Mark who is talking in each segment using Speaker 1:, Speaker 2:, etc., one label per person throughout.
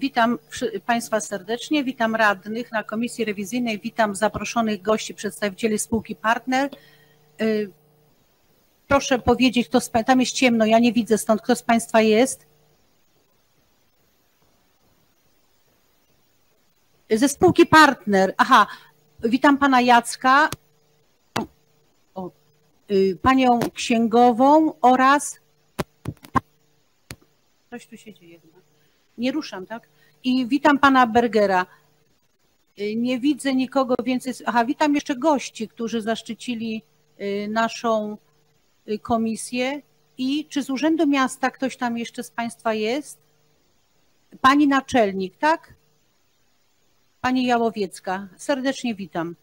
Speaker 1: Witam Państwa serdecznie, witam radnych na Komisji Rewizyjnej, witam zaproszonych gości, przedstawicieli spółki Partner. Proszę powiedzieć, tam jest ciemno, ja nie widzę stąd, kto z Państwa jest? Ze spółki Partner, aha, witam Pana Jacka, Panią księgową oraz... Coś tu się dzieje. Nie ruszam, tak? I witam Pana Bergera. Nie widzę nikogo więcej. Aha, witam jeszcze gości, którzy zaszczycili naszą komisję. I czy z Urzędu Miasta ktoś tam jeszcze z Państwa jest? Pani naczelnik, tak? Pani Jałowiecka. Serdecznie witam.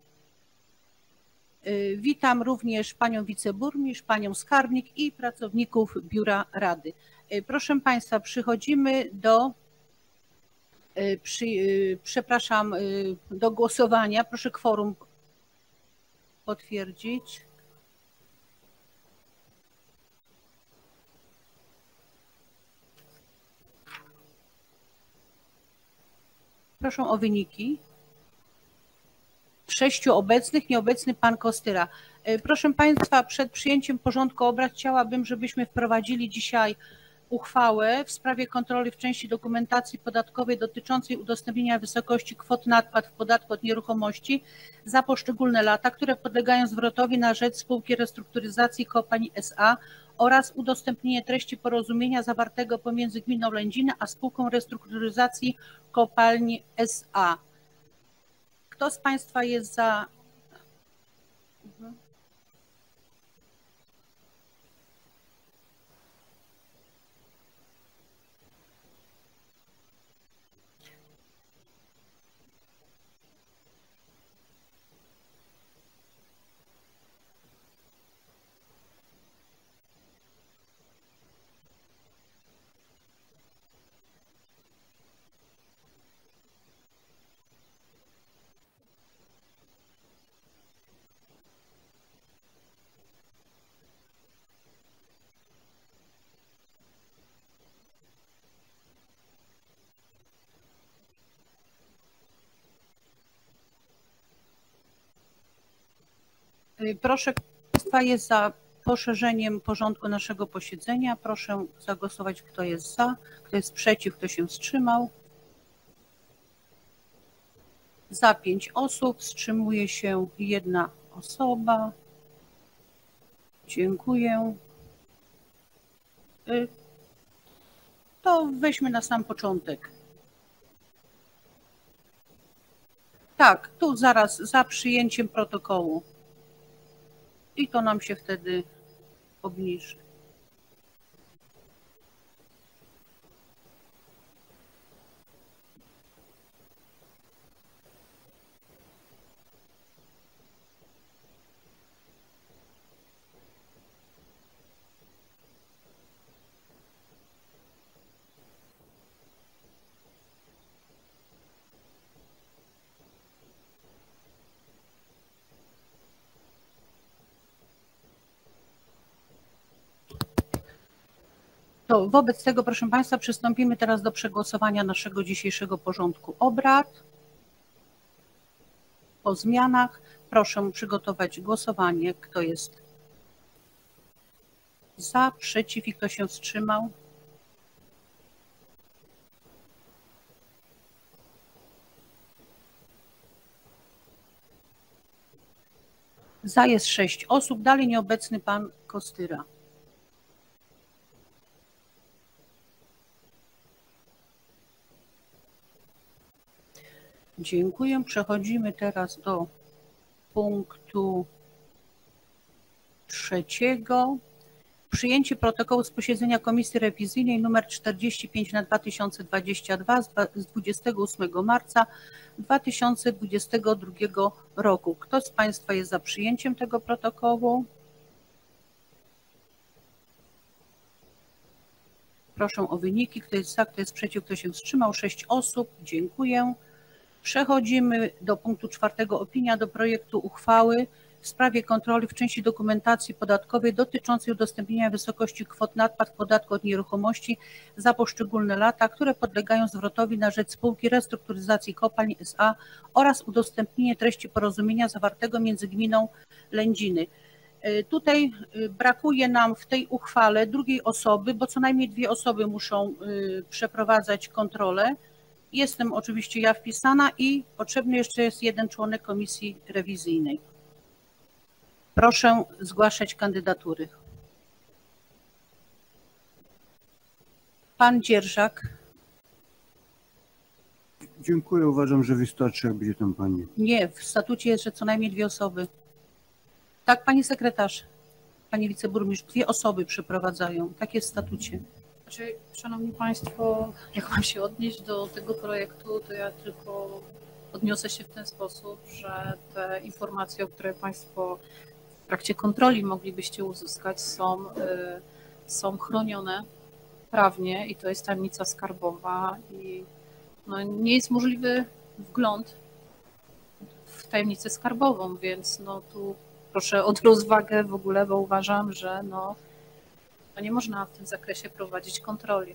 Speaker 1: Witam również Panią wiceburmistrz, Panią skarbnik i pracowników Biura Rady. Proszę Państwa, przechodzimy do głosowania. Proszę kworum potwierdzić. Proszę o wyniki. 6 obecnych, nieobecny Pan Kostyra. Proszę Państwa, przed przyjęciem porządku obrad chciałabym, żebyśmy wprowadzili dzisiaj uchwałę w sprawie kontroli w części dokumentacji podatkowej dotyczącej udostępnienia wysokości kwot nadpłat w podatku od nieruchomości za poszczególne lata, które podlegają zwrotowi na rzecz Spółki Restrukturyzacji Kopalń S.A. oraz udostępnienie treści porozumienia zawartego pomiędzy Gminą Lędziny a Spółką Restrukturyzacji Kopalń S.A. Kto z Państwa jest za? Proszę Państwa, jest za poszerzeniem porządku naszego posiedzenia. Proszę zagłosować, kto jest za, kto jest przeciw, kto się wstrzymał. Za 5 osób, wstrzymuje się 1 osoba. Dziękuję. To weźmy na sam początek. Tak, tu zaraz za przyjęciem protokołu. I to nam się wtedy obniży. To wobec tego, proszę Państwa, przystąpimy teraz do przegłosowania naszego dzisiejszego porządku obrad. Po zmianach proszę przygotować głosowanie. Kto jest za, przeciw i kto się wstrzymał? Za jest 6 osób. Dalej nieobecny Pan Kostyra. Dziękuję. Przechodzimy teraz do punktu 3. Przyjęcie protokołu z posiedzenia Komisji Rewizyjnej nr 45/2022 z 28 marca 2022 roku. Kto z Państwa jest za przyjęciem tego protokołu? Proszę o wyniki. Kto jest za, kto jest przeciw, kto się wstrzymał? 6 osób. Dziękuję. Przechodzimy do punktu 4. Opinia do projektu uchwały w sprawie kontroli w części dokumentacji podatkowej dotyczącej udostępnienia wysokości kwot nadpłat podatku od nieruchomości za poszczególne lata, które podlegają zwrotowi na rzecz spółki restrukturyzacji kopalń S.A. oraz udostępnienie treści porozumienia zawartego między gminą Lędziny. Tutaj brakuje nam w tej uchwale drugiej osoby, bo co najmniej 2 osoby muszą przeprowadzać kontrolę. Jestem oczywiście ja wpisana i potrzebny jeszcze jest 1 członek komisji rewizyjnej. Proszę zgłaszać kandydatury. Pan Dzierżak.
Speaker 2: Dziękuję. Uważam, że wystarczy, jak będzie tam pani.
Speaker 1: Nie, w statucie jest, że co najmniej 2 osoby. Tak, pani sekretarz, panie wiceburmistrz, 2 osoby przeprowadzają. Tak jest w statucie.
Speaker 3: Znaczy, szanowni państwo, jak mam się odnieść do tego projektu, to ja tylko odniosę się w ten sposób, że te informacje, o które państwo w trakcie kontroli moglibyście uzyskać, są chronione prawnie i to jest tajemnica skarbowa i no, nie jest możliwy wgląd w tajemnicę skarbową, więc no tu proszę o rozwagę w ogóle, bo uważam, że no nie można w tym zakresie prowadzić kontroli.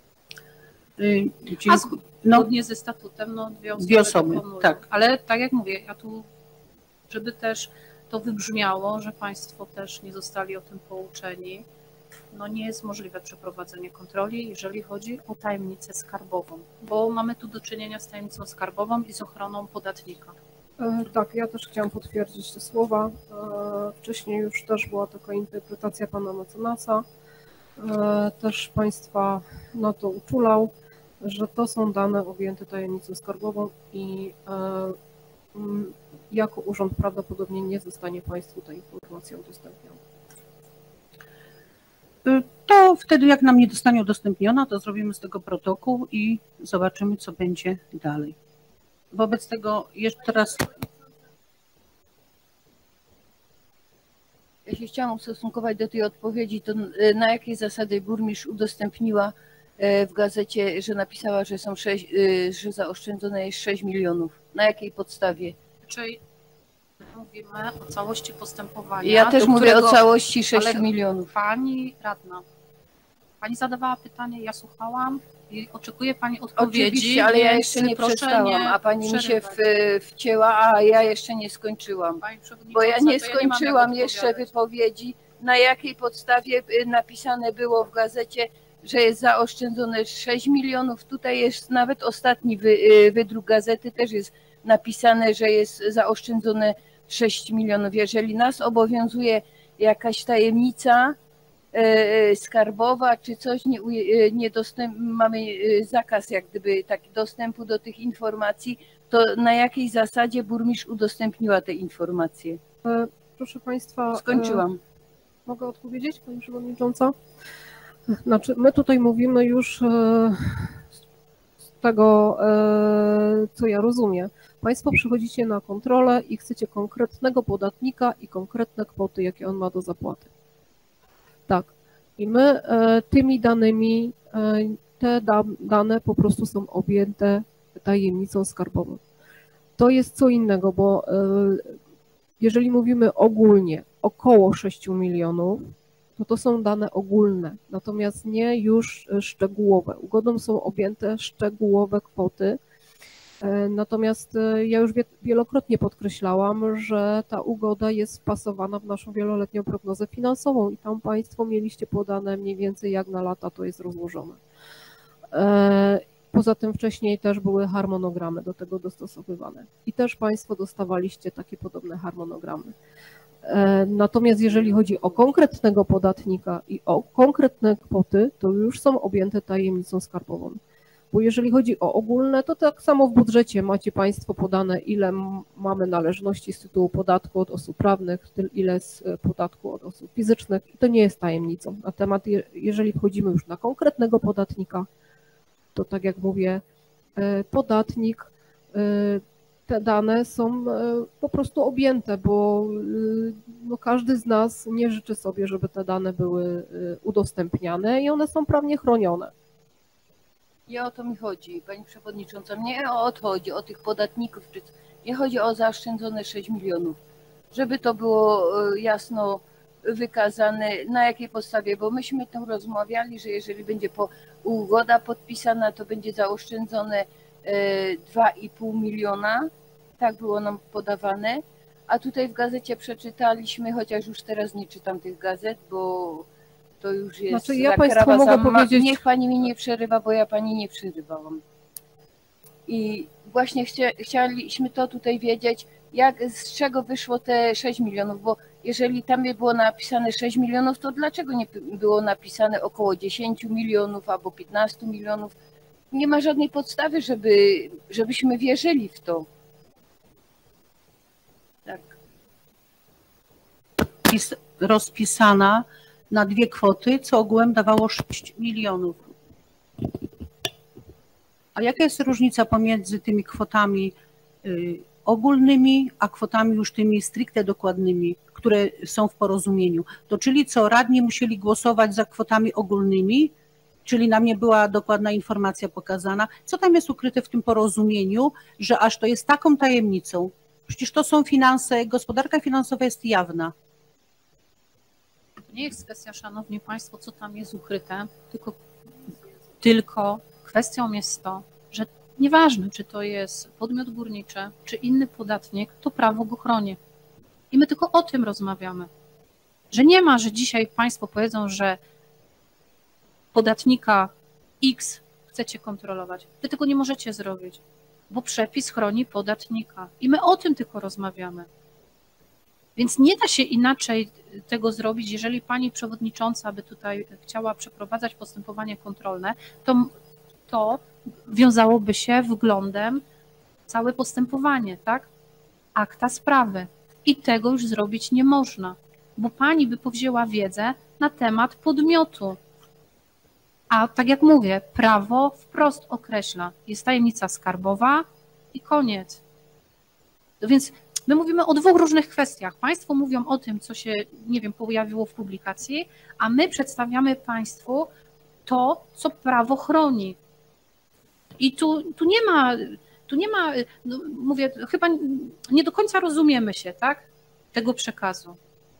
Speaker 3: A zgodnie ze statutem, no 2 osoby dokonują.
Speaker 1: Tak.
Speaker 3: Ale tak jak mówię, ja tu, żeby też to wybrzmiało, że państwo też nie zostali o tym pouczeni, no nie jest możliwe przeprowadzenie kontroli, jeżeli chodzi o tajemnicę skarbową, bo mamy tu do czynienia z tajemnicą skarbową i z ochroną podatnika.
Speaker 4: Tak, ja też chciałam potwierdzić te słowa. Wcześniej już też była taka interpretacja pana mecenasa. Też państwa na to uczulał, że to są dane objęte tajemnicą skarbową i jako urząd prawdopodobnie nie zostanie państwu ta informacja udostępniona.
Speaker 1: To wtedy jak nam nie zostanie udostępniona, to zrobimy z tego protokół i zobaczymy, co będzie dalej. Wobec tego jeszcze raz...
Speaker 5: Ja się chciałam ustosunkować do tej odpowiedzi, to na jakiej zasady burmistrz udostępniła w gazecie, że napisała, że są że zaoszczędzone jest 6 milionów. Na jakiej podstawie?
Speaker 3: Czyli mówimy o całości postępowania.
Speaker 5: Ja też mówię o całości 6 milionów.
Speaker 3: Pani radna, pani zadawała pytanie, ja słuchałam i oczekuje pani odpowiedzi.
Speaker 5: Oczywiście, ale ja jeszcze nie przestałam, a pani mi się wcięła, a ja jeszcze nie skończyłam. Bo ja nie skończyłam jeszcze wypowiedzi, na jakiej podstawie napisane było w gazecie, że jest zaoszczędzone 6 milionów. Tutaj jest nawet ostatni wydruk gazety, też jest napisane, że jest zaoszczędzone 6 milionów. Jeżeli nas obowiązuje jakaś tajemnica skarbowa czy coś, mamy zakaz jak gdyby taki dostępu do tych informacji, to na jakiej zasadzie burmistrz udostępniła te informacje?
Speaker 4: Proszę państwa,
Speaker 5: skończyłam.
Speaker 4: Mogę odpowiedzieć, pani przewodnicząca? Znaczy, my tutaj mówimy już z tego, co ja rozumiem. Państwo przychodzicie na kontrolę i chcecie konkretnego podatnika i konkretne kwoty, jakie on ma do zapłaty. Tak. I my tymi danymi, te dane po prostu są objęte tajemnicą skarbową. To jest co innego, bo jeżeli mówimy ogólnie około 6 milionów, to są dane ogólne, natomiast nie już szczegółowe. Ugodą są objęte szczegółowe kwoty. Natomiast ja już wielokrotnie podkreślałam, że ta ugoda jest wpasowana w naszą wieloletnią prognozę finansową i tam państwo mieliście podane mniej więcej jak na lata to jest rozłożone. Poza tym wcześniej też były harmonogramy do tego dostosowywane i też państwo dostawaliście takie podobne harmonogramy. Natomiast jeżeli chodzi o konkretnego podatnika i o konkretne kwoty, to już są objęte tajemnicą skarbową. Bo jeżeli chodzi o ogólne, to tak samo w budżecie macie państwo podane, ile mamy należności z tytułu podatku od osób prawnych, ile z podatku od osób fizycznych i to nie jest tajemnicą. Na temat, jeżeli wchodzimy już na konkretnego podatnika, to tak jak mówię, podatnik, te dane są po prostu objęte, bo no, każdy z nas nie życzy sobie, żeby te dane były udostępniane i one są prawnie chronione.
Speaker 5: Nie o to mi chodzi, pani przewodnicząca. Mnie o to chodzi, o tych podatników. Nie chodzi o zaoszczędzone 6 milionów. żeby to było jasno wykazane, na jakiej podstawie, bo myśmy tam rozmawiali, że jeżeli będzie ugoda podpisana, to będzie zaoszczędzone 2,5 miliona, tak było nam podawane, a tutaj w gazecie przeczytaliśmy, chociaż już teraz nie czytam tych gazet, bo to już jest
Speaker 4: znaczy, ja Państwu mogę powiedzieć...
Speaker 5: Niech Pani mi nie przerywa, bo ja Pani nie przerywałam. I właśnie chcieliśmy to tutaj wiedzieć, z czego wyszło te 6 milionów, bo jeżeli tam było napisane 6 milionów, to dlaczego nie było napisane około 10 milionów albo 15 milionów? Nie ma żadnej podstawy, żebyśmy wierzyli w to. Tak.
Speaker 1: Jest rozpisana na 2 kwoty, co ogółem dawało 6 milionów. A jaka jest różnica pomiędzy tymi kwotami ogólnymi, a kwotami już tymi stricte dokładnymi, które są w porozumieniu? To czyli co, radni musieli głosować za kwotami ogólnymi, czyli nam nie była dokładna informacja pokazana. Co tam jest ukryte w tym porozumieniu, że aż to jest taką tajemnicą? Przecież to są finanse, gospodarka finansowa jest jawna.
Speaker 3: To nie jest kwestia, szanowni państwo, co tam jest ukryte, tylko kwestią jest to, że nieważne, czy to jest podmiot górniczy, czy inny podatnik, to prawo go chroni. I my tylko o tym rozmawiamy. Że nie ma, że dzisiaj państwo powiedzą, że podatnika X chcecie kontrolować. Wy tego nie możecie zrobić, bo przepis chroni podatnika. I my o tym tylko rozmawiamy. Więc nie da się inaczej tego zrobić, jeżeli pani przewodnicząca by tutaj chciała przeprowadzać postępowanie kontrolne, to wiązałoby się wglądem całe postępowanie, tak? Akta sprawy. I tego już zrobić nie można, bo pani by powzięła wiedzę na temat podmiotu. A tak jak mówię, prawo wprost określa, jest tajemnica skarbowa i koniec. No więc my mówimy o 2 różnych kwestiach. Państwo mówią o tym, co się, nie wiem, pojawiło w publikacji, a my przedstawiamy państwu to, co prawo chroni. I tu nie ma, no mówię, chyba nie do końca rozumiemy się, tak? Tego przekazu.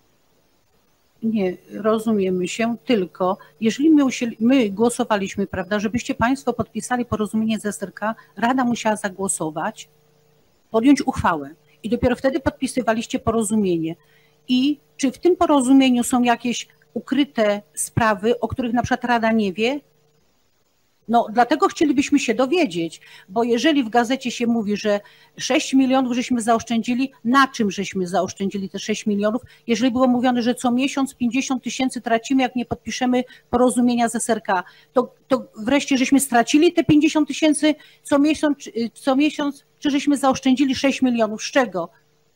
Speaker 1: Nie, rozumiemy się, tylko jeżeli my głosowaliśmy, prawda, żebyście państwo podpisali porozumienie z SRK, Rada musiała zagłosować, podjąć uchwałę i dopiero wtedy podpisywaliście porozumienie. I czy w tym porozumieniu są jakieś ukryte sprawy, o których na przykład Rada nie wie? No dlatego chcielibyśmy się dowiedzieć, bo jeżeli w gazecie się mówi, że 6 milionów żeśmy zaoszczędzili, na czym żeśmy zaoszczędzili te 6 milionów? Jeżeli było mówione, że co miesiąc 50 000 tracimy, jak nie podpiszemy porozumienia z SRK, to wreszcie żeśmy stracili te 50 000 co miesiąc, czy żeśmy zaoszczędzili 6 milionów? Z czego?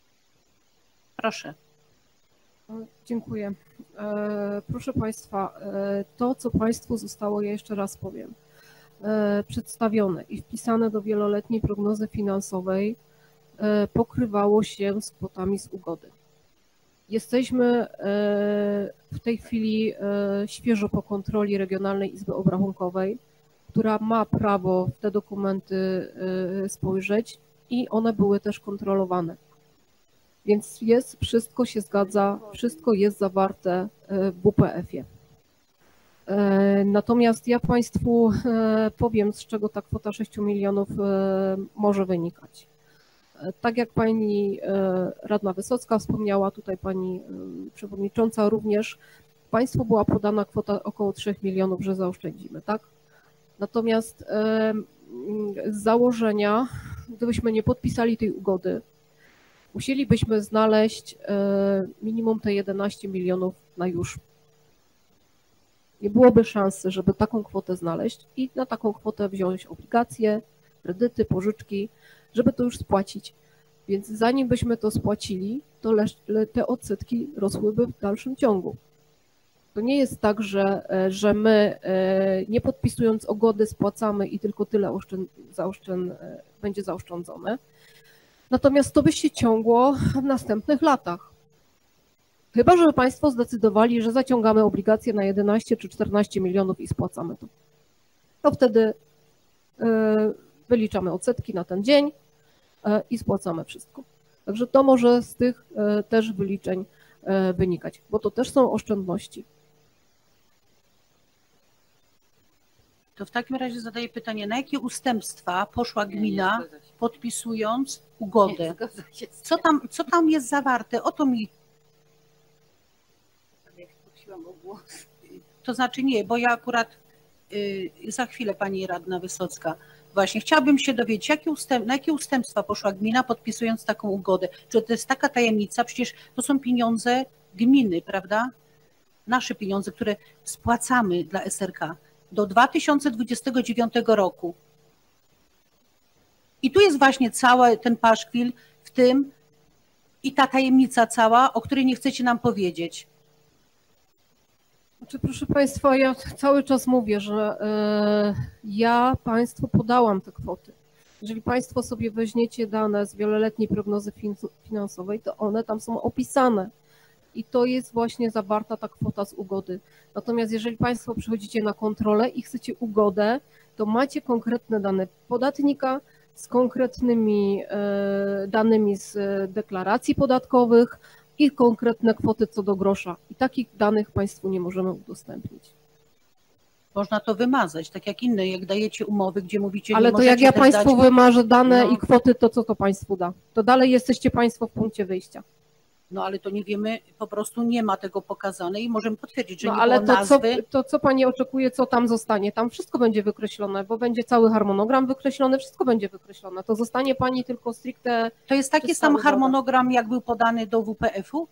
Speaker 1: Proszę.
Speaker 4: Dziękuję. Proszę Państwa, to co Państwu zostało, ja jeszcze raz powiem, przedstawione i wpisane do wieloletniej prognozy finansowej pokrywało się z kwotami z ugody. Jesteśmy w tej chwili świeżo po kontroli Regionalnej Izby Obrachunkowej, która ma prawo w te dokumenty spojrzeć i one były też kontrolowane. Więc wszystko się zgadza, wszystko jest zawarte w WPF-ie. Natomiast ja Państwu powiem, z czego ta kwota 6 milionów może wynikać. Tak jak Pani Radna Wysocka wspomniała, tutaj Pani Przewodnicząca również, Państwu była podana kwota około 3 milionów, że zaoszczędzimy, tak? Natomiast z założenia, gdybyśmy nie podpisali tej ugody, musielibyśmy znaleźć minimum te 11 milionów na już. Nie byłoby szansy, żeby taką kwotę znaleźć i na taką kwotę wziąć obligacje, kredyty, pożyczki, żeby to już spłacić. Więc zanim byśmy to spłacili, to te odsetki rosłyby w dalszym ciągu. To nie jest tak, że my nie podpisując ugody spłacamy i tylko tyle będzie zaoszczędzone. Natomiast to by się ciągło w następnych latach. Chyba że Państwo zdecydowali, że zaciągamy obligacje na 11 czy 14 milionów i spłacamy to. To wtedy wyliczamy odsetki na ten dzień i spłacamy wszystko. Także to może z tych też wyliczeń wynikać, bo to też są oszczędności.
Speaker 1: To w takim razie zadaję pytanie, na jakie ustępstwa poszła gmina, podpisując ugodę? Co tam jest zawarte? O to mi... To znaczy nie, bo ja akurat za chwilę pani radna Wysocka. Właśnie chciałabym się dowiedzieć, na jakie ustępstwa poszła gmina, podpisując taką ugodę? Czy to jest taka tajemnica? Przecież to są pieniądze gminy, prawda? Nasze pieniądze, które spłacamy dla SRK do 2029 roku. I tu jest właśnie cały ten paszkwil w tym i ta tajemnica cała, o której nie chcecie nam powiedzieć.
Speaker 4: Znaczy, proszę Państwa, ja cały czas mówię, że ja Państwu podałam te kwoty. Jeżeli Państwo sobie weźmiecie dane z wieloletniej prognozy finansowej, to one tam są opisane. I to jest właśnie zawarta ta kwota z ugody. Natomiast jeżeli Państwo przychodzicie na kontrolę i chcecie ugodę, to macie konkretne dane podatnika z konkretnymi danymi z deklaracji podatkowych i konkretne kwoty co do grosza. I takich danych Państwu nie możemy udostępnić.
Speaker 1: Można to wymazać, tak jak inne, jak dajecie umowy, gdzie mówicie,
Speaker 4: ale
Speaker 1: nie
Speaker 4: to jak ja Państwu wymarzę dane i kwoty, to co to Państwu da? To dalej jesteście Państwo w punkcie wyjścia.
Speaker 1: No ale to nie wiemy, po prostu nie ma tego pokazane i możemy potwierdzić, że
Speaker 4: no,
Speaker 1: nie
Speaker 4: ale
Speaker 1: było
Speaker 4: to
Speaker 1: nazwy.
Speaker 4: To co Pani oczekuje, co tam zostanie? Tam wszystko będzie wykreślone, bo będzie cały harmonogram wykreślony, wszystko będzie wykreślone. To zostanie Pani tylko stricte...
Speaker 1: To jest taki sam harmonogram, jak był podany do WPF-u?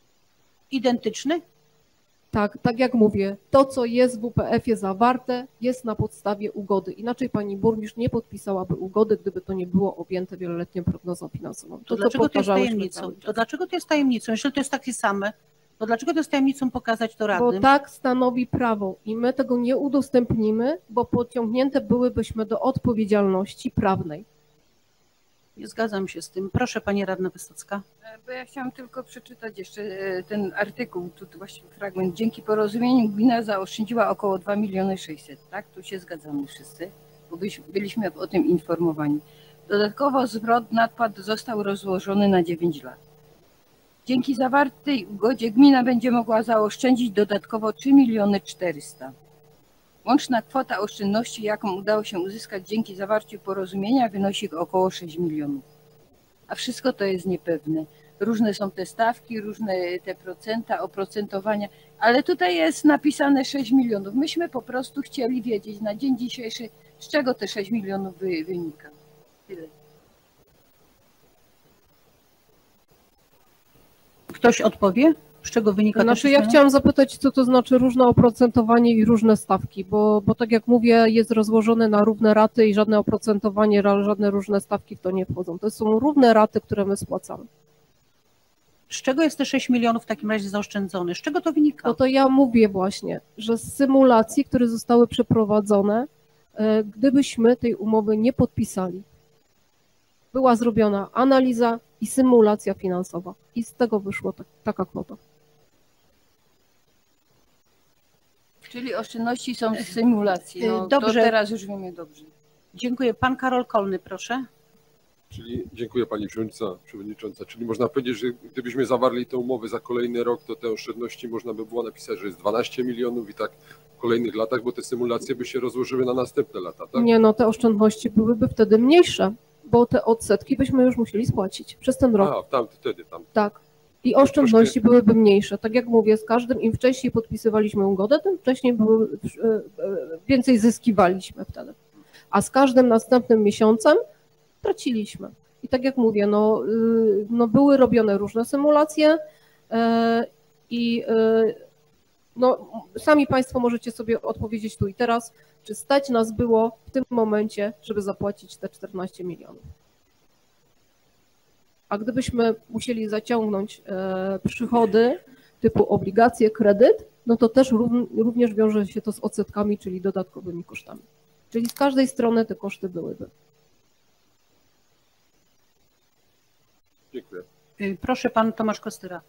Speaker 1: Identyczny?
Speaker 4: Tak, tak jak mówię, to co jest w WPF-ie zawarte jest na podstawie ugody. Inaczej Pani burmistrz nie podpisałaby ugody, gdyby to nie było objęte wieloletnią prognozą finansową.
Speaker 1: To dlaczego to jest tajemnicą? To dlaczego to jest tajemnicą? Jeżeli to jest takie same, to dlaczego to jest tajemnicą pokazać to radnym?
Speaker 4: Bo tak stanowi prawo i my tego nie udostępnimy, bo pociągnięte byłybyśmy do odpowiedzialności prawnej.
Speaker 1: Nie zgadzam się z tym. Proszę Pani radna Wysocka.
Speaker 5: Bo ja chciałam tylko przeczytać jeszcze ten artykuł, tu właściwie fragment. Dzięki porozumieniu gmina zaoszczędziła około 2 600 000, tak? Tu się zgadzamy wszyscy, bo byliśmy o tym informowani. Dodatkowo zwrot nadpłat został rozłożony na 9 lat. Dzięki zawartej ugodzie gmina będzie mogła zaoszczędzić dodatkowo 3 400 000. Łączna kwota oszczędności, jaką udało się uzyskać dzięki zawarciu porozumienia, wynosi około 6 milionów. A wszystko to jest niepewne. Różne są te stawki, różne te procenta, oprocentowania, ale tutaj jest napisane 6 milionów. Myśmy po prostu chcieli wiedzieć na dzień dzisiejszy, z czego te 6 milionów wynika. Tyle.
Speaker 1: Ktoś odpowie? Z czego wynika?
Speaker 4: Znaczy ja chciałam zapytać, co to znaczy różne oprocentowanie i różne stawki, bo tak jak mówię, jest rozłożone na równe raty i żadne oprocentowanie, żadne różne stawki w to nie wchodzą. To są równe raty, które my spłacamy.
Speaker 1: Z czego jest te 6 milionów w takim razie zaoszczędzone? Z czego to wynika?
Speaker 4: No to ja mówię właśnie, że z symulacji, które zostały przeprowadzone, gdybyśmy tej umowy nie podpisali, była zrobiona analiza i symulacja finansowa i z tego wyszła taka kwota.
Speaker 5: Czyli oszczędności są z symulacji. No,
Speaker 1: dobrze.
Speaker 5: To teraz już wiemy dobrze.
Speaker 1: Dziękuję. Pan Karol Kolny, proszę.
Speaker 6: Czyli dziękuję Pani Przewodnicząca. Czyli można powiedzieć, że gdybyśmy zawarli tę umowę za kolejny rok, to te oszczędności można by było napisać, że jest 12 milionów i tak w kolejnych latach, bo te symulacje by się rozłożyły na następne lata, tak?
Speaker 4: Nie, no te oszczędności byłyby wtedy mniejsze, bo te odsetki byśmy już musieli spłacić przez ten rok.
Speaker 6: A, wtedy.
Speaker 4: Tak. I oszczędności byłyby mniejsze. Tak jak mówię, z każdym im wcześniej podpisywaliśmy ugodę, tym wcześniej więcej zyskiwaliśmy wtedy. A z każdym następnym miesiącem traciliśmy. I tak jak mówię, no były robione różne symulacje i no, sami Państwo możecie sobie odpowiedzieć tu i teraz, czy stać nas było w tym momencie, żeby zapłacić te 14 milionów. A gdybyśmy musieli zaciągnąć przychody typu obligacje, kredyt, no to też również wiąże się to z odsetkami, czyli dodatkowymi kosztami. Czyli z każdej strony te koszty byłyby.
Speaker 6: Dziękuję.
Speaker 1: Proszę Pan Tomasz Kostyra.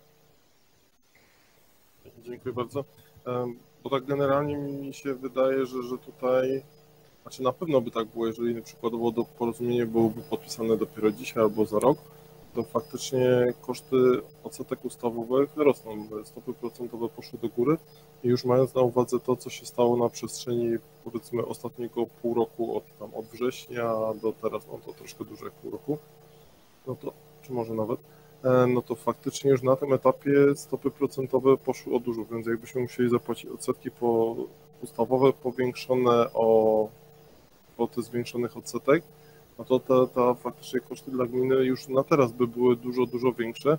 Speaker 7: Dziękuję bardzo. Bo tak generalnie mi się wydaje, że tutaj, znaczy na pewno by tak było, jeżeli przykładowo porozumienie byłoby podpisane dopiero dzisiaj albo za rok, to faktycznie koszty odsetek ustawowych rosną. Stopy procentowe poszły do góry i już mając na uwadze to, co się stało na przestrzeni powiedzmy ostatniego pół roku, od września do teraz, no to troszkę dłużej pół roku, no to, czy może nawet, no to faktycznie już na tym etapie stopy procentowe poszły o dużo, więc jakbyśmy musieli zapłacić odsetki ustawowe powiększone o kwoty zwiększonych odsetek, no to ta faktycznie koszty dla gminy już na teraz by były dużo większe.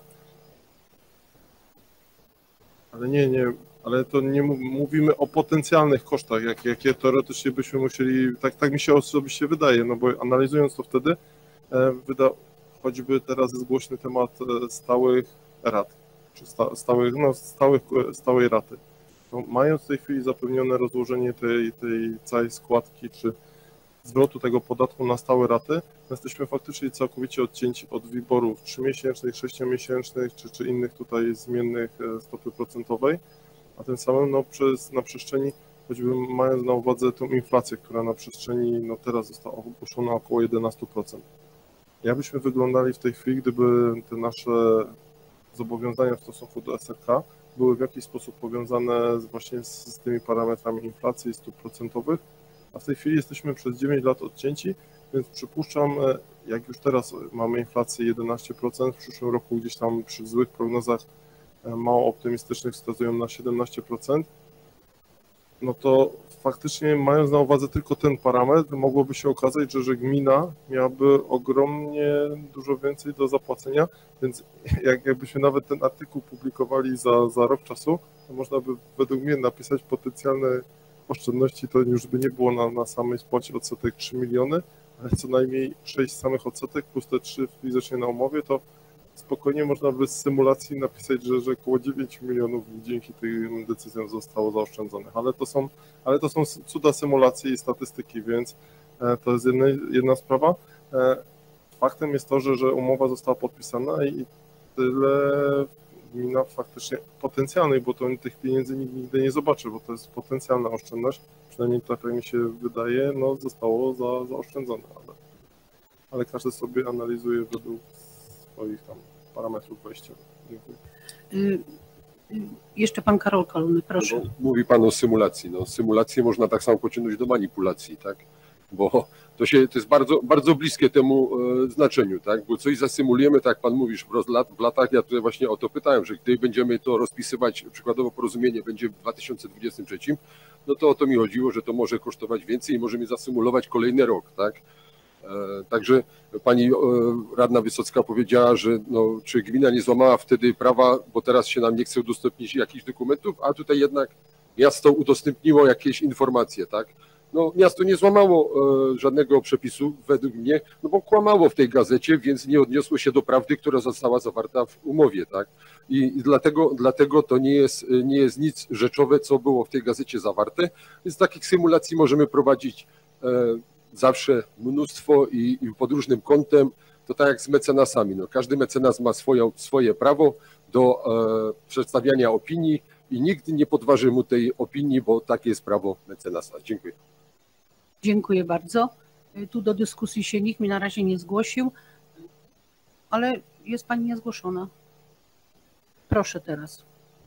Speaker 7: Ale ale to nie mówimy o potencjalnych kosztach, jakie teoretycznie byśmy musieli, tak mi się osobiście wydaje, no bo analizując to wtedy, choćby teraz jest głośny temat stałych rat, czy stałej raty. No, mając w tej chwili zapewnione rozłożenie tej całej składki, czy zwrotu tego podatku na stałe raty, jesteśmy faktycznie całkowicie odcięci od WIBOR-ów 3-miesięcznych, 6-miesięcznych, czy innych tutaj zmiennych stopy procentowej, a tym samym no, na przestrzeni, choćby mając na uwadze tą inflację, która na przestrzeni no, teraz została ogłoszona około 11%. Jakbyśmy wyglądali w tej chwili, gdyby te nasze zobowiązania w stosunku do SRK były w jakiś sposób powiązane właśnie z tymi parametrami inflacji i stóp procentowych, a w tej chwili jesteśmy przez 9 lat odcięci, więc przypuszczam, jak już teraz mamy inflację 11%, w przyszłym roku gdzieś tam przy złych prognozach mało optymistycznych wskazują na 17%, no to faktycznie mając na uwadze tylko ten parametr, mogłoby się okazać, że gmina miałaby ogromnie dużo więcej do zapłacenia, więc jakbyśmy nawet ten artykuł publikowali za rok czasu, to można by według mnie napisać potencjalne oszczędności, to już by nie było na samej spłacie odsetek 3 miliony, ale co najmniej 6 samych odsetek plus te 3 fizycznie na umowie, to spokojnie można by z symulacji napisać, że około 9 milionów dzięki tym decyzjom zostało zaoszczędzonych, ale to są cuda symulacji i statystyki, więc to jest jedna sprawa. Faktem jest to, że umowa została podpisana i tyle gmina faktycznie potencjalnej, bo to tych pieniędzy nikt nigdy nie zobaczy, bo to jest potencjalna oszczędność, przynajmniej tak mi się wydaje, no zostało zaoszczędzone, ale każdy sobie analizuje według swoich tam parametrów wejściowych. Dziękuję.
Speaker 1: Jeszcze pan Karol Kolny, proszę.
Speaker 6: No, mówi pan o symulacji. No, symulację można tak samo pociągnąć do manipulacji, tak? Bo to jest bardzo, bardzo bliskie temu znaczeniu, tak? Bo coś zasymulujemy, tak jak pan mówisz, w latach, ja tutaj właśnie o to pytałem, że gdy będziemy to rozpisywać, przykładowo porozumienie będzie w 2023, no to o to mi chodziło, że to może kosztować więcej i możemy zasymulować kolejny rok, tak? Także pani radna Wysocka powiedziała, że no, czy gmina nie złamała wtedy prawa, bo teraz się nam nie chce udostępnić jakichś dokumentów, a tutaj jednak miasto udostępniło jakieś informacje, tak? No, miasto nie złamało żadnego przepisu według mnie, no bo kłamało w tej gazecie, więc nie odniosło się do prawdy, która została zawarta w umowie, tak? I dlatego to nie jest nic rzeczowe, co było w tej gazecie zawarte, więc takich symulacji możemy prowadzić zawsze mnóstwo i pod różnym kątem, to tak jak z mecenasami. No, każdy mecenas ma swoje prawo do przedstawiania opinii i nikt nie podważy mu tej opinii, bo takie jest prawo mecenasa. Dziękuję.
Speaker 1: Dziękuję bardzo. Tu do dyskusji się nikt mi na razie nie zgłosił, ale jest pani niezgłoszona. Proszę teraz.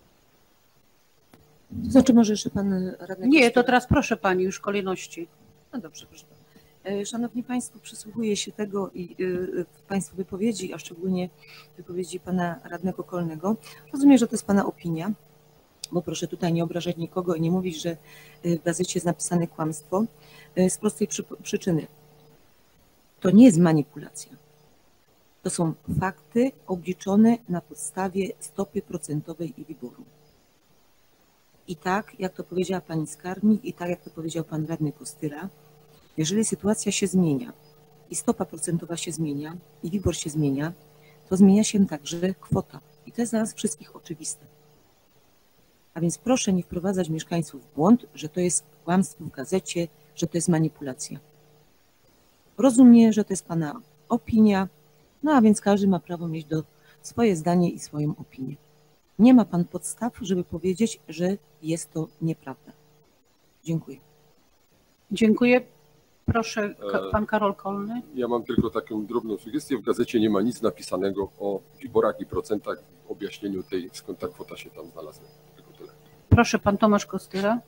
Speaker 8: To znaczy może jeszcze pan radny...
Speaker 1: Nie, to teraz proszę pani już w kolejności.
Speaker 8: No dobrze, proszę pana. Szanowni Państwo, przysłuchuję się tego i w Państwa wypowiedzi, a szczególnie wypowiedzi pana radnego Kolnego. Rozumiem, że to jest pana opinia, bo proszę tutaj nie obrażać nikogo i nie mówić, że w gazecie jest napisane kłamstwo. Z prostej przyczyny. To nie jest manipulacja. To są fakty obliczone na podstawie stopy procentowej i WIBOR-u. I tak, jak to powiedziała pani skarbnik, i tak, jak to powiedział pan radny Kostyra, jeżeli sytuacja się zmienia i stopa procentowa się zmienia i WIBOR się zmienia, to zmienia się także kwota. I to jest dla nas wszystkich oczywiste. A więc proszę nie wprowadzać mieszkańców w błąd, że to jest kłamstwo w gazecie, że to jest manipulacja. Rozumiem, że to jest pana opinia, no a więc każdy ma prawo mieć swoje zdanie i swoją opinię. Nie ma pan podstaw, żeby powiedzieć, że jest to nieprawda. Dziękuję.
Speaker 1: Dziękuję. Proszę, pan Karol Kolny.
Speaker 6: Ja mam tylko taką drobną sugestię. W gazecie nie ma nic napisanego o WIBOR-ach i procentach w objaśnieniu tej, skąd ta kwota się tam znalazła. Tylko tyle.
Speaker 1: Proszę, pan Tomasz Kostyra.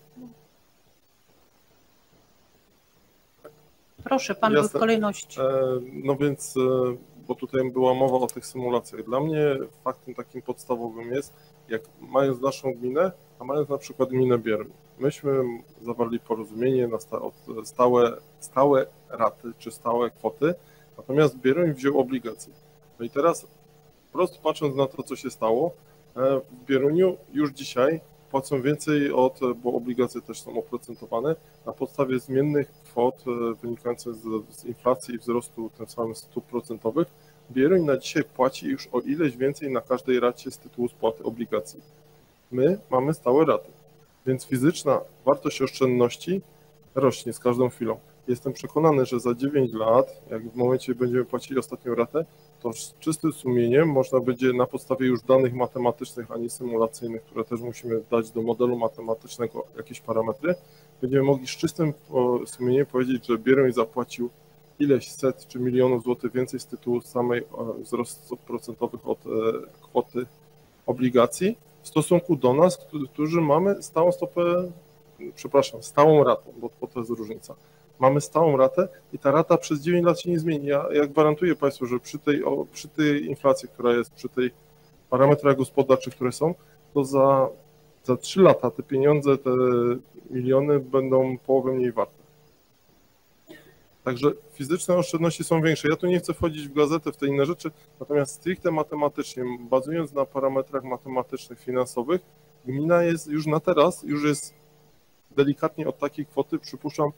Speaker 1: Proszę, pan był w kolejności.
Speaker 7: No więc, bo tutaj była mowa o tych symulacjach. Dla mnie faktem takim podstawowym jest, jak mając naszą gminę, a mając na przykład gminę Bieruń, myśmy zawarli porozumienie na stałe raty czy stałe kwoty, natomiast Bieruń wziął obligacje. No i teraz, prosto patrząc na to, co się stało, w Bieruniu już dzisiaj płacą więcej bo obligacje też są oprocentowane, na podstawie zmiennych kwot wynikających z inflacji i wzrostu tym samym stóp procentowych. Bieruń na dzisiaj płaci już o ileś więcej na każdej racie z tytułu spłaty obligacji. My mamy stałe raty, więc fizyczna wartość oszczędności rośnie z każdą chwilą. Jestem przekonany, że za 9 lat, jak w momencie będziemy płacili ostatnią ratę, to z czystym sumieniem można będzie na podstawie już danych matematycznych, a nie symulacyjnych, które też musimy dać do modelu matematycznego jakieś parametry, będziemy mogli z czystym sumieniem powiedzieć, że Bieruń zapłacił ileś set czy milionów złotych więcej z tytułu samej wzrostów procentowych od kwoty obligacji w stosunku do nas, którzy mamy stałą stopę, stałą ratę, bo to jest różnica. Mamy stałą ratę i ta rata przez 9 lat się nie zmieni. Ja gwarantuję Państwu, że przy tej inflacji, która jest, przy tej parametrach gospodarczych, które są, to za 3 lata te pieniądze, te miliony będą połowę mniej warte. Także fizyczne oszczędności są większe. Ja tu nie chcę wchodzić w gazetę, w te inne rzeczy, natomiast stricte matematycznie, bazując na parametrach matematycznych, finansowych, gmina jest już na teraz, już jest delikatnie od takiej kwoty, przypuszczam,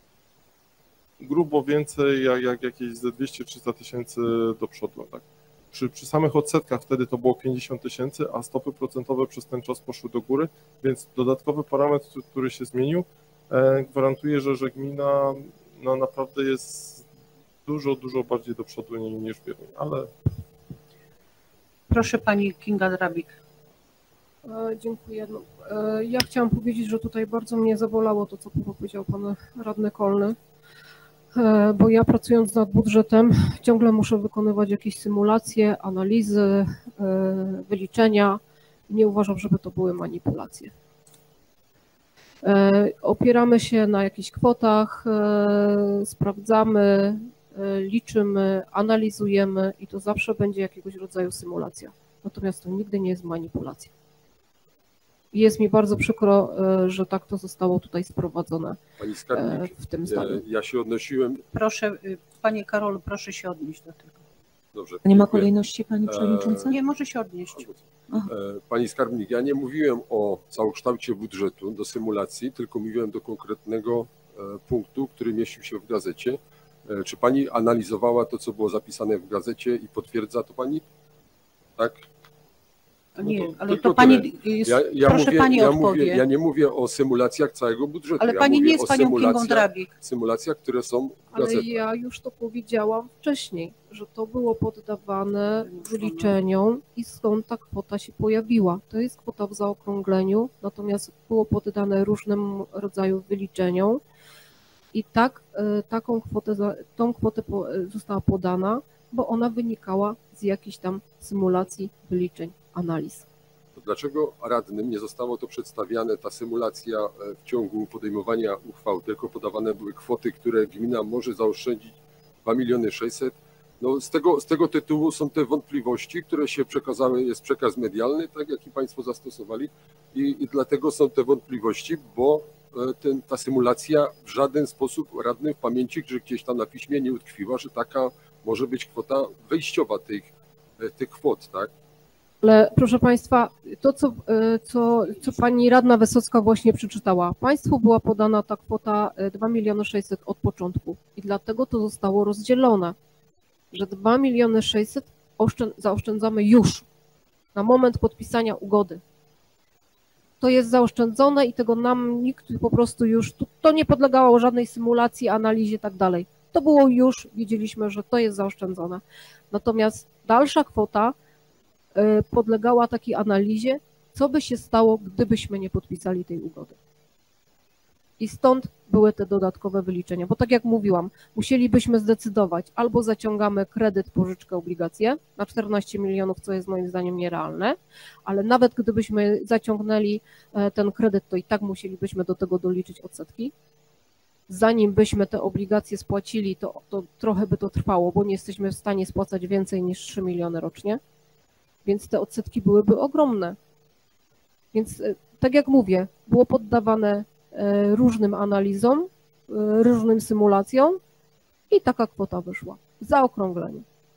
Speaker 7: grubo więcej jak jakieś ze 200-300 tysięcy do przodu. Tak? Przy samych odsetkach wtedy to było 50 tysięcy, a stopy procentowe przez ten czas poszły do góry, więc dodatkowy parametr, który się zmienił, gwarantuje, że gmina no, naprawdę jest dużo bardziej do przodu niż Bieruń, ale...
Speaker 1: Proszę pani Kinga Drabik.
Speaker 4: Dziękuję. No, ja chciałam powiedzieć, że tutaj bardzo mnie zabolało to, co powiedział pan radny Kolny, bo ja pracując nad budżetem ciągle muszę wykonywać jakieś symulacje, analizy, wyliczenia. Nie uważam, żeby to były manipulacje. Opieramy się na jakichś kwotach, sprawdzamy, liczymy, analizujemy i to zawsze będzie jakiegoś rodzaju symulacja. Natomiast to nigdy nie jest manipulacja. I jest mi bardzo przykro, że tak to zostało tutaj sprowadzone w tym zdaniu.
Speaker 6: Ja się odnosiłem...
Speaker 1: Proszę, panie Karolu, proszę się odnieść do tego.
Speaker 6: Dobrze.
Speaker 8: Nie ma kolejności, pani przewodnicząca?
Speaker 1: Nie, może się odnieść.
Speaker 6: Pani skarbnik, ja nie mówiłem o całokształcie budżetu do symulacji, tylko mówiłem do konkretnego punktu, który mieścił się w gazecie. Czy pani analizowała to, co było zapisane w gazecie i potwierdza to pani? Tak?
Speaker 1: Nie, ale to pani jest, proszę pani odpowie.
Speaker 6: Ja nie mówię o symulacjach całego budżetu.
Speaker 1: Ale pani nie jest panią Kingą Drabik.
Speaker 6: Symulacjach, które są w gazetach.
Speaker 4: Ale ja już to powiedziałam wcześniej, że to było poddawane wyliczeniom i stąd ta kwota się pojawiła. To jest kwota w zaokrągleniu, natomiast było poddane różnym rodzaju wyliczeniom i tą kwotę została podana, bo ona wynikała z jakichś tam symulacji, wyliczeń, analiz.
Speaker 6: To dlaczego radnym nie zostało to przedstawiane, ta symulacja w ciągu podejmowania uchwał, tylko podawane były kwoty, które gmina może zaoszczędzić 2 600 000? No z tego tytułu są te wątpliwości, które się przekazały, jest przekaz medialny, tak jak i Państwo zastosowali i dlatego są te wątpliwości, bo ta symulacja w żaden sposób radnym w pamięci, że gdzieś tam na piśmie nie utkwiła, że taka może być kwota wejściowa tych kwot, tak?
Speaker 4: Ale proszę Państwa, to co pani radna Wysocka właśnie przeczytała, Państwu była podana ta kwota 2 600 000 od początku i dlatego to zostało rozdzielone, że 2 600 000 zaoszczędzamy już na moment podpisania ugody. To jest zaoszczędzone i tego nam nikt po prostu już, to nie podlegało żadnej symulacji, analizie i tak dalej. To było już, wiedzieliśmy, że to jest zaoszczędzone. Natomiast dalsza kwota podlegała takiej analizie, co by się stało, gdybyśmy nie podpisali tej ugody. I stąd były te dodatkowe wyliczenia, bo tak jak mówiłam, musielibyśmy zdecydować, albo zaciągamy kredyt, pożyczkę, obligacje na 14 milionów, co jest moim zdaniem nierealne, ale nawet gdybyśmy zaciągnęli ten kredyt, to i tak musielibyśmy do tego doliczyć odsetki. Zanim byśmy te obligacje spłacili, to trochę by to trwało, bo nie jesteśmy w stanie spłacać więcej niż 3 miliony rocznie, więc te odsetki byłyby ogromne. Więc tak jak mówię, było poddawane różnym analizom, różnym symulacjom i taka kwota wyszła. Zaokrąglenie.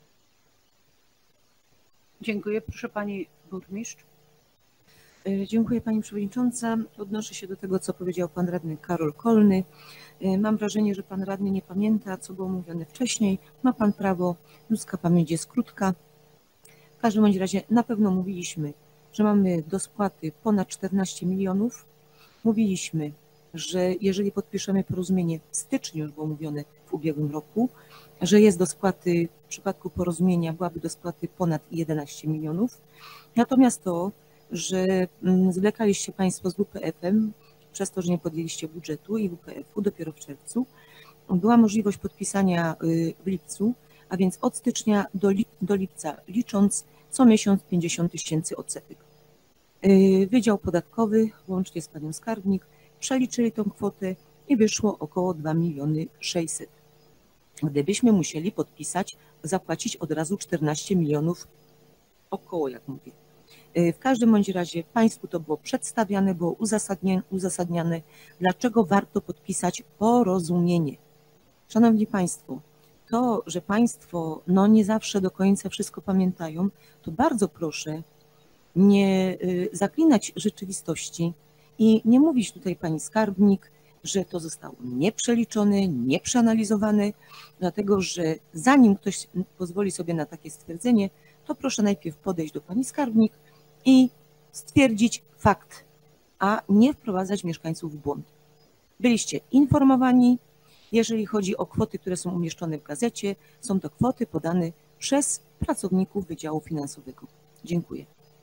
Speaker 1: Dziękuję. Proszę Pani Burmistrz.
Speaker 8: Dziękuję Pani Przewodnicząca. Odnoszę się do tego, co powiedział Pan Radny Karol Kolny. Mam wrażenie, że Pan Radny nie pamięta, co było mówione wcześniej. Ma Pan prawo, ludzka pamięć jest krótka. W każdym bądź razie na pewno mówiliśmy, że mamy do spłaty ponad 14 milionów. Mówiliśmy, że jeżeli podpiszemy porozumienie w styczniu, już było mówione w ubiegłym roku, że jest do spłaty, w przypadku porozumienia byłaby do spłaty ponad 11 milionów. Natomiast to, że zwlekaliście Państwo z WPF-em, przez to, że nie podjęliście budżetu i WPF-u dopiero w czerwcu, była możliwość podpisania w lipcu, a więc od stycznia do lipca, licząc co miesiąc 50 000 odsetek. Wydział Podatkowy, łącznie z Panią Skarbnik, przeliczyli tą kwotę i wyszło około 2 600 000. Gdybyśmy musieli podpisać, zapłacić od razu 14 milionów, około, jak mówię. W każdym bądź razie Państwu to było przedstawiane, było uzasadniane, dlaczego warto podpisać porozumienie. Szanowni Państwo, to, że Państwo nie zawsze do końca wszystko pamiętają, to bardzo proszę nie zaklinać rzeczywistości i nie mówić tutaj Pani Skarbnik, że to zostało nieprzeliczone, nieprzeanalizowane, dlatego że zanim ktoś pozwoli sobie na takie stwierdzenie, to proszę najpierw podejść do Pani Skarbnik i stwierdzić fakt, a nie wprowadzać mieszkańców w błąd. Byliście informowani, jeżeli chodzi o kwoty, które są umieszczone w gazecie, są to kwoty podane przez pracowników Wydziału Finansowego. Dziękuję.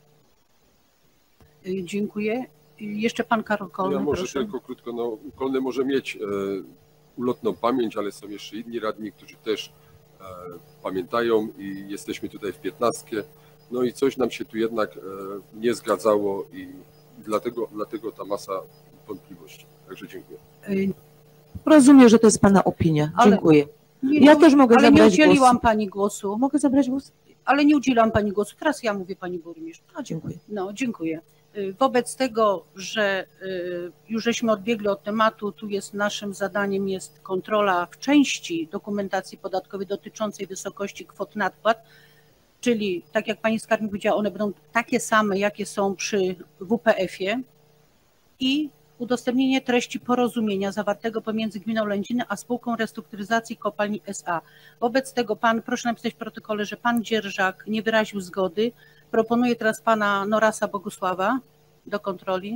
Speaker 1: Dziękuję. Jeszcze Pan Karol Kolny,
Speaker 6: ja może
Speaker 1: proszę.
Speaker 6: tylko krótko, Kolny może mieć ulotną pamięć, ale są jeszcze inni radni, którzy też pamiętają i jesteśmy tutaj w 15. No i coś nam się tu jednak nie zgadzało i dlatego ta masa wątpliwości. Także dziękuję.
Speaker 8: Rozumiem, że to jest Pana opinia. Dziękuję. Ja też mogę zabrać głos.
Speaker 1: Ale nie udzieliłam Pani głosu.
Speaker 8: Mogę zabrać głos?
Speaker 1: Ale nie udzielam Pani głosu. Teraz ja mówię Pani Burmistrz.
Speaker 8: Dziękuję.
Speaker 1: No, dziękuję. Wobec tego, że już żeśmy odbiegli od tematu, tu jest naszym zadaniem jest kontrola w części dokumentacji podatkowej dotyczącej wysokości kwot nadpłat, czyli tak jak Pani Skarbnik powiedziała, one będą takie same, jakie są przy WPF-ie i udostępnienie treści porozumienia zawartego pomiędzy Gminą Lędziny a Spółką Restrukturyzacji Kopalni S.A. Wobec tego proszę napisać w protokole, że Pan Dzierżak nie wyraził zgody. Proponuję teraz Pana Norasa Bogusława do kontroli.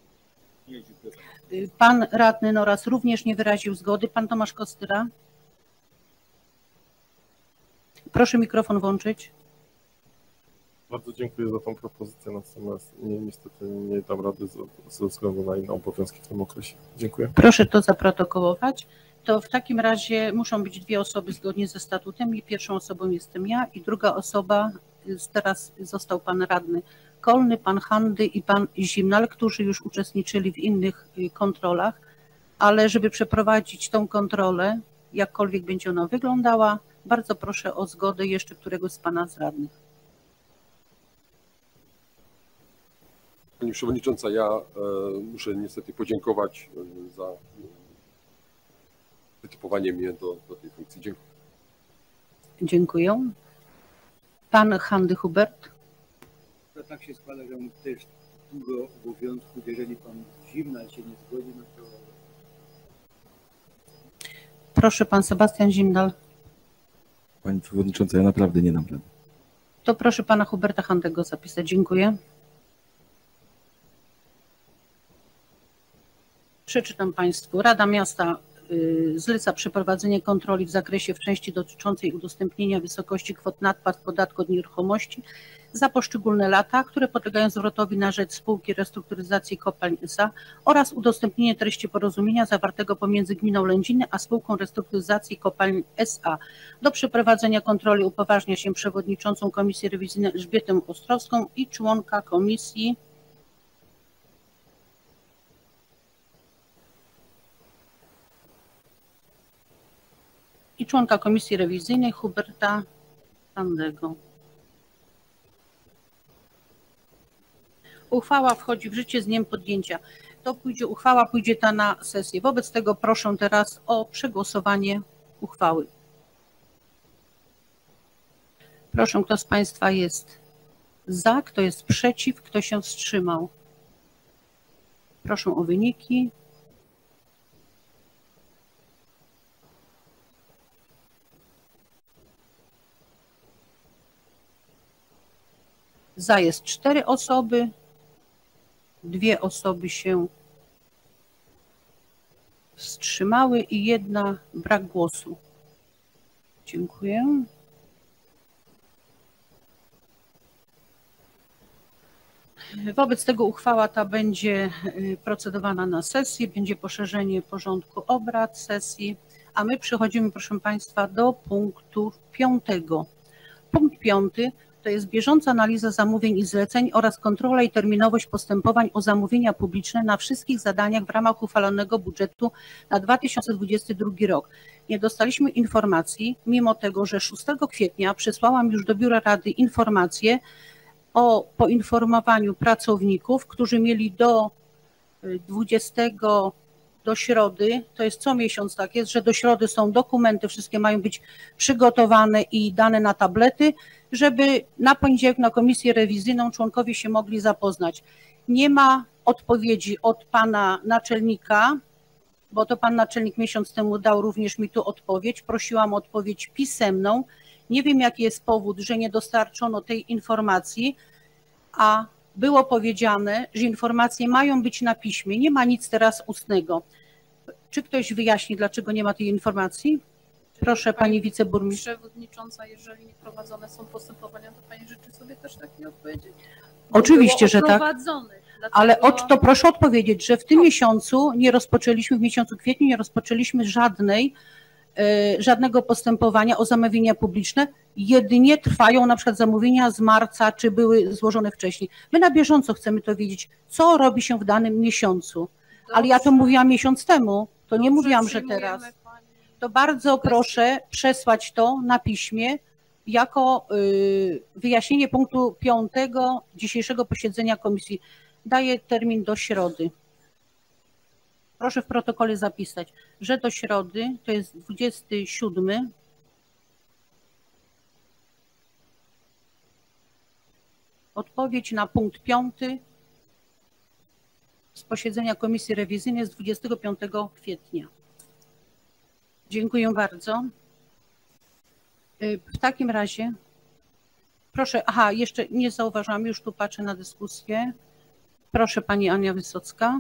Speaker 1: Pan Radny Noras również nie wyraził zgody. Pan Tomasz Kostyra. Proszę mikrofon włączyć.
Speaker 7: Bardzo dziękuję za tą propozycję, natomiast niestety nie dam rady ze względu na inne obowiązki w tym okresie. Dziękuję.
Speaker 1: Proszę to zaprotokołować. To w takim razie muszą być dwie osoby zgodnie ze statutem i pierwszą osobą jestem ja i druga osoba, teraz został Pan Radny Kolny, Pan Handy i Pan Zimnal, którzy już uczestniczyli w innych kontrolach, ale żeby przeprowadzić tą kontrolę, jakkolwiek będzie ona wyglądała, bardzo proszę o zgodę jeszcze któregoś z Pana z radnych.
Speaker 6: Pani Przewodnicząca, ja muszę niestety podziękować za wytypowanie mnie do tej funkcji. Dziękuję.
Speaker 1: Dziękuję. Pan Handy Hubert.
Speaker 2: To tak się składa, że mam też dużo obowiązków. Jeżeli Pan Zimnal się nie zgodzi, no to...
Speaker 1: Proszę Pan Sebastian Zimnal.
Speaker 9: Pani Przewodnicząca, ja naprawdę nie dam rady.
Speaker 1: To proszę Pana Huberta Handego zapisać. Dziękuję. Przeczytam Państwu. Rada Miasta zleca przeprowadzenie kontroli w zakresie w części dotyczącej udostępnienia wysokości kwot nadpłat w podatku od nieruchomości za poszczególne lata, które podlegają zwrotowi na rzecz spółki restrukturyzacji kopalń S.A. oraz udostępnienie treści porozumienia zawartego pomiędzy gminą Lędziny a spółką restrukturyzacji kopalń S.A. Do przeprowadzenia kontroli upoważnia się przewodniczącą Komisji Rewizyjnej Elżbietę Ostrowską i członka komisji rewizyjnej Huberta Landego. Uchwała wchodzi w życie z dniem podjęcia. Uchwała pójdzie ta na sesję. Wobec tego proszę teraz o przegłosowanie uchwały. Proszę, kto z Państwa jest za, kto jest przeciw, kto się wstrzymał. Proszę o wyniki. Za jest 4 osoby, 2 osoby się wstrzymały i 1 brak głosu. Dziękuję. Wobec tego uchwała ta będzie procedowana na sesji, będzie poszerzenie porządku obrad sesji, a my przechodzimy, proszę Państwa, do punktu 5. Punkt 5 to jest bieżąca analiza zamówień i zleceń oraz kontrola i terminowość postępowań o zamówienia publiczne na wszystkich zadaniach w ramach uchwalonego budżetu na 2022 rok. Nie dostaliśmy informacji, mimo tego, że 6 kwietnia przesłałam już do Biura Rady informację o poinformowaniu pracowników, którzy mieli do 20 do środy, to jest co miesiąc tak jest, że do środy są dokumenty, wszystkie mają być przygotowane i dane na tablety, żeby na poniedziałek na komisję rewizyjną członkowie się mogli zapoznać. Nie ma odpowiedzi od pana naczelnika, bo to pan naczelnik miesiąc temu dał również mi tu odpowiedź. Prosiłam o odpowiedź pisemną. Nie wiem, jaki jest powód, że nie dostarczono tej informacji, a było powiedziane, że informacje mają być na piśmie. Nie ma nic teraz ustnego. Czy ktoś wyjaśni, dlaczego nie ma tej informacji? Proszę, pani wiceburmistrz.
Speaker 3: Przewodnicząca, jeżeli nie prowadzone są postępowania, to pani życzy sobie też takiej odpowiedzi?
Speaker 1: Oczywiście, że tak. Ale to proszę odpowiedzieć, że w tym miesiącu nie rozpoczęliśmy, w miesiącu kwietniu nie rozpoczęliśmy żadnego postępowania o zamówienia publiczne, jedynie trwają na przykład zamówienia z marca, czy były złożone wcześniej. My na bieżąco chcemy to wiedzieć, co robi się w danym miesiącu. Ale ja to mówiłam miesiąc temu, to nie mówiłam, że teraz. To bardzo proszę przesłać to na piśmie jako wyjaśnienie punktu 5 dzisiejszego posiedzenia komisji. Daję termin do środy. Proszę w protokole zapisać, że do środy, to jest 27. Odpowiedź na punkt 5 z posiedzenia Komisji Rewizyjnej z 25 kwietnia. Dziękuję bardzo. W takim razie proszę, jeszcze nie zauważam, już tu patrzę na dyskusję. Proszę, pani Ania Wysocka.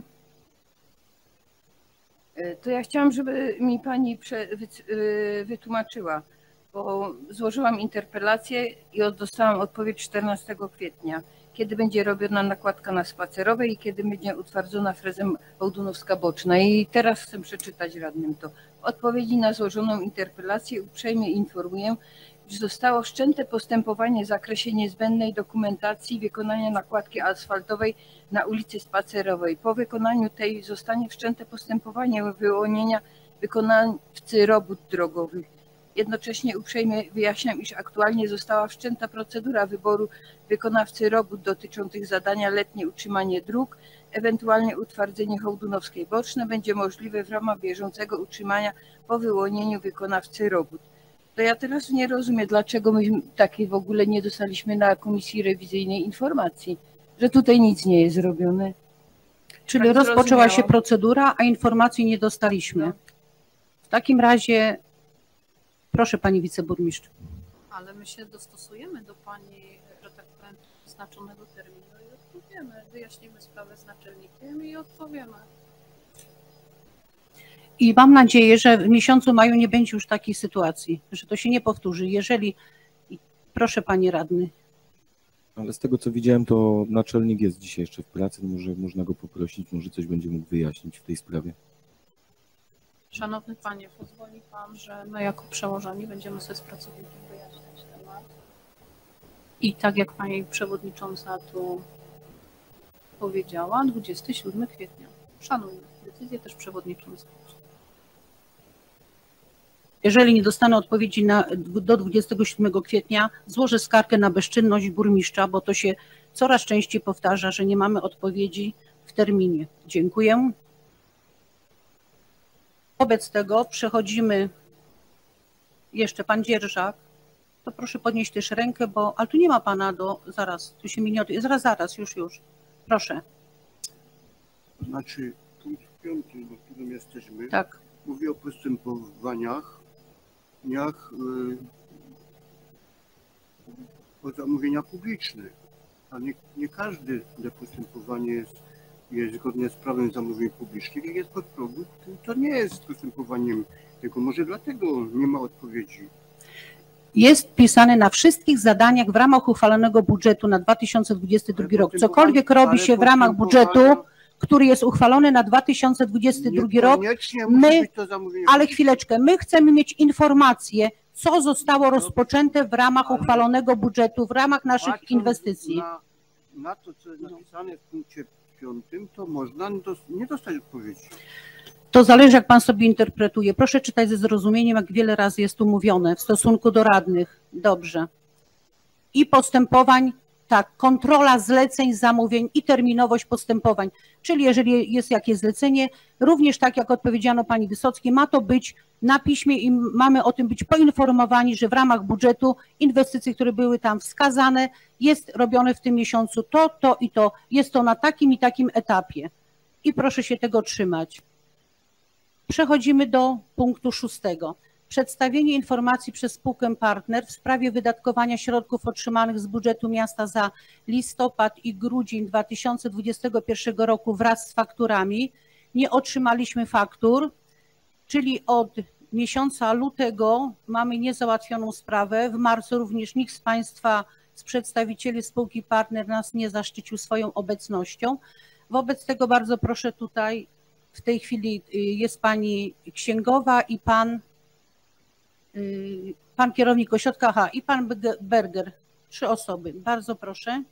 Speaker 5: To ja chciałam, żeby mi pani wytłumaczyła, bo złożyłam interpelację i dostałam odpowiedź 14 kwietnia, kiedy będzie robiona nakładka na Spacerowej i kiedy będzie utwardzona frezem Hołdunowska Boczna. I teraz chcę przeczytać radnym to. W odpowiedzi na złożoną interpelację uprzejmie informuję, że zostało wszczęte postępowanie w zakresie niezbędnej dokumentacji wykonania nakładki asfaltowej na ulicy Spacerowej. Po wykonaniu tej zostanie wszczęte postępowanie wyłonienia wykonawcy robót drogowych. Jednocześnie uprzejmie wyjaśniam, iż aktualnie została wszczęta procedura wyboru wykonawcy robót dotyczących zadania letnie utrzymanie dróg, ewentualnie utwardzenie Hołdunowskiej Bocznej będzie możliwe w ramach bieżącego utrzymania po wyłonieniu wykonawcy robót. To ja teraz nie rozumiem, dlaczego my takiej w ogóle nie dostaliśmy na komisji rewizyjnej informacji, że tutaj nic nie jest zrobione.
Speaker 1: Czyli tak rozpoczęła się procedura, a informacji nie dostaliśmy. No. W takim razie proszę pani wiceburmistrz.
Speaker 3: Ale my się dostosujemy do pani, że tak powiem, wyznaczonego terminu i odpowiemy. Wyjaśnimy sprawę z naczelnikiem i odpowiemy.
Speaker 1: I mam nadzieję, że w miesiącu maju nie będzie już takiej sytuacji, że to się nie powtórzy. Jeżeli, proszę panie radny.
Speaker 9: Ale z tego co widziałem, to naczelnik jest dzisiaj jeszcze w pracy, może można go poprosić, może coś będzie mógł wyjaśnić w tej sprawie.
Speaker 3: Szanowny panie, pozwoli pan, że my jako przełożeni będziemy sobie z pracownikiem wyjaśniać temat. I tak jak pani przewodnicząca tu powiedziała, 27 kwietnia. Szanujmy decyzję też przewodniczącej.
Speaker 1: Jeżeli nie dostanę odpowiedzi do 27 kwietnia, złożę skargę na bezczynność burmistrza, bo to się coraz częściej powtarza, że nie mamy odpowiedzi w terminie. Dziękuję. Wobec tego przechodzimy, jeszcze pan Dzierżak, to proszę podnieść też rękę, bo, ale tu nie ma pana zaraz, tu się minie, zaraz, już, proszę.
Speaker 2: To znaczy punkt 5, na którym jesteśmy,
Speaker 1: tak.
Speaker 2: Mówi o postępowaniach o zamówienia publiczne, a nie każde postępowanie jest zgodne z prawem zamówień publicznych. Jak jest pod progu, to nie jest postępowaniem tego. Może dlatego nie ma odpowiedzi.
Speaker 1: Jest pisane na wszystkich zadaniach w ramach uchwalonego budżetu na 2022 rok. Cokolwiek robi się w ramach budżetu, który jest uchwalony na 2022 rok, ale chwileczkę, my chcemy mieć informację, co zostało rozpoczęte w ramach uchwalonego budżetu, w ramach naszych inwestycji.
Speaker 2: Na to, co jest napisane w punkcie 5, to można nie dostać odpowiedzi.
Speaker 1: To zależy, jak pan sobie interpretuje. Proszę czytać ze zrozumieniem, jak wiele razy jest tu mówione w stosunku do radnych. Dobrze. I postępowań, tak, kontrola zleceń, zamówień i terminowość postępowań. Czyli jeżeli jest jakieś zlecenie, również tak jak odpowiedziano pani Wysockiej, ma to być na piśmie i mamy o tym być poinformowani, że w ramach budżetu inwestycje, które były tam wskazane, jest robione w tym miesiącu to i to. Jest to na takim i takim etapie. I proszę się tego trzymać. Przechodzimy do punktu 6. Przedstawienie informacji przez spółkę partner w sprawie wydatkowania środków otrzymanych z budżetu miasta za listopad i grudzień 2021 roku wraz z fakturami. Nie otrzymaliśmy faktur, czyli od miesiąca lutego mamy niezałatwioną sprawę. W marcu również nikt z państwa, z przedstawicieli spółki partner nas nie zaszczycił swoją obecnością. Wobec tego bardzo proszę tutaj, w tej chwili jest pani księgowa i pan kierownik ośrodka, i pan Berger. 3 osoby. Bardzo proszę.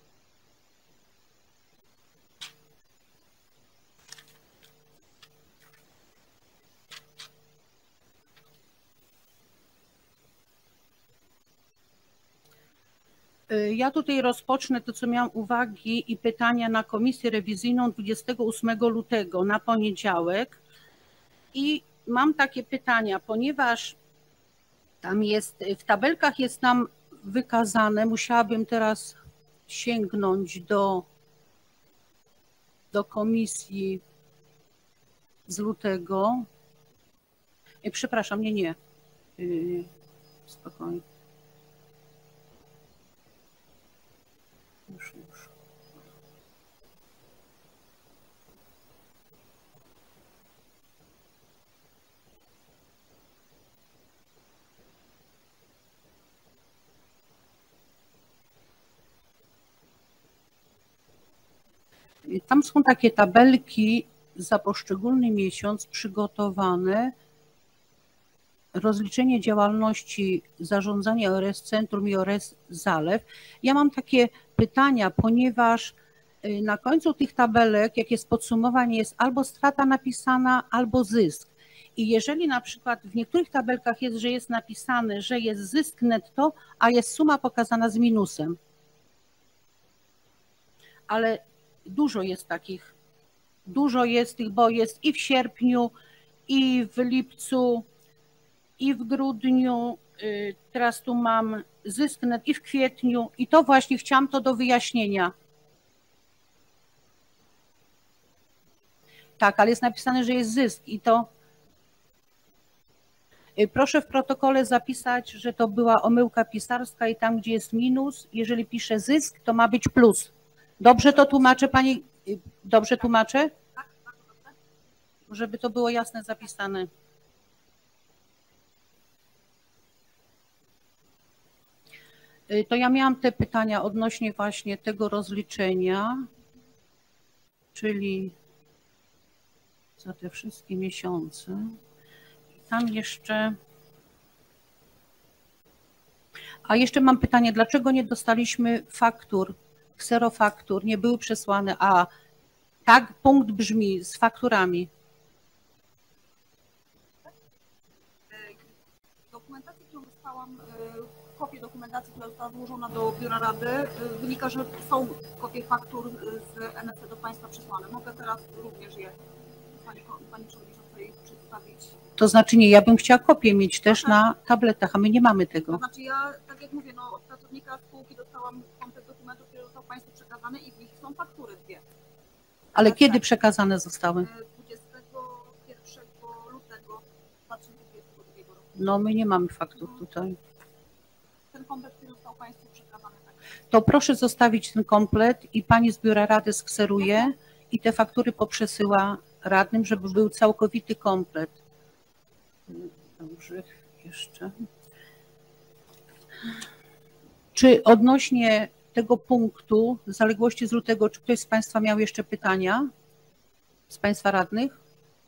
Speaker 1: Ja tutaj rozpocznę to, co miałam uwagi i pytania na komisję rewizyjną 28 lutego na poniedziałek i mam takie pytania, ponieważ tam jest, w tabelkach jest nam wykazane, musiałabym teraz sięgnąć do komisji z lutego. Przepraszam, nie. Spokojnie. Już. Tam są takie tabelki za poszczególny miesiąc przygotowane. Rozliczenie działalności zarządzania ORS Centrum i ORS Zalew. Ja mam takie pytania, ponieważ na końcu tych tabelek, jak jest podsumowanie, jest albo strata napisana, albo zysk. I jeżeli na przykład w niektórych tabelkach jest, że jest napisane, że jest zysk netto, a jest suma pokazana z minusem. Ale dużo jest tych, bo jest i w sierpniu, i w lipcu, i w grudniu, teraz tu mam zysk net i w kwietniu i to właśnie chciałam to do wyjaśnienia. Tak, ale jest napisane, że jest zysk i to proszę w protokole zapisać, że to była omyłka pisarska i tam, gdzie jest minus, jeżeli piszę zysk, to ma być plus. Dobrze to tłumaczę pani? Dobrze tłumaczę? żeby to było jasne zapisane. To ja miałam te pytania odnośnie właśnie tego rozliczenia, czyli za te wszystkie miesiące. I tam jeszcze... A jeszcze mam pytanie, dlaczego nie dostaliśmy faktur, kserofaktur, nie były przesłane, a tak punkt brzmi z fakturami.
Speaker 10: Dokumentacji, którą dostałam, kopię dokumentacji, która została złożona do Biura Rady, wynika, że są kopie faktur z NFZ do Państwa przesłane. Mogę teraz również je Pani Przewodniczącej przedstawić.
Speaker 1: To znaczy nie, ja bym chciała kopię mieć też na tabletach, a my nie mamy tego.
Speaker 10: To znaczy ja, tak jak mówię, no, od pracownika spółki dostałam komplet dokumentów, które został Państwu przekazany i w nich są faktury dwie.
Speaker 1: Ale kiedy przekazane zostały?
Speaker 10: 21 lutego 2022 roku.
Speaker 1: No my nie mamy faktur tutaj.
Speaker 10: Ten komplet, który został Państwu przekazany. Tak.
Speaker 1: To proszę zostawić ten komplet i Pani z Biura Rady skseruje i te faktury poprzesyła radnym, żeby był całkowity komplet. Dobrze, jeszcze. Czy odnośnie tego punktu zaległości z lutego, czy ktoś z Państwa miał jeszcze pytania? Z Państwa radnych?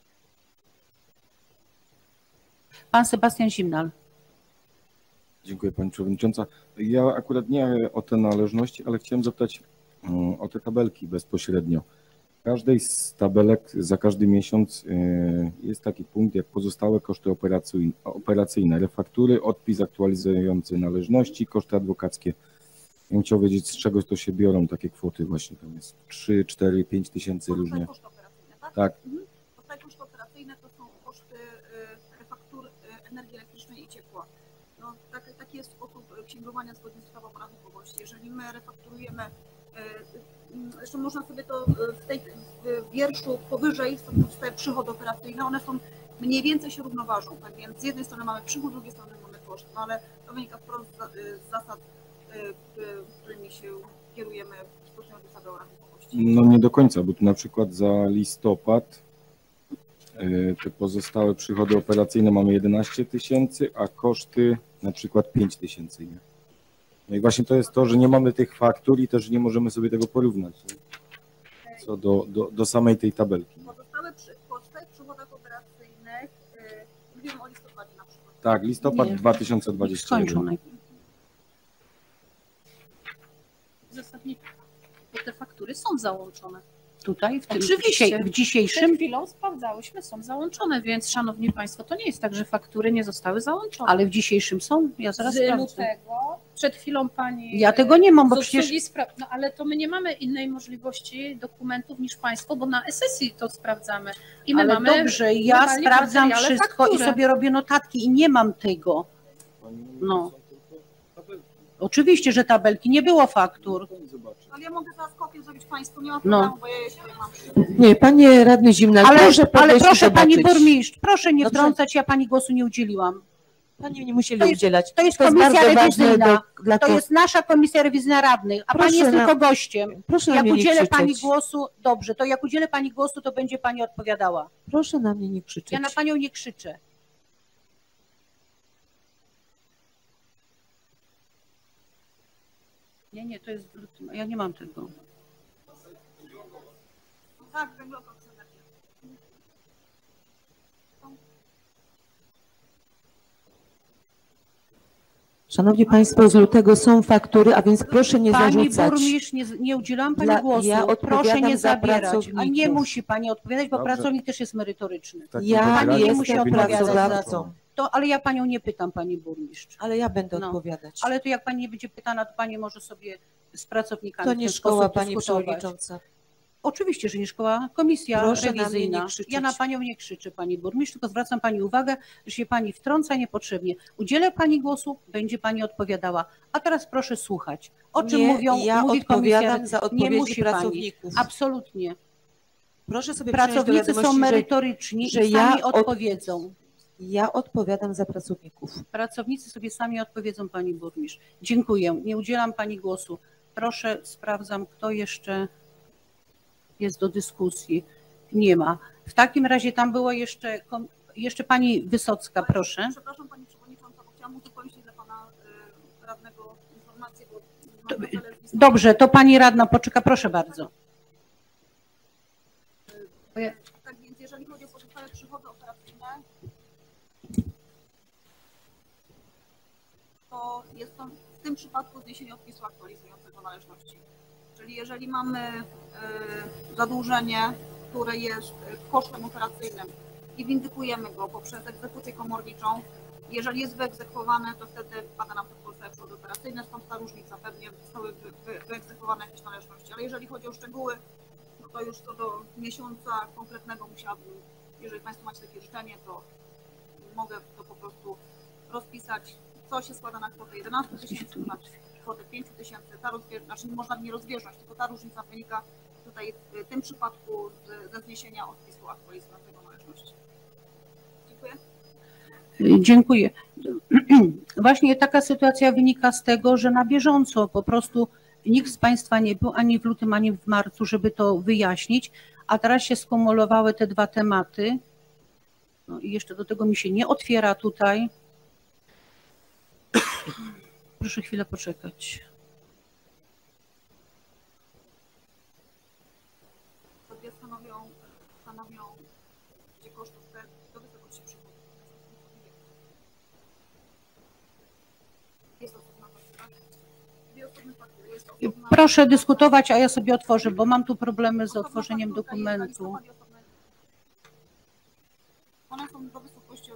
Speaker 1: Pan Sebastian Zimnal.
Speaker 9: Dziękuję Pani Przewodnicząca. Ja akurat nie o te należności, ale chciałem zapytać o te tabelki bezpośrednio. W każdej z tabelek za każdy miesiąc jest taki punkt jak pozostałe koszty operacyjne, refaktury, odpis aktualizujący należności, koszty adwokackie. Ja bym chciał wiedzieć, z czego to się biorą takie kwoty właśnie, tam jest 3, 4, 5 tysięcy różnie.
Speaker 10: Koszty operacyjne, tak?
Speaker 9: Tak.
Speaker 10: Pozostałe koszty operacyjne to są koszty refaktur energii elektrycznej i ciepła. No, taki jest sposób księgowania zgodnie z prawem o rachunkowości. Jeżeli my refakturujemy, zresztą można sobie to w wierszu powyżej są te przychody operacyjne, one są mniej więcej się równoważą. Tak więc z jednej strony mamy przychód, z drugiej strony mamy koszt, no ale to wynika wprost z zasad, którymi się kierujemy stosując zasadę o rachunkowości.
Speaker 9: No nie do końca, bo tu na przykład za listopad te pozostałe przychody operacyjne mamy 11 tysięcy, a koszty na przykład 5 tysięcy. No i właśnie to jest to, że nie mamy tych faktur i też nie możemy sobie tego porównać co do samej tej tabelki.
Speaker 10: Pozostałe przychodach operacyjnych, mówimy o listopadzie na przykład.
Speaker 9: Tak, listopad 2021.
Speaker 3: Zasadniczo, bo te faktury są załączone.
Speaker 1: Tutaj, w tym
Speaker 3: Oczywiście.
Speaker 1: w dzisiejszym?
Speaker 3: Przed chwilą sprawdzałyśmy, są załączone, więc szanowni Państwo, to nie jest tak, że faktury nie zostały załączone.
Speaker 1: Ale w dzisiejszym są? Ja zaraz
Speaker 3: z
Speaker 1: sprawdzę.
Speaker 3: lutego, przed chwilą Pani...
Speaker 1: Ja tego nie mam, bo przecież...
Speaker 3: No ale to my nie mamy innej możliwości dokumentów niż Państwo, bo na sesji to sprawdzamy. I my
Speaker 1: Ale
Speaker 3: mamy
Speaker 1: dobrze, ja sprawdzam wszystko
Speaker 3: fakturę.
Speaker 1: i sobie robię notatki i nie mam tego. No. Oczywiście, że tabelki, nie było faktur.
Speaker 10: Ale ja mogę teraz kopię zrobić Państwu, nie ma problemu, bo ja jeszcze mam.
Speaker 8: Nie, Panie Radny Zimnal,
Speaker 1: ale proszę Pani Burmistrz, proszę nie
Speaker 8: Dobrze.
Speaker 1: wtrącać, ja Pani głosu nie udzieliłam.
Speaker 8: Pani nie musieli udzielać.
Speaker 1: To jest komisja
Speaker 8: bardzo ważne
Speaker 1: rewizyjna.
Speaker 8: dla
Speaker 1: To jest nasza komisja rewizyjna radnych, a Pani jest tylko gościem.
Speaker 8: Proszę na
Speaker 1: Jak
Speaker 8: mnie nie
Speaker 1: udzielę Pani
Speaker 8: krzyczeć.
Speaker 1: głosu, dobrze, to jak udzielę Pani głosu, to będzie Pani odpowiadała.
Speaker 8: Proszę na mnie nie krzyczeć.
Speaker 1: Ja na Panią nie krzyczę. Nie, to jest w lutym. Ja nie mam tego.
Speaker 10: Tak, węglokoks.
Speaker 8: Szanowni Państwo, z lutego są faktury, a więc proszę nie zarzucać.
Speaker 1: Pani burmistrz, nie udzielałam Pani głosu.
Speaker 8: Ja
Speaker 1: Proszę nie
Speaker 8: za
Speaker 1: zabierać. A nie
Speaker 8: pracowników.
Speaker 1: musi Pani odpowiadać, bo
Speaker 9: Dobrze.
Speaker 1: pracownik też jest merytoryczny.
Speaker 9: Tak,
Speaker 8: Ja
Speaker 1: Pani nie musi
Speaker 8: jestem
Speaker 1: odpowiadać za
Speaker 8: pracodawcą,
Speaker 1: to, ale ja Panią nie pytam, Pani burmistrz.
Speaker 8: ale ja będę
Speaker 1: No.
Speaker 8: odpowiadać.
Speaker 1: Ale to jak Pani nie będzie pytana, to Pani może sobie z pracownikami
Speaker 8: To
Speaker 1: w
Speaker 8: nie
Speaker 1: ten
Speaker 8: szkoła,
Speaker 1: sposób
Speaker 8: Pani
Speaker 1: dyskutować.
Speaker 8: Przewodnicząca.
Speaker 1: Oczywiście, że nie szkoła, komisja
Speaker 8: Proszę na mnie
Speaker 1: rewizyjna.
Speaker 8: nie krzyczeć.
Speaker 1: Ja na Panią nie krzyczę, Pani burmistrz, tylko zwracam Pani uwagę, że się Pani wtrąca niepotrzebnie. Udzielę Pani głosu, będzie Pani odpowiadała. A teraz proszę słuchać. O czym
Speaker 8: Nie,
Speaker 1: mówią,
Speaker 8: ja
Speaker 1: mówi komisja.
Speaker 8: odpowiadam za
Speaker 1: Nie
Speaker 8: odpowiedzi
Speaker 1: musi Pani.
Speaker 8: pracowników.
Speaker 1: Absolutnie.
Speaker 8: Proszę sobie przyjąć do
Speaker 1: Pracownicy są
Speaker 8: wiadomości,
Speaker 1: merytoryczni
Speaker 8: że
Speaker 1: i
Speaker 8: ja
Speaker 1: sami odpowiedzą.
Speaker 8: Ja odpowiadam za pracowników.
Speaker 1: Pracownicy sobie sami odpowiedzą, Pani burmistrz. Dziękuję. Nie udzielam Pani głosu. Proszę, sprawdzam, kto jeszcze jest do dyskusji. Nie ma. W takim razie tam było jeszcze pani Wysocka, proszę.
Speaker 10: Przepraszam pani przewodnicząca, bo chciałam uzupełnić dla pana radnego informację, bo
Speaker 1: Dobrze, to pani radna poczeka, proszę bardzo.
Speaker 10: Tak więc jeżeli chodzi o pozostałe przychody operacyjne, to jest to w tym przypadku zniesienie odpisu aktualizującego należności. Czyli jeżeli mamy zadłużenie, które jest kosztem operacyjnym i windykujemy go poprzez egzekucję komorniczą, jeżeli jest wyegzekwowane, to wtedy wpada nam to w pozostałe przychody operacyjne, stąd ta różnica, pewnie zostały wyegzekwowane jakieś należności. Ale jeżeli chodzi o szczegóły, no to już co do miesiąca konkretnego musiałabym, jeżeli państwo macie takie życzenie, to mogę to po prostu rozpisać, co się składa na kwotę 11 000, na kwotę 5 000. Ta rozbieżność, znaczy można nie rozbieżność, tylko ta różnica wynika tutaj w tym przypadku ze zniesienia odpisu aktualizującego należności. Dziękuję.
Speaker 1: Dziękuję. Właśnie taka sytuacja wynika z tego, że na bieżąco po prostu nikt z państwa nie był ani w lutym, ani w marcu, żeby to wyjaśnić, a teraz się skumulowały te dwa tematy. No i jeszcze do tego mi się nie otwiera tutaj. Proszę chwilę poczekać.
Speaker 10: Sobie stanowią gdzie kosztów do wysokości przychodów. Jest osobna faktura. Dwie osobne faktury.
Speaker 1: Proszę dyskutować, a ja sobie otworzę, bo mam tu problemy z otworzeniem dokumentu.
Speaker 10: One są do wysokości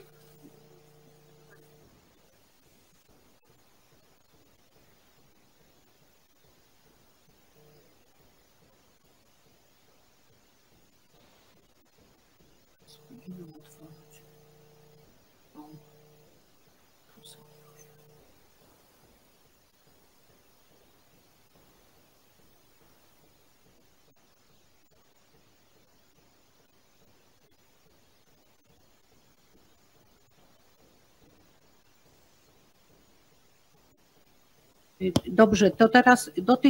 Speaker 1: Dobrze, to teraz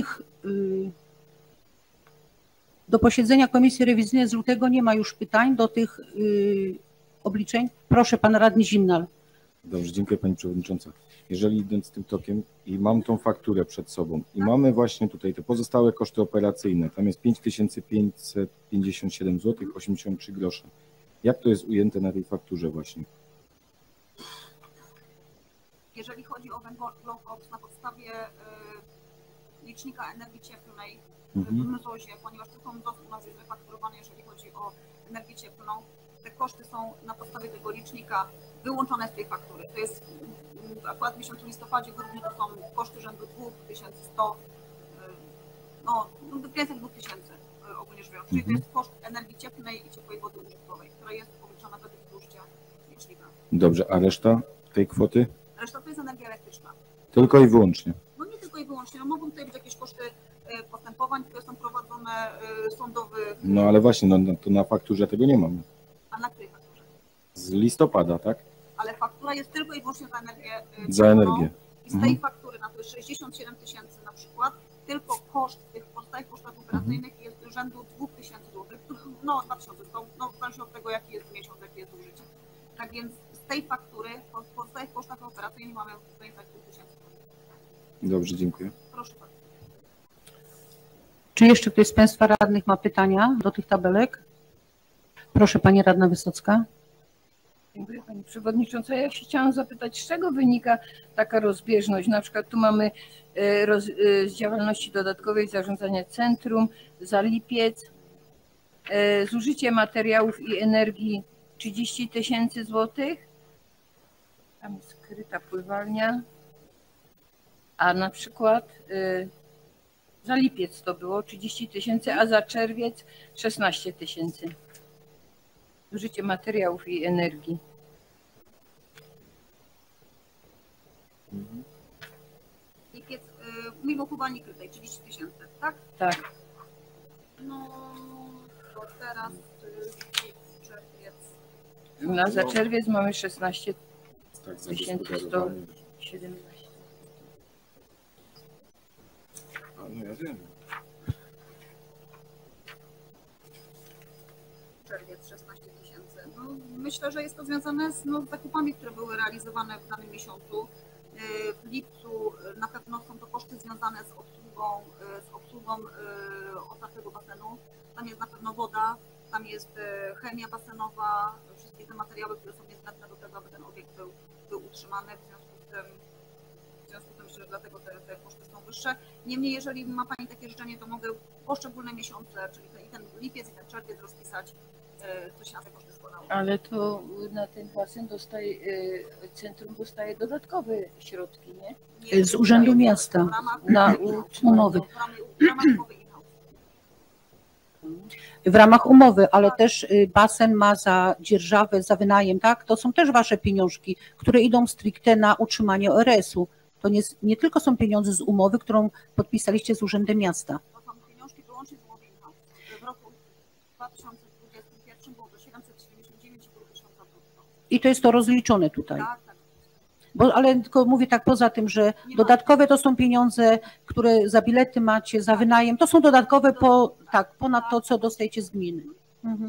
Speaker 1: do posiedzenia Komisji Rewizyjnej z lutego nie ma już pytań do tych obliczeń. Proszę, pan radny Zimnal.
Speaker 9: Dobrze, dziękuję pani przewodnicząca. Jeżeli idąc tym tokiem i mam tą fakturę przed sobą i mamy właśnie tutaj te pozostałe koszty operacyjne, tam jest 5557 zł 83 grosze. Jak to jest ujęte na tej fakturze właśnie?
Speaker 10: Jeżeli chodzi o węglokoks na podstawie licznika energii cieplnej w MZOZ-ie, ponieważ tylko MZOZ u nas jest wyfakturowany, jeżeli chodzi o energię cieplną, te koszty są na podstawie tego licznika wyłączone z tej faktury. To jest akurat w miesiącu listopadzie, grudniu to są koszty rzędu 2100, no więcej 2000 ogólnie rzecz biorąc. Czyli to jest koszt energii cieplnej i ciepłej wody użytkowej, która jest obliczona według użycia licznika.
Speaker 9: Dobrze, a reszta tej kwoty?
Speaker 10: Reszta to jest energia elektryczna.
Speaker 9: Tylko i wyłącznie.
Speaker 10: No nie tylko i wyłącznie, no mogą tutaj być jakieś koszty postępowań, które są prowadzone sądowych.
Speaker 9: No ale właśnie, no to na fakturze tego nie mamy.
Speaker 10: A na której fakturze?
Speaker 9: Z listopada, tak?
Speaker 10: Ale faktura jest tylko i wyłącznie za energię.
Speaker 9: Za energię.
Speaker 10: I z tej faktury, na to jest 67 000 na przykład, tylko koszt tych pozostałych kosztów operacyjnych jest rzędu 2000 zł, no 2000, no w zależności od tego, jaki jest miesiąc, jakie jest użycie. Tak więc z tej faktury, po pozostałych kosztach operacyjnych mamy tutaj 2000 zł.
Speaker 9: Dobrze, dziękuję.
Speaker 10: Proszę bardzo.
Speaker 1: Czy jeszcze ktoś z państwa radnych ma pytania do tych tabelek? Proszę, pani radna Wysocka.
Speaker 5: Dziękuję pani przewodnicząca. Ja się chciałam zapytać, z czego wynika taka rozbieżność? Na przykład tu mamy z działalności dodatkowej zarządzania centrum za lipiec, zużycie materiałów i energii 30 000 złotych, tam jest skryta pływalnia, a na przykład za lipiec to było 30 000, a za czerwiec 16 000. Zużycie materiałów i energii.
Speaker 10: Lipiec, mówimy o pływalni krytej, 30 000, tak?
Speaker 5: Tak.
Speaker 10: No to teraz czerwiec.
Speaker 5: No, za czerwiec mamy 16 117.
Speaker 9: A no ja wiem.
Speaker 10: czerwiec 16 tysięcy. No, myślę, że jest to związane z zakupami, które były realizowane w danym miesiącu. W lipcu na pewno są to koszty związane z obsługą otwartego basenu. Tam jest na pewno woda, tam jest chemia basenowa, wszystkie te materiały, które są niezbędne do tego, aby ten obiekt był utrzymany. W związku z tym myślę, że dlatego te koszty są wyższe. Niemniej, jeżeli ma Pani takie życzenie, to mogę poszczególne miesiące, czyli ten lipiec i ten czerwiec rozpisać, co się na te koszty składało.
Speaker 5: Ale to na ten basen centrum dostaje dodatkowe środki, nie?
Speaker 1: Z Urzędu Miasta na umowy. W ramach umowy, ale też basen ma za dzierżawę, za wynajem, tak? To są też Wasze pieniążki, które idą stricte na utrzymanie ORS-u. To nie tylko są pieniądze z umowy, którą podpisaliście z Urzędem Miasta.
Speaker 10: To są pieniążki wyłącznie z umowy in-house. W roku 2021 było to 779,5 tysiąca brutto.
Speaker 1: I to jest to rozliczone tutaj.
Speaker 10: Tak.
Speaker 1: Ale tylko mówię tak poza tym, że dodatkowe to są pieniądze, które za bilety macie, za wynajem, to są dodatkowe ponad to, co dostajecie z gminy. Mhm.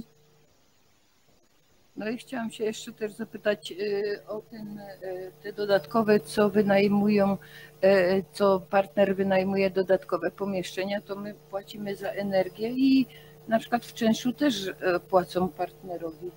Speaker 5: No i chciałam się jeszcze też zapytać o te dodatkowe, co wynajmują, co partner wynajmuje dodatkowe pomieszczenia, to my płacimy za energię i na przykład w czynszu też płacą partnerowi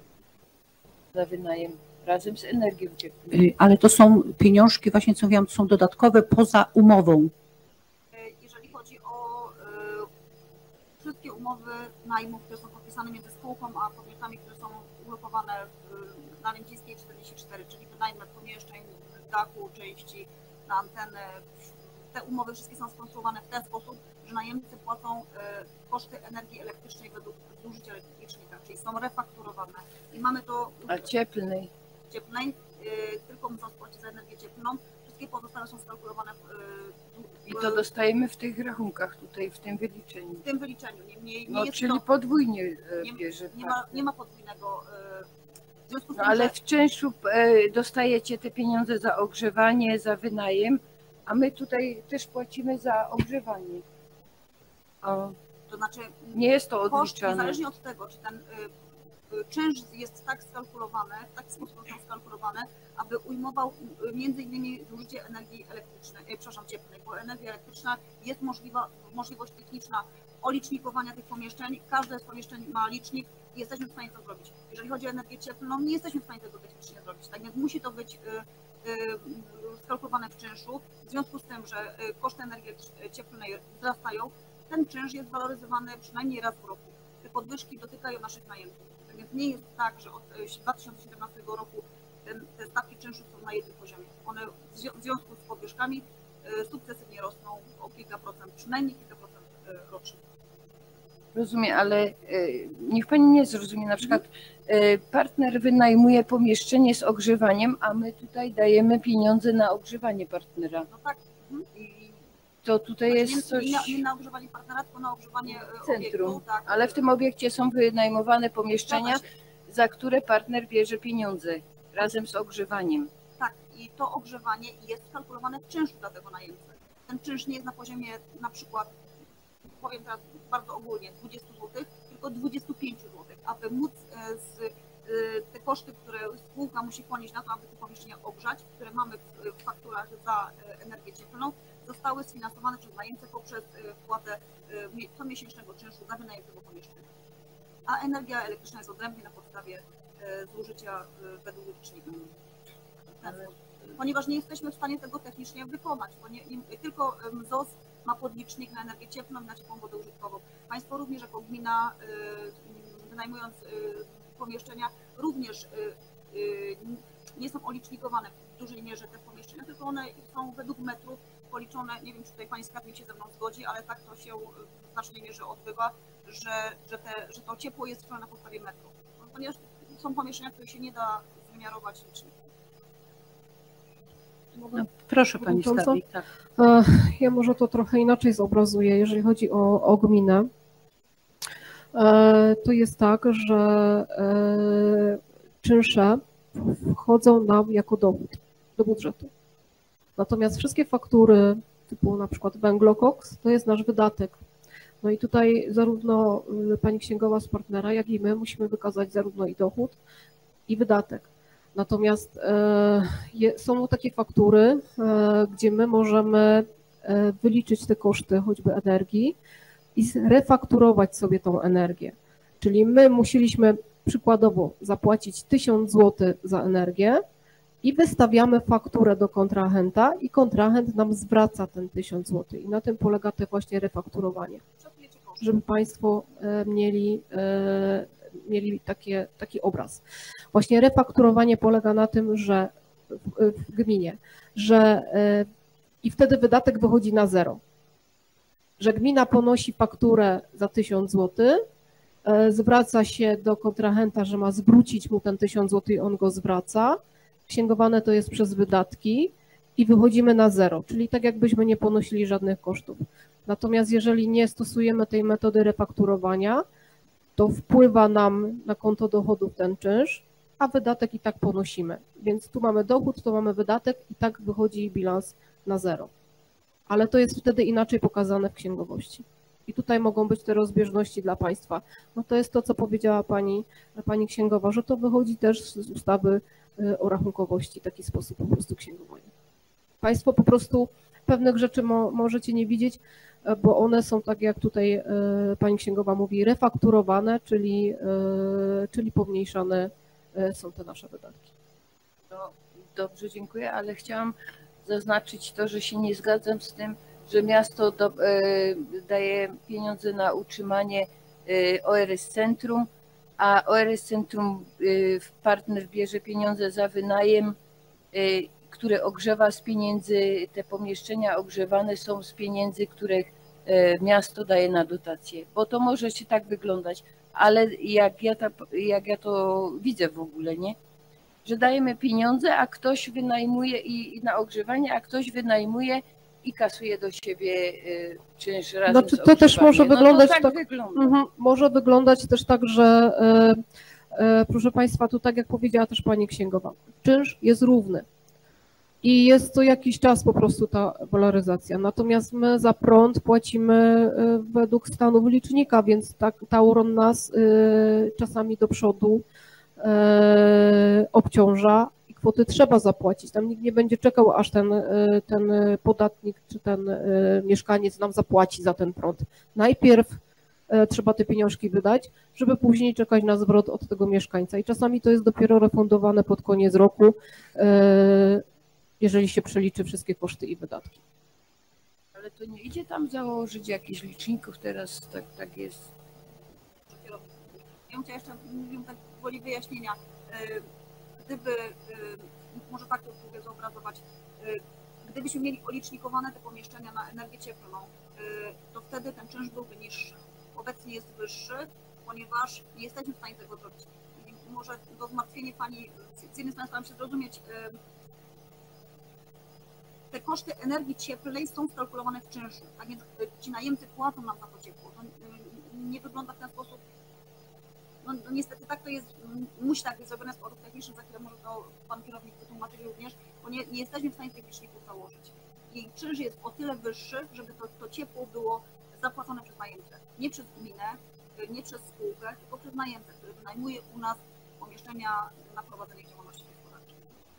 Speaker 5: za wynajem razem z energią cieplną.
Speaker 1: Ale to są pieniążki, właśnie co mówiłam, to są dodatkowe poza umową.
Speaker 10: Jeżeli chodzi o wszystkie umowy najmu, które są podpisane między spółką a podmiotami, które są ugrupowane na Lędzińskiej 44, czyli wynajem pomieszczeń, dachu, części na antenę. Te umowy wszystkie są skonstruowane w ten sposób, że najemcy płacą koszty energii elektrycznej według zużycia licznika, czyli są refakturowane. I mamy to...
Speaker 5: A cieplnej,
Speaker 10: tylko muszą płacić za energię cieplną. Wszystkie pozostałe są skalkulowane
Speaker 5: i to dostajemy w tych rachunkach tutaj, w tym wyliczeniu.
Speaker 10: W tym wyliczeniu.
Speaker 5: Czyli podwójnie bierze.
Speaker 10: Nie ma podwójnego. W związku z tym,
Speaker 5: ale w czynszu dostajecie te pieniądze za ogrzewanie, za wynajem, a my tutaj też płacimy za ogrzewanie.
Speaker 10: To znaczy
Speaker 5: nie jest to odliczane.
Speaker 10: Koszt, niezależnie od tego, czy ten czynsz jest tak skalkulowany, w taki sposób są skalkulowane, aby ujmował między innymi zużycie energii elektrycznej, cieplnej, bo energia elektryczna jest możliwość techniczna olicznikowania tych pomieszczeń. Każde z pomieszczeń ma licznik i jesteśmy w stanie to zrobić. Jeżeli chodzi o energię cieplną, nie jesteśmy w stanie tego technicznie zrobić. Tak więc musi to być skalkulowane w czynszu. W związku z tym, że koszty energii cieplnej wzrastają, ten czynsz jest waloryzowany przynajmniej raz w roku. Te podwyżki dotykają naszych najemców. Więc nie jest tak, że od 2017 roku te stawki czynszu są na jednym poziomie. One w związku z podwyżkami sukcesywnie rosną o kilka procent, przynajmniej kilka procent rocznie.
Speaker 5: Rozumiem, ale niech Pani nie zrozumie, na przykład partner wynajmuje pomieszczenie z ogrzewaniem, a my tutaj dajemy pieniądze na ogrzewanie partnera.
Speaker 10: No tak.
Speaker 5: To tutaj jest coś...
Speaker 10: Nie na ogrzewanie partnera, tylko na ogrzewanie
Speaker 5: centrum.
Speaker 10: Obiektu, tak.
Speaker 5: Ale w tym obiekcie są wynajmowane pomieszczenia, za które partner bierze pieniądze razem z ogrzewaniem.
Speaker 10: Tak, i to ogrzewanie jest kalkulowane w czynszu dla tego najemcy. Ten czynsz nie jest na poziomie na przykład, powiem teraz bardzo ogólnie, 20 zł, tylko 25 zł, aby móc te koszty, które spółka musi ponieść na to, aby te pomieszczenia ogrzać, które mamy w fakturach za energię cieplną, zostały sfinansowane przez najemcę poprzez wpłatę comiesięcznego czynszu za wynajem tego pomieszczenia. A energia elektryczna jest odrębnie na podstawie zużycia według licznika. Ponieważ nie jesteśmy w stanie tego technicznie wykonać, bo tylko ZOS ma podlicznik na energię cieplną i na ciepłą wodę użytkową. Państwo również jako gmina, wynajmując pomieszczenia, również nie są olicznikowane w dużej mierze te pomieszczenia, tylko one są według metrów policzone. Nie wiem, czy tutaj Pani skarbnik się ze mną zgodzi, ale tak to się w znacznej mierze odbywa, że to ciepło jest liczone na podstawie metrów. Ponieważ są pomieszczenia, których się nie da wymiarować licznikiem.
Speaker 1: No, proszę Pani skarbnik. Tak.
Speaker 4: Ja może to trochę inaczej zobrazuję, jeżeli chodzi o gminę. To jest tak, że czynsze wchodzą nam jako dowód do budżetu. Natomiast wszystkie faktury typu na przykład węglokoks to jest nasz wydatek. No i tutaj zarówno pani księgowa z partnera, jak i my musimy wykazać zarówno i dochód, i wydatek. Natomiast są takie faktury, gdzie my możemy wyliczyć te koszty choćby energii i refakturować sobie tą energię. Czyli my musieliśmy przykładowo zapłacić 1000 zł za energię i wystawiamy fakturę do kontrahenta i kontrahent nam zwraca ten 1000 zł. I na tym polega to właśnie refakturowanie. Żeby Państwo mieli taki obraz. Właśnie refakturowanie polega na tym, że w gminie, że i wtedy wydatek wychodzi na zero. Że gmina ponosi fakturę za 1000 zł, zwraca się do kontrahenta, że ma zwrócić mu ten 1000 zł i on go zwraca. Księgowane to jest przez wydatki i wychodzimy na zero, czyli tak jakbyśmy nie ponosili żadnych kosztów. Natomiast jeżeli nie stosujemy tej metody refakturowania, to wpływa nam na konto dochodów ten czynsz, a wydatek i tak ponosimy. Więc tu mamy dochód, tu mamy wydatek i tak wychodzi bilans na zero. Ale to jest wtedy inaczej pokazane w księgowości. I tutaj mogą być te rozbieżności dla Państwa. No to jest to, co powiedziała pani księgowa, że to wychodzi też z ustawy o rachunkowości, taki sposób po prostu księgowania. Państwo po prostu pewnych rzeczy możecie nie widzieć, bo one są, tak jak tutaj pani księgowa mówi, refakturowane, czyli pomniejszane są te nasze wydatki.
Speaker 5: No, dobrze, dziękuję, ale chciałam zaznaczyć to, że się nie zgadzam z tym, że miasto daje pieniądze na utrzymanie ORS Centrum, a ORS Centrum partner bierze pieniądze za wynajem, które ogrzewa z pieniędzy, te pomieszczenia ogrzewane są z pieniędzy, które miasto daje na dotacje, bo to może się tak wyglądać, ale jak ja to widzę w ogóle, nie? Że dajemy pieniądze, a ktoś wynajmuje i na ogrzewanie, a ktoś wynajmuje i kasuje do siebie czynsz razem
Speaker 4: znaczy,
Speaker 5: z
Speaker 4: to też może wyglądać
Speaker 5: tak,
Speaker 4: wygląda. Może wyglądać też tak, że proszę Państwa, tu tak jak powiedziała też pani księgowa, czynsz jest równy i jest co jakiś czas po prostu ta waloryzacja. Natomiast my za prąd płacimy według stanu wylicznika, więc tak Tauron nas czasami do przodu obciąża i kwoty trzeba zapłacić. Tam nikt nie będzie czekał, aż ten podatnik czy ten mieszkaniec nam zapłaci za ten prąd. Najpierw trzeba te pieniążki wydać, żeby później czekać na zwrot od tego mieszkańca. I czasami to jest dopiero refundowane pod koniec roku, jeżeli się przeliczy wszystkie koszty i wydatki.
Speaker 5: Ale to nie idzie tam założyć jakichś liczników teraz, tak jest.
Speaker 10: Ja bym chciała jeszcze, mówię tak woli wyjaśnienia, gdyby, może tak to próbuję zobrazować, gdybyśmy mieli olicznikowane te pomieszczenia na energię cieplną, to wtedy ten czynsz byłby niższy. Obecnie jest wyższy, ponieważ nie jesteśmy w stanie tego zrobić. I może to zmartwienie pani, z jednej strony staram się zrozumieć, te koszty energii cieplnej są skalkulowane w czynszu, tak więc ci najemcy płacą nam za to ciepło. To nie wygląda w ten sposób. No niestety tak to jest, musi tak być zrobione w sposób techniczny, za chwilę może to pan kierownik wytłumaczyć również, bo nie jesteśmy w stanie tych liczników założyć. I czynsz jest o tyle wyższy, żeby to ciepło było zapłacone przez najemcę. Nie przez gminę, nie przez spółkę, tylko przez najemcę, który wynajmuje u nas pomieszczenia na prowadzenie działalności gospodarczej.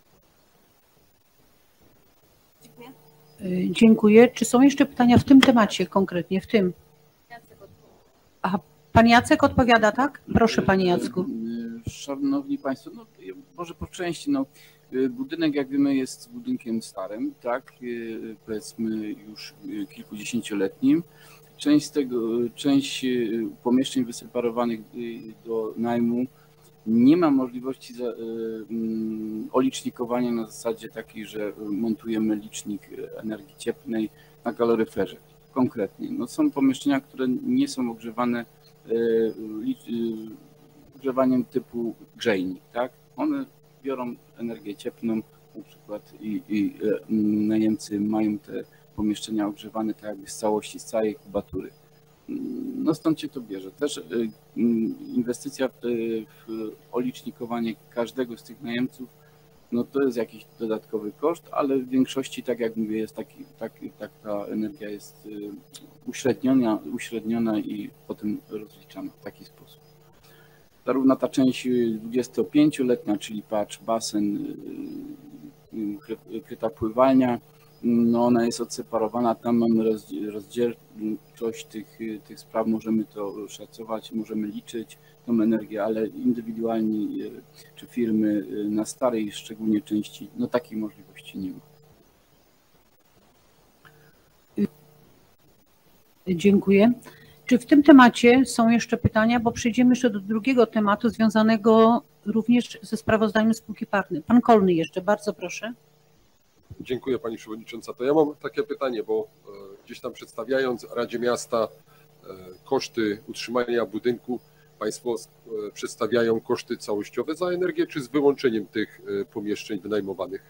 Speaker 10: Dziękuję.
Speaker 1: Dziękuję. Czy są jeszcze pytania w tym temacie konkretnie, w tym? Aha, pan Jacek odpowiada, tak? Proszę, panie Jacku.
Speaker 11: Szanowni Państwo, no może po części, no budynek, jak wiemy, jest budynkiem starym, tak, powiedzmy już kilkudziesięcioletnim. Część pomieszczeń wyseparowanych do najmu nie ma możliwości olicznikowania na zasadzie takiej, że montujemy licznik energii cieplnej na kaloryferze. Konkretnie, no są pomieszczenia, które nie są ogrzewane ogrzewaniem typu grzejnik, tak? One biorą energię cieplną na przykład i najemcy mają te pomieszczenia ogrzewane tak jakby z całości, z całej kubatury. No stąd się to bierze. Też inwestycja w olicznikowanie każdego z tych najemców no to jest jakiś dodatkowy koszt, ale w większości, tak jak mówię, jest ta energia jest uśredniona i potem rozliczana w taki sposób. Zarówno ta część 25-letnia, czyli patrz, basen, kryta pływalnia, no ona jest odseparowana, tam mamy rozdzielczość tych spraw, możemy to szacować, możemy liczyć tą energię, ale indywidualni czy firmy na starej szczególnie części, no takiej możliwości nie ma.
Speaker 1: Dziękuję. Czy w tym temacie są jeszcze pytania, bo przejdziemy jeszcze do drugiego tematu związanego również ze sprawozdaniem spółki partner. Pan Kolny jeszcze, bardzo proszę.
Speaker 6: Dziękuję Pani Przewodnicząca. To ja mam takie pytanie, bo gdzieś tam przedstawiając Radzie Miasta koszty utrzymania budynku, Państwo przedstawiają koszty całościowe za energię, czy z wyłączeniem tych pomieszczeń wynajmowanych?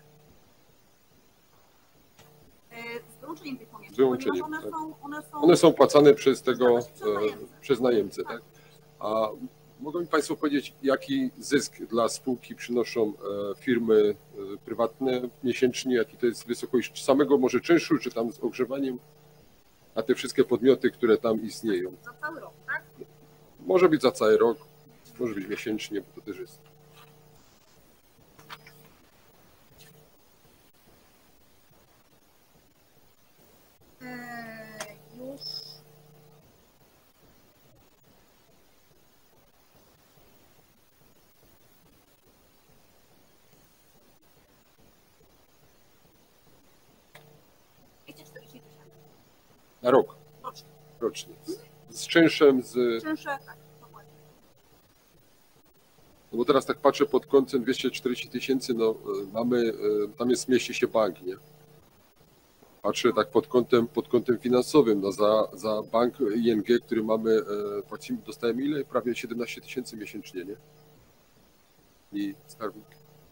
Speaker 10: Z wyłączeniem tych pomieszczeń,
Speaker 6: wyłączeniem,
Speaker 10: tak.
Speaker 6: One są płacane przez najemcę, tak? A mogą mi Państwo powiedzieć, jaki zysk dla spółki przynoszą firmy prywatne miesięcznie, jaki to jest wysokość samego może czynszu, czy tam z ogrzewaniem, a te wszystkie podmioty, które tam istnieją?
Speaker 10: Za cały rok, tak?
Speaker 6: Może być za cały rok, może być miesięcznie, bo to też jest.
Speaker 10: Już.
Speaker 6: Na rok. Rocznie. Z czynszem,
Speaker 10: Czynsze, tak, dokładnie.
Speaker 6: No bo teraz tak patrzę pod kątem 240 tysięcy, no mamy, tam mieści się bank, nie? Patrzę tak pod kątem finansowym, no za bank ING, który mamy, płacimy, dostajemy ile? Prawie 17 tysięcy miesięcznie, nie? I skarbnik.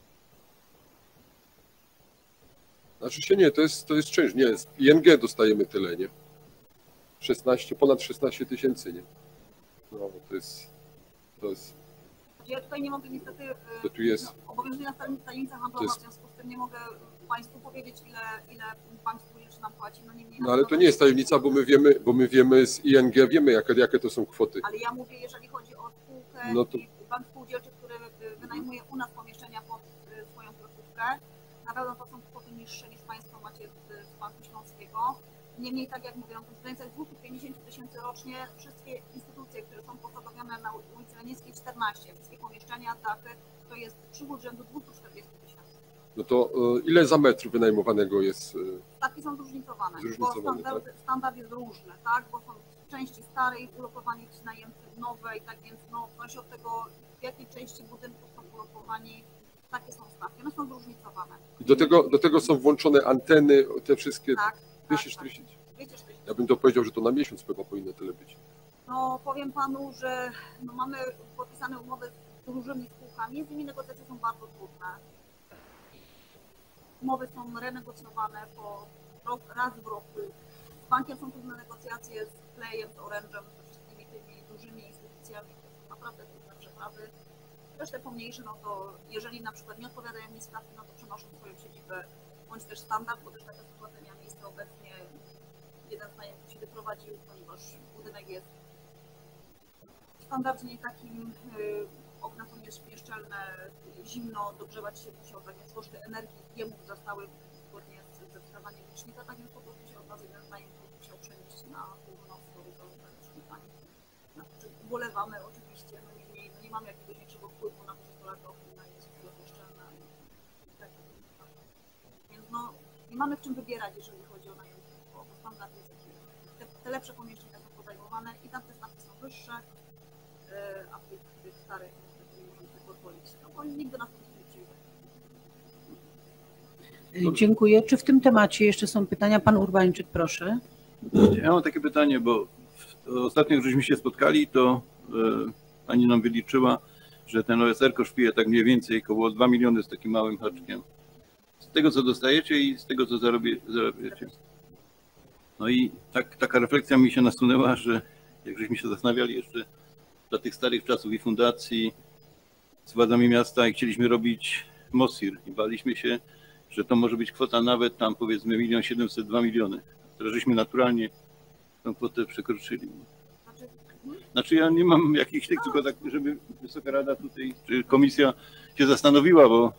Speaker 6: Znaczy się nie, to jest czynsz, nie, z ING dostajemy tyle, nie? Ponad 16 tysięcy, nie? No, to jest.
Speaker 10: Ja tutaj nie mogę niestety,
Speaker 6: to tu jest,
Speaker 10: obowiązuje nas tajemnica handlowa, w związku z tym nie mogę Państwu powiedzieć, ile Bank Spółdzielczy nam płaci. No, niemniej
Speaker 6: no ale to nie jest tajemnica, bo my wiemy z ING, wiemy jakie to są kwoty.
Speaker 10: Ale ja mówię, jeżeli chodzi o spółkę
Speaker 6: no to...
Speaker 10: i Bank Spółdzielczy, który wynajmuje u nas pomieszczenia pod swoją placówkę, na pewno to są kwoty niższe niż Państwo macie z Banku Śląskiego. Niemniej, tak jak mówię, w granicach 250 tysięcy rocznie wszystkie instytucje, które są posadowione na ulicy Lenieckiej 14, wszystkie pomieszczenia, dachy, to jest przychód rzędu 240 tysięcy.
Speaker 6: No to ile za metr wynajmowanego jest?
Speaker 10: Stawki są zróżnicowane, bo standard jest różny, tak? Bo są części starej ulokowani ci najemcy nowej, tak więc no, zależy od tego, w jakiej części budynku są ulokowani, takie są stawki, one są zróżnicowane.
Speaker 6: I do tego są włączone anteny, te wszystkie...
Speaker 10: Tak.
Speaker 6: 240. Ja bym to powiedział, że to na miesiąc chyba powinno tyle być.
Speaker 10: No powiem Panu, że no, mamy podpisane umowy z dużymi spółkami, z nimi negocjacje są bardzo trudne. Umowy są renegocjowane raz w roku. Z bankiem są trudne negocjacje, z Playem, z Orange'em, ze wszystkimi tymi dużymi instytucjami, to są naprawdę trudne przeprawy. Resztę pomniejsze, no to jeżeli na przykład nie odpowiadają mi stawki, no to przenoszą swoją siedzibę, bądź też standard, bo też taka sytuacja miała miejsce obecnie. Jeden z najemców się wyprowadził, ponieważ budynek jest w standardzie takim, okna są nieszczelne, zimno, dogrzewać się musiał, tak więc koszty energii jemu zostały zgodnie ze wskazaniem licznika, tak więc po prostu się okazuje, jeden z najemców musiał przenieść na północną do mieszkania. Znaczy, ubolewamy oczywiście, no niemniej no nie mamy jakiegoś większego wpływu na to, że stolarka okna jest nieszczelna. Tak, więc no nie mamy w czym wybierać, jeżeli chodzi o najemców, bo standard jest taki. Te lepsze pomieszczenia są podejmowane i tam te stawki są wyższe, a w tych starych nie możemy sobie pozwolić, no bo nikt do nas nie przyjdzie.
Speaker 1: Dziękuję. Czy w tym temacie jeszcze są pytania? Pan Urbańczyk, proszę.
Speaker 12: Ja mam takie pytanie, bo ostatnio jak żeśmy się spotkali, to pani nam wyliczyła, że ten OSR kosztuje tak mniej więcej około 2 miliony z takim małym haczkiem. Z tego, co dostajecie i z tego, co zarabiacie. No i taka refleksja mi się nasunęła, że jak żeśmy się zastanawiali jeszcze dla tych starych czasów i fundacji z władzami miasta i chcieliśmy robić Mosir i baliśmy się, że to może być kwota nawet tam powiedzmy 1 702 000 000. Teraz żeśmy naturalnie tą kwotę przekroczyli. Znaczy ja nie mam jakichś tych, tylko tak, żeby Wysoka Rada tutaj, czy komisja się zastanowiła, bo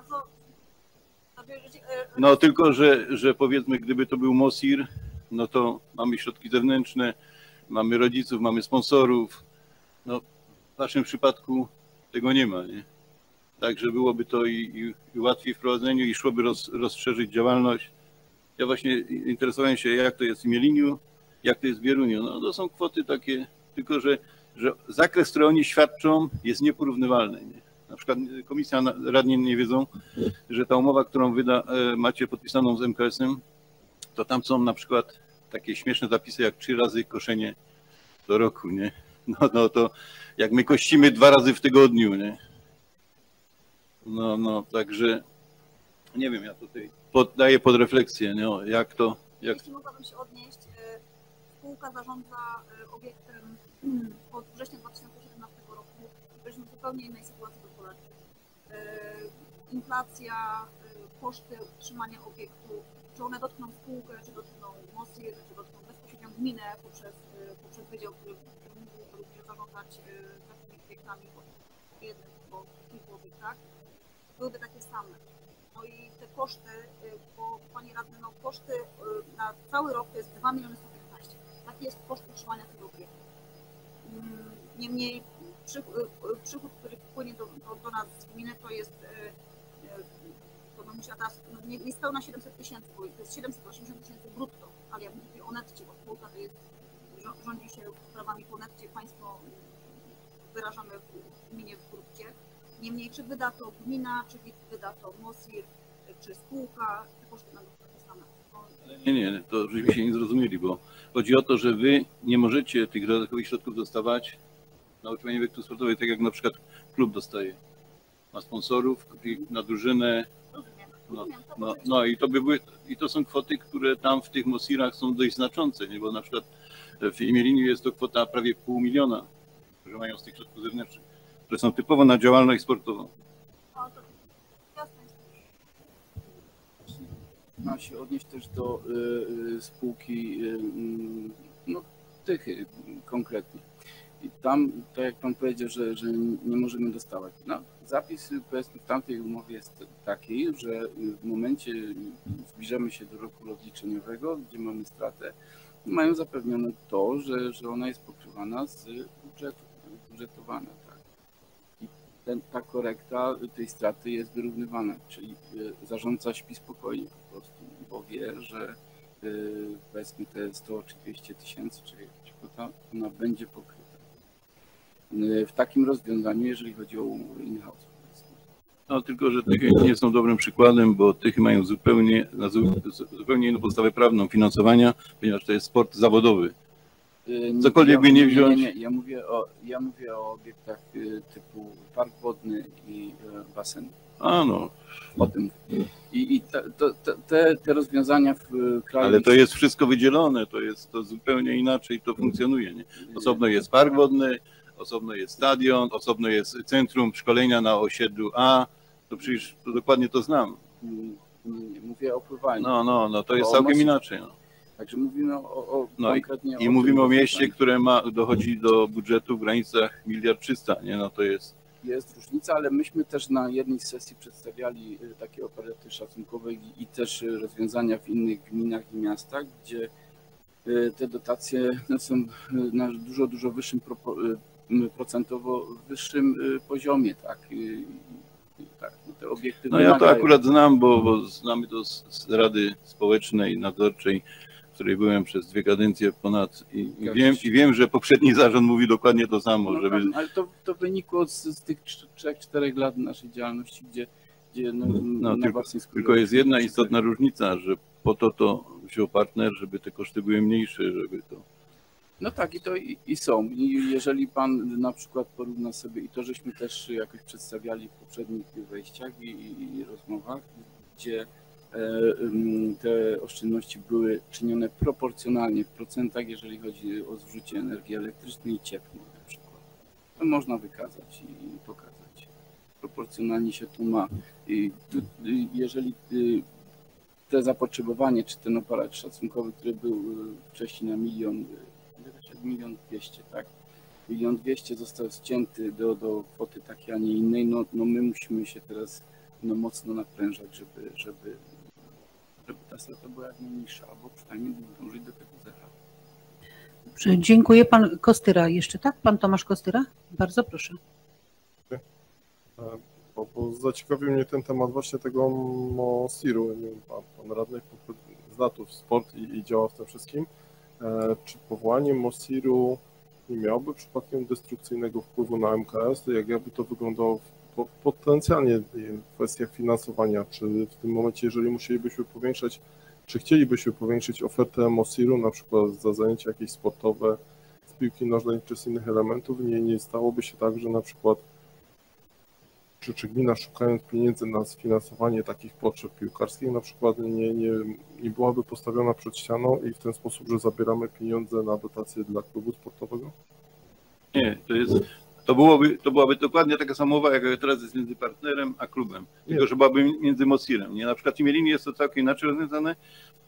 Speaker 12: no tylko, że powiedzmy, gdyby to był Mosir, no to mamy środki zewnętrzne, mamy rodziców, mamy sponsorów. No w naszym przypadku tego nie ma, nie? Także byłoby to i łatwiej w prowadzeniu i szłoby rozszerzyć działalność. Ja właśnie interesowałem się, jak to jest w Imieliniu, jak to jest w Bieruniu. No to są kwoty takie, tylko że zakres, który oni świadczą, jest nieporównywalny. Nie? Na przykład komisja radni nie wiedzą, że ta umowa, którą macie podpisaną z MKS-em, to tam są na przykład takie śmieszne zapisy jak 3 razy koszenie do roku, nie? No to jak my kościmy 2 razy w tygodniu, nie? No, także nie wiem, ja tutaj poddaję pod refleksję, no, jak to...
Speaker 10: Jeśli mogłabym się odnieść, spółka zarządza obiektem od września 2017 roku. Byliśmy w zupełnie innej sytuacji gospodarczej. Inflacja, koszty utrzymania obiektu, czy one dotkną spółkę, czy dotkną Mosir, czy dotkną bezpośrednio gminę poprzez wydział, który mógł również zarządzać takimi obiektami po jednym, po kilku obiektach, byłyby takie same. No i te koszty, bo Panie Radny, no koszty na cały rok to jest 2 115 000. Taki jest koszt utrzymania tego obiektu. Niemniej przychód, który wpłynie do nas z gminy, to jest, to bym musiała teraz, niespełna 700 000, bo to jest 780 000 brutto, ale ja mówię o netcie, bo spółka to jest, rządzi się sprawami po netcie, państwo wyrażamy w gminie w brutcie. Niemniej, czy wyda to gmina, czy wyda to Mosir, czy spółka, te koszty będą takie same.
Speaker 12: Nie, to żeśmy się nie zrozumieli, bo chodzi o to, że wy nie możecie tych dodatkowych środków dostawać na utrzymanie obiektu sportowego, tak jak na przykład klub dostaje. Ma sponsorów, na drużynę. No i to by były, i to są kwoty, które tam w tych Mosirach są dość znaczące, nie? Bo na przykład w Imieliniu jest to kwota prawie 500 000, że mają z tych środków zewnętrznych, które są typowo na działalność sportową.
Speaker 11: Ma się odnieść też do spółki, no tych konkretnie. I tam, tak jak Pan powiedział, że nie możemy dostawać. No, zapis powiedzmy w tamtej umowie jest taki, że w momencie zbliżamy się do roku rozliczeniowego, gdzie mamy stratę, mają zapewnione to, że ona jest pokrywana z budżetu, budżetowana. Tak? I ta korekta tej straty jest wyrównywana, czyli zarządca śpi spokojnie po prostu, bo wie, że powiedzmy te 100 czy 200 tysięcy, czy jakaś kwota, ona będzie pokryta. W takim rozwiązaniu, jeżeli chodzi o umowy in-house.
Speaker 12: No tylko, że Tychy nie są dobrym przykładem, bo Tychy mają zupełnie inną podstawę prawną finansowania, ponieważ to jest sport zawodowy. Cokolwiek by nie wziąć.
Speaker 11: Nie, ja mówię o obiektach typu park wodny i basen.
Speaker 12: A no.
Speaker 11: O tym. I te rozwiązania w kraju...
Speaker 12: Ale to jest wszystko wydzielone, to zupełnie inaczej to funkcjonuje. Nie? Osobno jest park wodny, osobno jest stadion, osobno jest centrum szkolenia na osiedlu A. To przecież to dokładnie to znam.
Speaker 11: Nie, mówię o pływaniu.
Speaker 12: No, to jest całkiem inaczej. No.
Speaker 11: Także mówimy o konkretnie
Speaker 12: i mówimy o mieście, które dochodzi do budżetu w granicach 1 300 000 000, nie? No to jest...
Speaker 11: Jest różnica, ale myśmy też na jednej z sesji przedstawiali takie operaty szacunkowe i też rozwiązania w innych gminach i miastach, gdzie te dotacje są na dużo wyższym, procentowo wyższym poziomie, tak. Tak, te obiekty
Speaker 12: no ja to akurat znam, bo znamy to z Rady Społecznej, Nadzorczej, w której byłem przez 2 kadencje ponad i wiem, że poprzedni zarząd mówi dokładnie to samo.
Speaker 11: No
Speaker 12: żeby...
Speaker 11: ale to wynikło z tych 3-4 lat naszej działalności, gdzie
Speaker 12: tylko jest jedna istotna różnica, że po to wziął partner, żeby te koszty były mniejsze, żeby to...
Speaker 11: No tak, i są. I jeżeli Pan na przykład porówna sobie, i to żeśmy też jakoś przedstawiali w poprzednich wejściach i rozmowach, gdzie te oszczędności były czynione proporcjonalnie w procentach, jeżeli chodzi o zużycie energii elektrycznej i cieplnej na przykład. To można wykazać i pokazać. proporcjonalnie się to ma. Jeżeli te zapotrzebowanie, czy ten aparat szacunkowy, który był wcześniej na 1,200 000, tak? 1,200 000 został ścięty do kwoty takiej, a nie innej, no my musimy się teraz mocno naprężać, żeby ta strata była jak najniższa, albo przynajmniej dążyć do tego zera.
Speaker 1: Dziękuję. Pan Kostyra jeszcze, tak? Pan Tomasz Kostyra? Bardzo proszę.
Speaker 7: Bo zaciekawił mnie ten temat właśnie tego MOSIR-u. Pan radny z lat w sport i działa w tym wszystkim. Czy powołanie MOSIR-u nie miałoby przypadkiem destrukcyjnego wpływu na MKS? Jakby to wyglądało potencjalnie w kwestiach finansowania? Czy w tym momencie, jeżeli musielibyśmy powiększać, czy chcielibyśmy powiększyć ofertę MOSIR-u, na przykład za zajęcia jakieś sportowe z piłki nożnej czy z innych elementów, nie stałoby się tak, że na przykład czy gmina, szukając pieniędzy na sfinansowanie takich potrzeb piłkarskich, na przykład nie byłaby postawiona przed ścianą i w ten sposób, że zabieramy pieniądze na dotacje dla klubu sportowego?
Speaker 12: Nie, to byłaby dokładnie taka sama umowa, jak teraz jest między partnerem a klubem, tylko że byłaby między MOSIR-em. Nie? Na przykład w Imielinie jest to całkiem inaczej rozwiązane,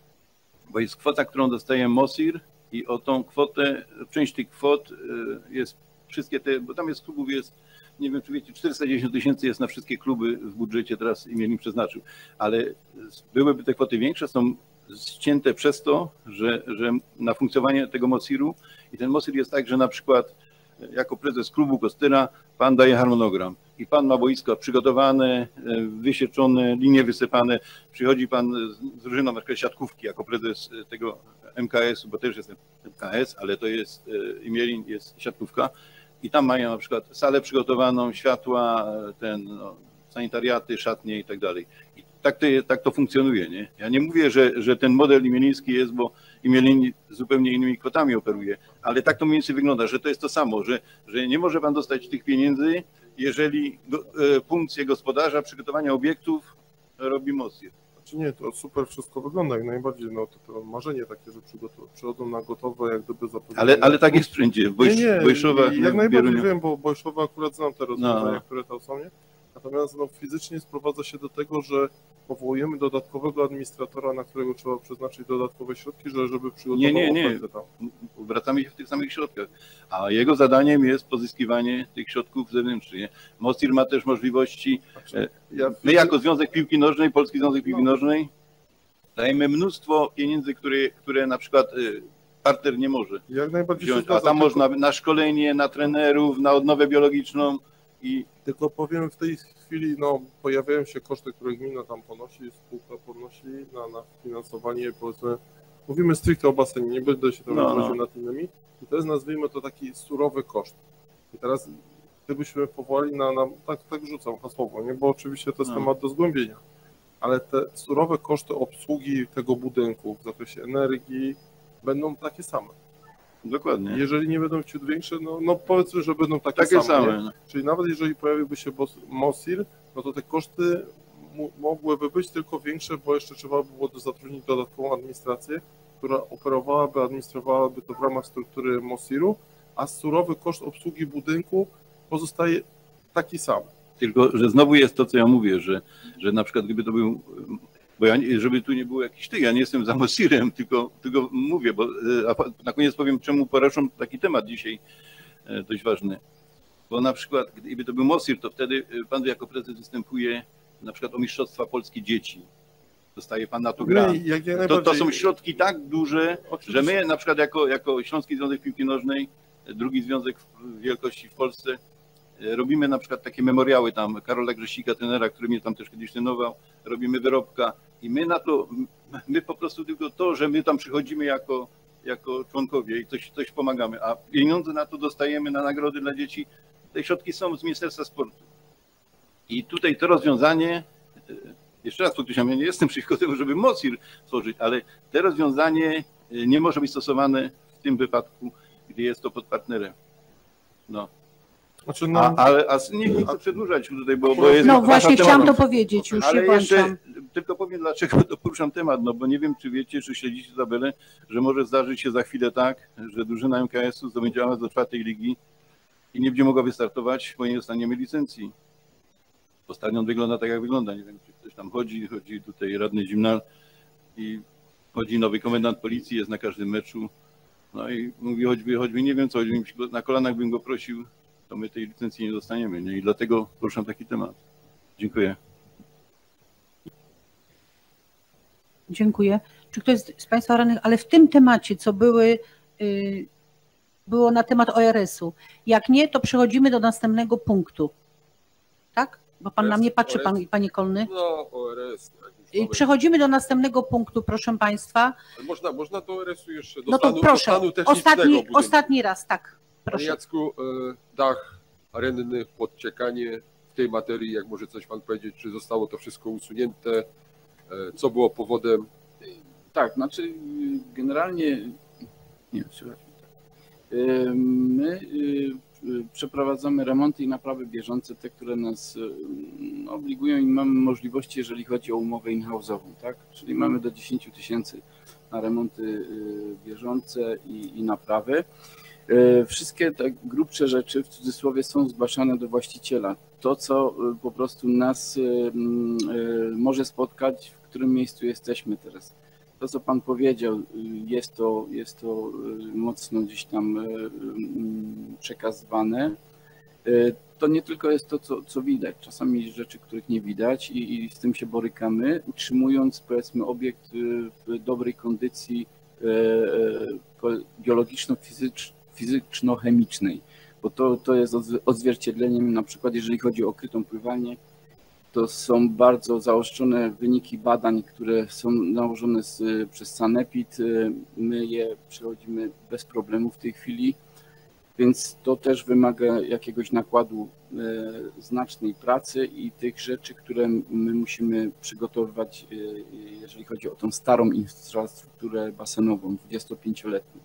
Speaker 12: bo jest kwota, którą dostaje MOSIR i o tą kwotę, część tych kwot jest wszystkie te, bo tam jest klubów, jest, nie wiem czy wiecie, 410 000 jest na wszystkie kluby w budżecie, teraz Imielin przeznaczył, ale byłyby te kwoty większe, są ścięte przez to, że na funkcjonowanie tego MOSIR-u i ten MOSIR jest tak, że na przykład jako prezes klubu Kostyra pan daje harmonogram i pan ma boisko przygotowane, wysieczone, linie wysypane, przychodzi pan z drużyną na przykład siatkówki jako prezes tego MKS-u, bo też jest MKS, ale to jest Imielin, jest siatkówka i tam mają na przykład salę przygotowaną, światła, sanitariaty, szatnie i tak dalej. I tak to funkcjonuje, nie? Ja nie mówię, że ten model imieliński jest, bo Imielin zupełnie innymi kwotami operuje, ale tak to mniej więcej wygląda, że to jest to samo, że nie może pan dostać tych pieniędzy, jeżeli funkcję gospodarza, przygotowania obiektów robi MOSIR.
Speaker 7: Znaczy nie, to super wszystko wygląda jak najbardziej, no to marzenie takie, że przychodzą na gotowe, jak gdyby zapowiedziane.
Speaker 12: Ale tak jest wszędzie, w Bojszowach.
Speaker 7: Jak najbardziej wiem, bo Bojszowa akurat znam te rozwiązania, które tam są, nie? Natomiast fizycznie sprowadza się do tego, że powołujemy dodatkowego administratora, na którego trzeba przeznaczyć dodatkowe środki, żeby przygotował ofertę tam.
Speaker 12: Wracamy się w tych samych środkach, a jego zadaniem jest pozyskiwanie tych środków zewnętrznych. MOSIR ma też możliwości, my jako Związek Piłki Nożnej, Polski Związek Piłki Nożnej, dajemy mnóstwo pieniędzy, które na przykład partner nie może
Speaker 7: jak najbardziej
Speaker 12: wziąć, a tam można na szkolenie, na trenerów, na odnowę biologiczną.
Speaker 7: Tylko powiem, w tej chwili pojawiają się koszty, które gmina tam ponosi, spółka ponosi na finansowanie, powiedzmy, mówimy stricte o basenie, nie będę się tam wyraził nad innymi i to jest, nazwijmy to, taki surowy koszt. I teraz gdybyśmy powołali tak rzucam hasłowo, nie, bo oczywiście to jest temat do zgłębienia, ale te surowe koszty obsługi tego budynku w zakresie energii będą takie same.
Speaker 12: Dokładnie.
Speaker 7: Jeżeli nie będą ciut większe, powiedzmy, że będą takie same. Czyli nawet jeżeli pojawiłby się MOSIR, no to te koszty mogłyby być tylko większe, bo jeszcze trzeba by było zatrudnić dodatkową administrację, która administrowałaby to w ramach struktury MOSIR-u, a surowy koszt obsługi budynku pozostaje taki sam.
Speaker 12: Tylko, że znowu jest to, co ja mówię, że na przykład gdyby to był, bo ja, żeby tu nie było jakiś ja nie jestem za MOSIR-em, tylko mówię, bo na koniec powiem, czemu poruszam taki temat dzisiaj dość ważny. Bo na przykład gdyby to był MOSIR, to wtedy pan jako prezes występuje na przykład o Mistrzostwa Polskie Dzieci. Dostaje pan na to grant. To są środki tak duże, że my na przykład jako Śląski Związek Piłki Nożnej, drugi związek wielkości w Polsce, robimy na przykład takie memoriały tam Karola Grzesika, trenera, który mnie tam też kiedyś trenował, robimy wyrobka i my po prostu tylko to, że my tam przychodzimy jako członkowie i coś pomagamy, a pieniądze na to dostajemy na nagrody dla dzieci, te środki są z Ministerstwa Sportu. I tutaj to rozwiązanie, jeszcze raz podkreślam, ja nie jestem przeciwko temu, żeby MOSIR tworzyć, ale to rozwiązanie nie może być stosowane w tym wypadku, gdy jest to pod partnerem.
Speaker 7: Znaczy,
Speaker 12: nie chcę przedłużać tutaj, bo jest...
Speaker 1: właśnie chciałam to powiedzieć, już
Speaker 12: ale
Speaker 1: się włączam.
Speaker 12: Tylko powiem, dlaczego to poruszam temat, bo nie wiem, czy wiecie, czy śledzicie tabelę, że może zdarzyć się za chwilę tak, że drużyna MKS-u zdobędzie awans do 4. ligi i nie będzie mogła wystartować, bo nie dostaniemy licencji. Bo stadion wygląda tak, jak wygląda. Nie wiem, czy ktoś tam chodzi tutaj radny Zimnal i chodzi nowy komendant policji, jest na każdym meczu. No i mówi, choćby nie wiem co, na kolanach bym go prosił, to my tej licencji nie dostaniemy. No i dlatego poruszam taki temat. Dziękuję.
Speaker 1: Dziękuję. Czy ktoś z Państwa radnych, ale w tym temacie, co było na temat ORS-u, jak nie, to przechodzimy do następnego punktu. Tak? Bo Pan na mnie patrzy, Panie Kolny.
Speaker 6: No, ORS.
Speaker 1: Przechodzimy do następnego punktu, proszę Państwa.
Speaker 6: Można do ORS-u jeszcze, do
Speaker 1: no to
Speaker 6: stanu,
Speaker 1: proszę,
Speaker 6: do stanu technicznego
Speaker 1: ostatni raz, tak. Proszę.
Speaker 6: Panie Jacku, dach arenny, podciekanie w tej materii, jak może coś Pan powiedzieć, czy zostało to wszystko usunięte, co było powodem?
Speaker 11: Tak, znaczy generalnie, nie słychać. My przeprowadzamy remonty i naprawy bieżące, te, które nas obligują i mamy możliwości, jeżeli chodzi o umowę in-house'ową, tak? Czyli mamy do 10 000 na remonty bieżące i naprawy. Wszystkie te grubsze rzeczy, w cudzysłowie, są zgłaszane do właściciela. To, co po prostu nas może spotkać, w którym miejscu jesteśmy teraz. To, co Pan powiedział, jest to mocno gdzieś tam przekazywane. To nie tylko jest to, co widać. Czasami rzeczy, których nie widać i z tym się borykamy, utrzymując, powiedzmy, obiekt w dobrej kondycji biologiczno-fizyczno-chemicznej, bo to jest odzwierciedleniem, na przykład jeżeli chodzi o okrytą pływalnię, to są bardzo zaostrzone wyniki badań, które są nałożone przez Sanepid. My je przechodzimy bez problemu w tej chwili, więc to też wymaga jakiegoś nakładu znacznej pracy i tych rzeczy, które my musimy przygotowywać, jeżeli chodzi o tą starą infrastrukturę basenową, 25-letnią.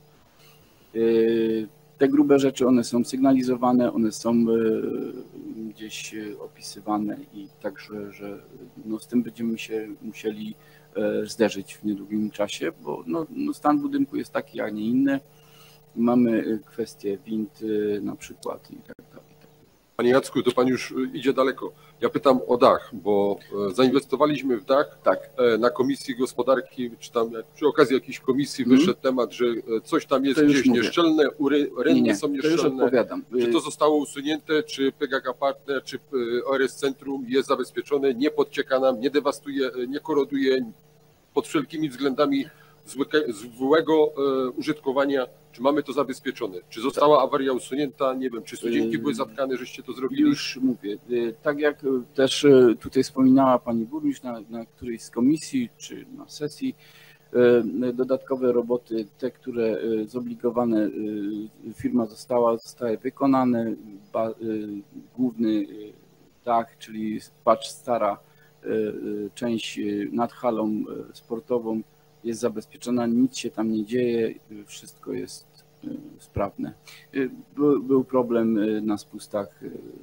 Speaker 11: Te grube rzeczy, one są sygnalizowane, one są gdzieś opisywane i także, że no z tym będziemy się musieli zderzyć w niedługim czasie, bo no stan budynku jest taki, a nie inny. Mamy kwestie wind na przykład i tak dalej.
Speaker 6: Panie Jacku, to Pan już idzie daleko. Ja pytam o dach, bo zainwestowaliśmy w dach. Tak. Na Komisji Gospodarki, czy tam przy okazji jakiejś komisji wyszedł temat, że coś tam jest gdzieś nieszczelne, rynny są nieszczelne. Czy to zostało usunięte, czy PGK Partner, czy ORS Centrum jest zabezpieczone, nie podcieka nam, nie dewastuje, nie koroduje pod wszelkimi względami złego użytkowania, czy mamy to zabezpieczone? Czy została awaria usunięta? Nie wiem, czy studzienki były zatkane, żeście to zrobili?
Speaker 11: Już mówię. Tak jak też tutaj wspominała Pani Burmistrz na którejś z komisji, czy na sesji, dodatkowe roboty, te, które zobligowane firma zostały wykonane, główny dach, czyli patrz stara część nad halą sportową jest zabezpieczona, nic się tam nie dzieje, wszystko jest sprawne. Był problem na spustach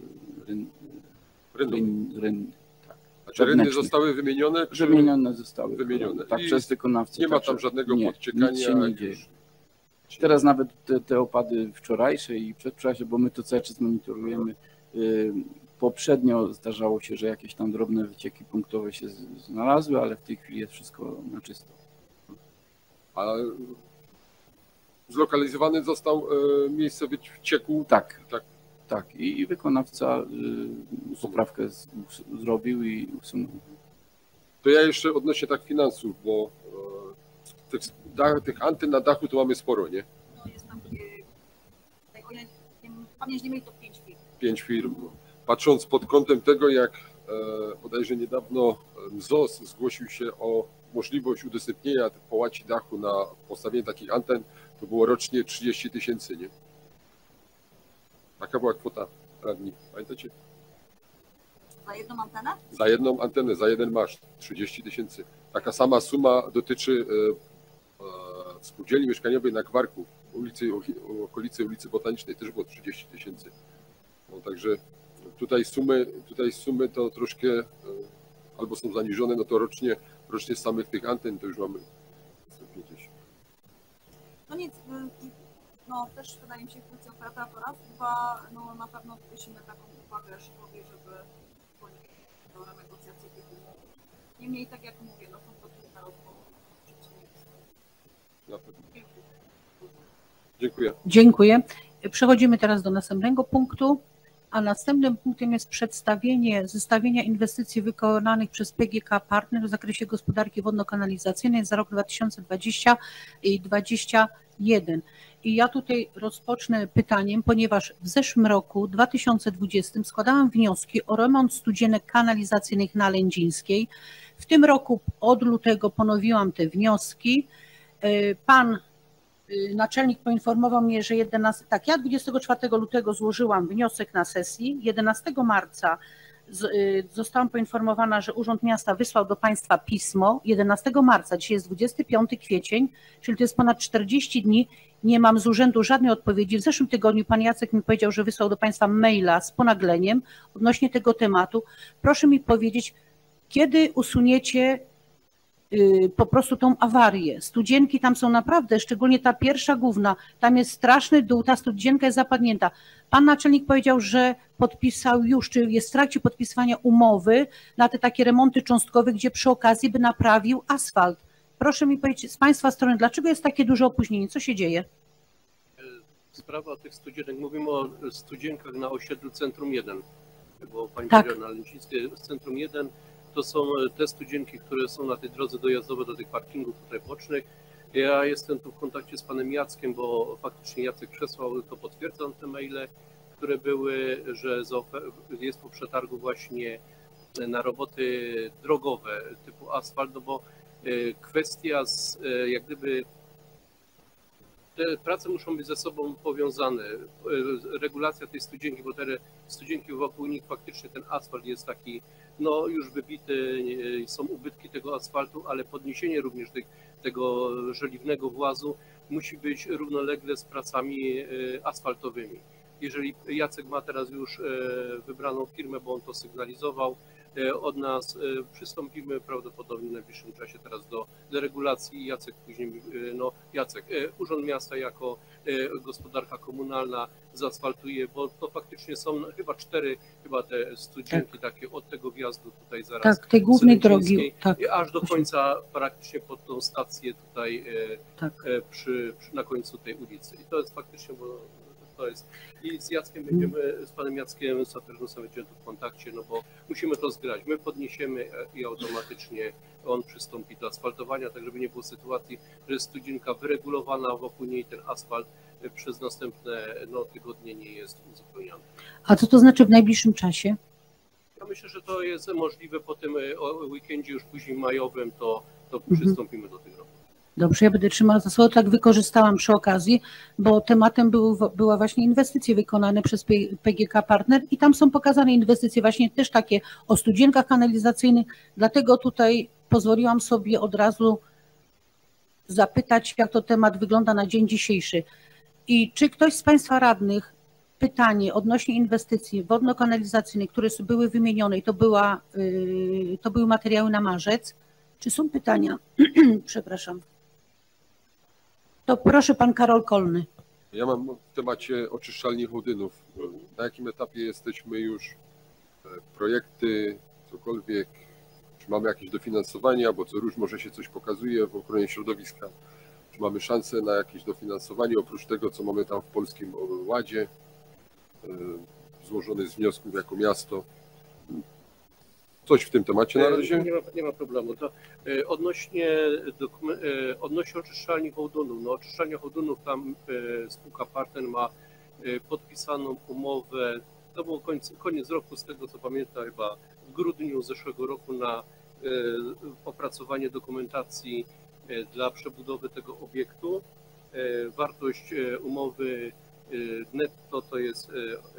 Speaker 11: rynnych. Tak.
Speaker 6: A czy rynny zostały wymienione? Czy...
Speaker 11: Wymienione zostały.
Speaker 6: Wymienione.
Speaker 11: Tak, przez wykonawcę.
Speaker 6: Nie ma tam żadnego podciekania.
Speaker 11: Nic się nie dzieje. Teraz nawet te opady wczorajsze i przedwczorajsze, bo my to cały czas monitorujemy. Poprzednio zdarzało się, że jakieś tam drobne wycieki punktowe się znalazły, ale w tej chwili jest wszystko na czysto.
Speaker 6: A zlokalizowany został miejsce wycieku?
Speaker 11: Tak. I wykonawca poprawkę zrobił i usunął.
Speaker 6: To ja jeszcze odnośnie tak finansów, bo tych anten na dachu to mamy sporo, nie?
Speaker 10: No jest tam, o ile pamięć nie mieli, to 5 firm.
Speaker 6: 5 firm. Patrząc pod kątem tego, jak bodajże niedawno ZOS zgłosił się o możliwość udostępnienia połaci dachu na postawienie takich anten, to było rocznie 30 000, nie? Taka była kwota radni, pamiętacie?
Speaker 10: Za jedną antenę?
Speaker 6: Za jedną antenę, za jeden maszt, 30 000. Taka sama suma dotyczy spółdzielni mieszkaniowej na Gwarku, okolicy ulicy Botanicznej, też było 30 000. No, także tutaj sumy to troszkę albo są zaniżone, no to rocznie z samych tych anten to już mamy 150.
Speaker 10: No nic, no też wydaje mi się kwestia operatora, chyba no na pewno prosimy taką uwagę szkoły, żeby biorę negocjacje tych umów. Niemniej, tak jak mówię, no są to trudne rozmowy.
Speaker 6: Dziękuję.
Speaker 1: Dziękuję. Przechodzimy teraz do następnego punktu, a następnym punktem jest przedstawienie zestawienia inwestycji wykonanych przez PGK Partner w zakresie gospodarki wodno-kanalizacyjnej za rok 2020 i 2021. I ja tutaj rozpocznę pytaniem, ponieważ w zeszłym roku 2020 składałam wnioski o remont studzienek kanalizacyjnych na Lędzińskiej. W tym roku od lutego ponowiłam te wnioski. Pan naczelnik poinformował mnie, że ja 24 lutego złożyłam wniosek na sesji, 11 marca zostałam poinformowana, że Urząd Miasta wysłał do Państwa pismo, 11 marca, dzisiaj jest 25 kwiecień, czyli to jest ponad 40 dni, nie mam z urzędu żadnej odpowiedzi. W zeszłym tygodniu pan Jacek mi powiedział, że wysłał do Państwa maila z ponagleniem odnośnie tego tematu. Proszę mi powiedzieć, kiedy usuniecie po prostu tą awarię. Studzienki tam są naprawdę, szczególnie ta pierwsza główna, tam jest straszny dół, ta studzienka jest zapadnięta. Pan naczelnik powiedział, że podpisał już, czy jest w trakcie podpisywania umowy na te takie remonty cząstkowe, gdzie przy okazji by naprawił asfalt. Proszę mi powiedzieć z Państwa strony, dlaczego jest takie duże opóźnienie? Co się dzieje?
Speaker 13: Sprawa tych studzienek, mówimy o studzienkach na osiedlu Centrum 1, bo Pani
Speaker 1: tak.
Speaker 13: powiedziała na Lędzińskiej, Centrum 1 to są te studzienki, które są na tej drodze dojazdowej do tych parkingów tutaj bocznych. Ja jestem tu w kontakcie z panem Jackiem, bo faktycznie Jacek przesłał, to potwierdzam te maile, które były, że jest po przetargu właśnie na roboty drogowe typu asfalt, no bo kwestia jak gdyby te prace muszą być ze sobą powiązane. Regulacja tej studzienki, bo te studzienki wokół nich faktycznie ten asfalt jest taki, no już wybity, są ubytki tego asfaltu, ale podniesienie również tego żeliwnego włazu musi być równolegle z pracami asfaltowymi. Jeżeli Jacek ma teraz już wybraną firmę, bo on to sygnalizował, od nas przystąpimy prawdopodobnie w najbliższym czasie teraz do regulacji. Jacek później, Urząd Miasta jako gospodarka komunalna zaasfaltuje, bo to faktycznie są chyba 4 te studzienki takie od tego wjazdu tutaj zaraz.
Speaker 1: Tak, tej głównej drogi. Tak.
Speaker 13: Aż do końca praktycznie pod tą stację tutaj na końcu tej ulicy. I to jest faktycznie, bo to jest. I z Jackiem będziemy, z panem Jackiem Saturnusem będziemy tu w kontakcie, no bo musimy to zgrać. My podniesiemy i automatycznie on przystąpi do asfaltowania, tak żeby nie było sytuacji, że jest studzienka wyregulowana, wokół niej ten asfalt przez następne tygodnie nie jest uzupełniany.
Speaker 1: A co to znaczy w najbliższym czasie?
Speaker 13: Ja myślę, że to jest możliwe po tym weekendzie już później majowym, to przystąpimy do tych robót.
Speaker 1: Dobrze, ja będę trzymała za słowo, tak wykorzystałam przy okazji, bo tematem była właśnie inwestycje wykonane przez PGK Partner i tam są pokazane inwestycje właśnie też takie o studzienkach kanalizacyjnych, dlatego tutaj pozwoliłam sobie od razu zapytać, jak to temat wygląda na dzień dzisiejszy. I czy ktoś z Państwa radnych, pytanie odnośnie inwestycji wodno-kanalizacyjnych, które były wymienione i to były materiały na marzec, czy są pytania? Przepraszam. To proszę pan Karol Kolny.
Speaker 6: Ja mam w temacie oczyszczalni Hołdynów. Na jakim etapie jesteśmy już? Projekty, cokolwiek? Czy mamy jakieś dofinansowanie, bo co róż może się coś pokazuje w ochronie środowiska? Czy mamy szansę na jakieś dofinansowanie oprócz tego, co mamy tam w Polskim Ładzie, złożony z wniosków jako miasto? Coś w tym temacie na razie?
Speaker 13: Nie ma problemu. To odnośnie oczyszczalni Hołdunów. No, oczyszczalnia Hołdunów, tam spółka Partner ma podpisaną umowę, to było koniec roku, z tego co pamiętam, chyba w grudniu zeszłego roku na opracowanie dokumentacji dla przebudowy tego obiektu. Wartość umowy netto to jest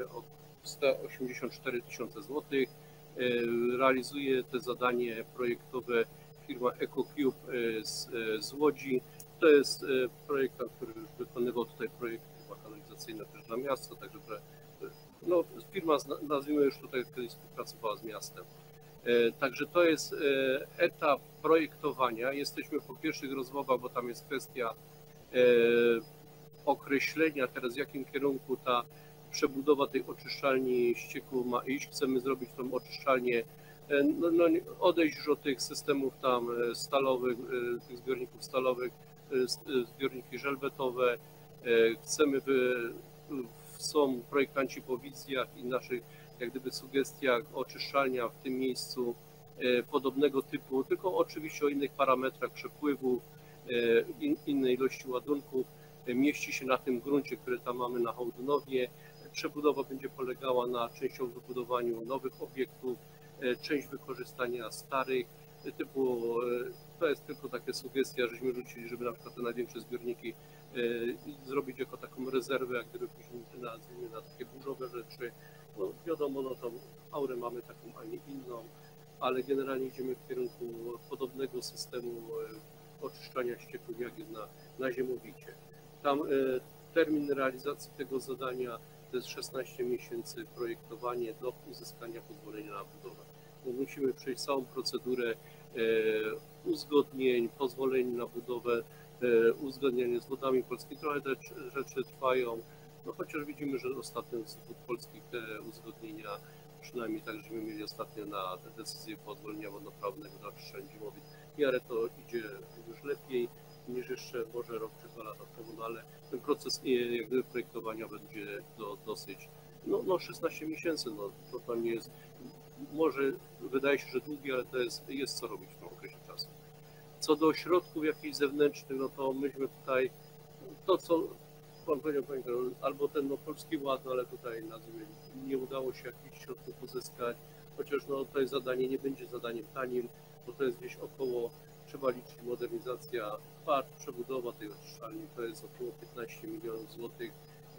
Speaker 13: 184 000 złotych. Realizuje to zadanie projektowe firma EcoCube z Łodzi. To jest projektant, który już wykonywał tutaj projekty kanalizacyjne też dla miasta, także firma, nazwijmy już tutaj, kiedyś współpracowała z miastem. Także to jest etap projektowania. Jesteśmy po pierwszych rozmowach, bo tam jest kwestia określenia teraz, w jakim kierunku ta przebudowa tej oczyszczalni ścieków ma iść. Chcemy zrobić tą oczyszczalnię odejść już od tych systemów tam stalowych, tych zbiorników stalowych, zbiorniki żelbetowe. Chcemy, są projektanci po wizjach i naszych jak gdyby sugestiach oczyszczalnia w tym miejscu podobnego typu, tylko oczywiście o innych parametrach przepływu, innej ilości ładunków. Mieści się na tym gruncie, który tam mamy na Hołdunowie. Przebudowa będzie polegała na częściowym wybudowaniu nowych obiektów, część wykorzystania starych, typu, to jest tylko takie sugestia, żeśmy rzucili, żeby na przykład te największe zbiorniki zrobić jako taką rezerwę, jak gdyby później nazwijmy na takie burzowe rzeczy. No wiadomo, no to aurę mamy taką, a nie inną, ale generalnie idziemy w kierunku podobnego systemu oczyszczania ścieków, jak jest na Ziemowicie. Tam termin realizacji tego zadania to jest 16 miesięcy projektowanie do uzyskania pozwolenia na budowę. No musimy przejść całą procedurę uzgodnień, pozwoleń na budowę, uzgodnienie z Wodami Polskimi. Trochę te rzeczy trwają, no chociaż widzimy, że ostatnio z Wód Polskich te uzgodnienia, przynajmniej tak, żeśmy mieli ostatnio na te decyzje pozwolenia wodnoprawnego dla oczyszczania Zimowic, w miarę to idzie już lepiej niż jeszcze może rok czy 2 lata temu, no ale ten proces jak gdyby projektowania będzie dosyć, no 16 miesięcy, no to nie jest, może wydaje się, że długi, ale to jest co robić w tym okresie czasu. Co do środków jakichś zewnętrznych, no to myśmy tutaj, to co Pan powiedział, albo ten Polski Ład, no ale tutaj nazwijmy, nie udało się jakichś środków uzyskać, chociaż no to jest zadanie, nie będzie zadaniem tanim, bo to jest gdzieś około, trzeba liczyć modernizacja park, przebudowa tej oczyszczalni, to jest około 15 milionów złotych.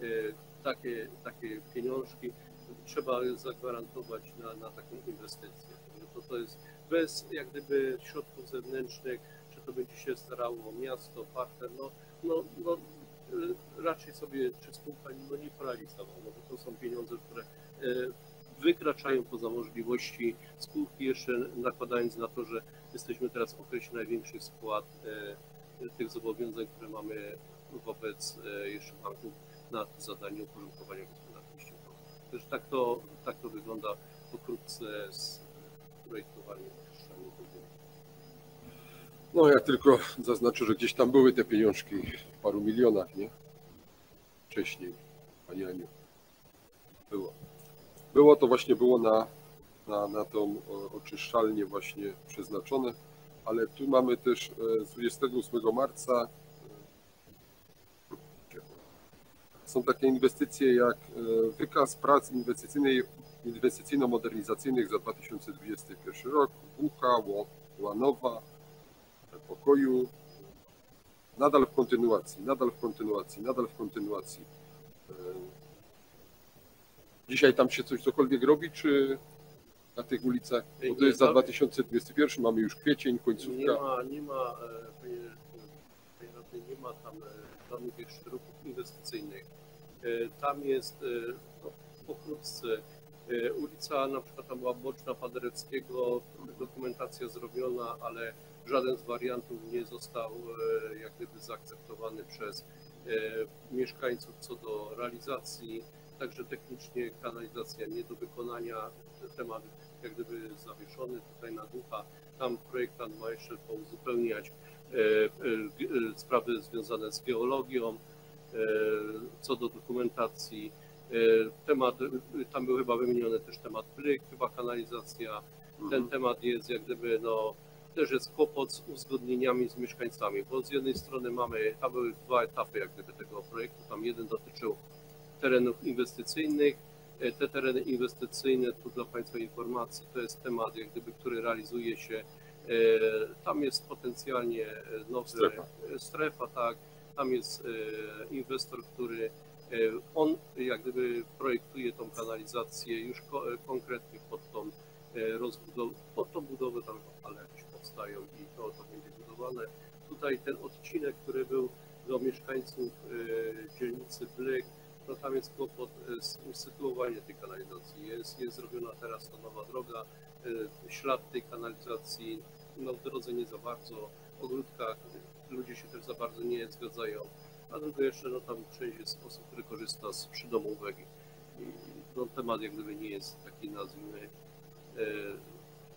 Speaker 13: Takie pieniążki trzeba zagwarantować na taką inwestycję. To jest bez jak gdyby środków zewnętrznych, czy to będzie się starało miasto, partner, no raczej sobie, czy spółka nie poradzi z sobą, no bo to są pieniądze, które wykraczają poza możliwości spółki, jeszcze nakładając na to, że jesteśmy teraz w okresie największych spłat tych zobowiązań, które mamy wobec jeszcze banków na zadanie uporządkowania gospodarki ściekowej. Też tak to wygląda pokrótce z projektowaniem oczyszczalni wody.
Speaker 6: No ja tylko zaznaczę, że gdzieś tam były te pieniążki w paru milionach, nie? Wcześniej, Pani Aniu. Było to właśnie na tą oczyszczalnię właśnie przeznaczone, ale tu mamy też z 28 marca są takie inwestycje jak wykaz prac inwestycyjno-modernizacyjnych za 2021 rok, Bucha, Łanowa, Pokoju, nadal w kontynuacji. Dzisiaj tam się cokolwiek robi, czy na tych ulicach? Bo to jest za 2021, mamy już kwiecień, końcówka.
Speaker 13: Nie ma tam żadnych jeszcze ruchów inwestycyjnych. Tam jest pokrótce ulica, na przykład tam była boczna Paderewskiego, dokumentacja zrobiona, ale żaden z wariantów nie został jak gdyby zaakceptowany przez mieszkańców co do realizacji. Także technicznie kanalizacja nie do wykonania, temat jak gdyby zawieszony tutaj na ducha. Tam projektant ma jeszcze pouzupełniać sprawy związane z geologią, co do dokumentacji. Tam był chyba wymieniony też temat plyk, chyba kanalizacja. Ten temat jest jak gdyby, też jest kłopot z uzgodnieniami z mieszkańcami, bo z jednej strony tam były 2 etapy jak gdyby tego projektu, tam jeden dotyczył terenów inwestycyjnych. Te tereny inwestycyjne, tu dla Państwa informacji, to jest temat jak gdyby, który realizuje się, tam jest potencjalnie nowa strefa, tak, tam jest inwestor, który on jak gdyby projektuje tą kanalizację już konkretnie pod tą budowę, tam ale jakieś powstają i to będzie budowane. Tutaj ten odcinek, który był do mieszkańców dzielnicy Blyk, no tam jest kłopot z usytuowaniem tej kanalizacji. Jest zrobiona teraz ta nowa droga, ślad tej kanalizacji, w drodze nie za bardzo, w ogródkach ludzie się też za bardzo nie zgadzają, a drugie jeszcze, tam część jest osób, które korzysta z przydomówek i temat jak gdyby nie jest taki, nazwijmy,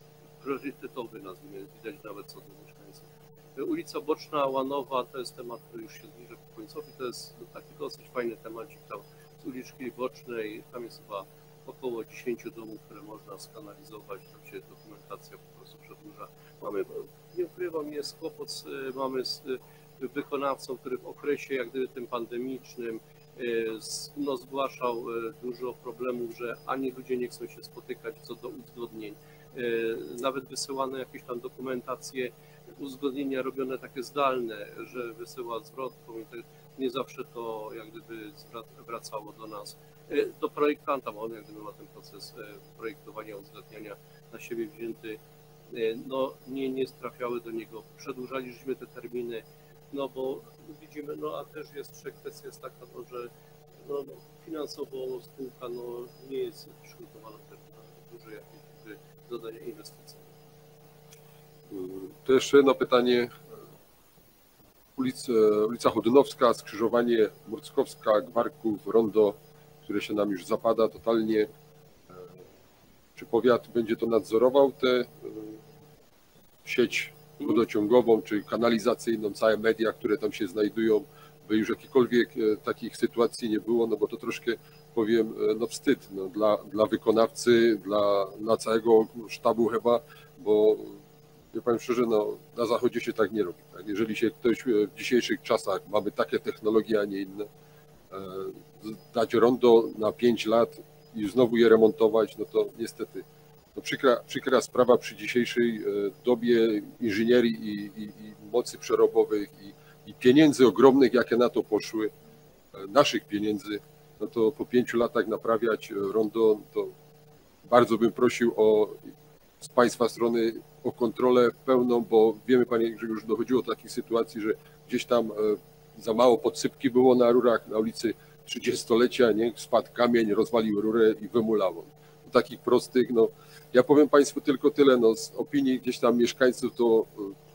Speaker 13: priorytetowy, nazwijmy, widać nawet co do mieszkańców. Ulica Boczna, Łanowa to jest temat, który już się zbliża ku końcowi, to jest taki dosyć fajny temacik tam z uliczki Bocznej, tam jest chyba około 10 domów, które można skanalizować, tam się dokumentacja po prostu przedłuża. Mamy, nie ukrywam, jest kłopot, mamy z wykonawcą, który w okresie jak gdyby tym pandemicznym no, zgłaszał dużo problemów, że ani ludzie nie chcą się spotykać co do uzgodnień. Nawet wysyłane jakieś tam dokumentacje, uzgodnienia robione takie zdalne, że wysyła zwrotką i nie zawsze to jak gdyby wracało do nas, do projektanta, bo on jak gdyby ma ten proces projektowania, uzgadniania na siebie wzięty, no nie trafiały do niego. Przedłużaliśmy te terminy, no bo widzimy, no a też jeszcze kwestia jest taka, no, że no, finansowo spółka no, nie jest przygotowana też na duże jakieś zadania inwestycyjne.
Speaker 6: To jeszcze jedno pytanie. Ulica Chodnowska, skrzyżowanie Murckowska, Gwarków, Rondo, które się nam już zapada totalnie. Czy powiat będzie to nadzorował, tę sieć wodociągową czy kanalizacyjną, całe media, które tam się znajdują, by już jakichkolwiek takich sytuacji nie było, no bo to troszkę, powiem, no wstyd no, dla wykonawcy, dla całego sztabu chyba, bo ja powiem szczerze, no na zachodzie się tak nie robi. Tak? Jeżeli się ktoś w dzisiejszych czasach, mamy takie technologie, a nie inne, dać rondo na 5 lat i znowu je remontować, no to niestety no przykra sprawa przy dzisiejszej dobie inżynierii i mocy przerobowych i pieniędzy ogromnych, jakie na to poszły, naszych pieniędzy, no to po 5 latach naprawiać rondo, to bardzo bym prosił z Państwa strony o kontrolę pełną, bo wiemy, Panie, że już dochodziło do takich sytuacji, że gdzieś tam za mało podsypki było na rurach, na ulicy 30-lecia, nie? Spadł kamień, rozwalił rurę i wymulało. Takich prostych, no ja powiem Państwu tylko tyle, no z opinii gdzieś tam mieszkańców to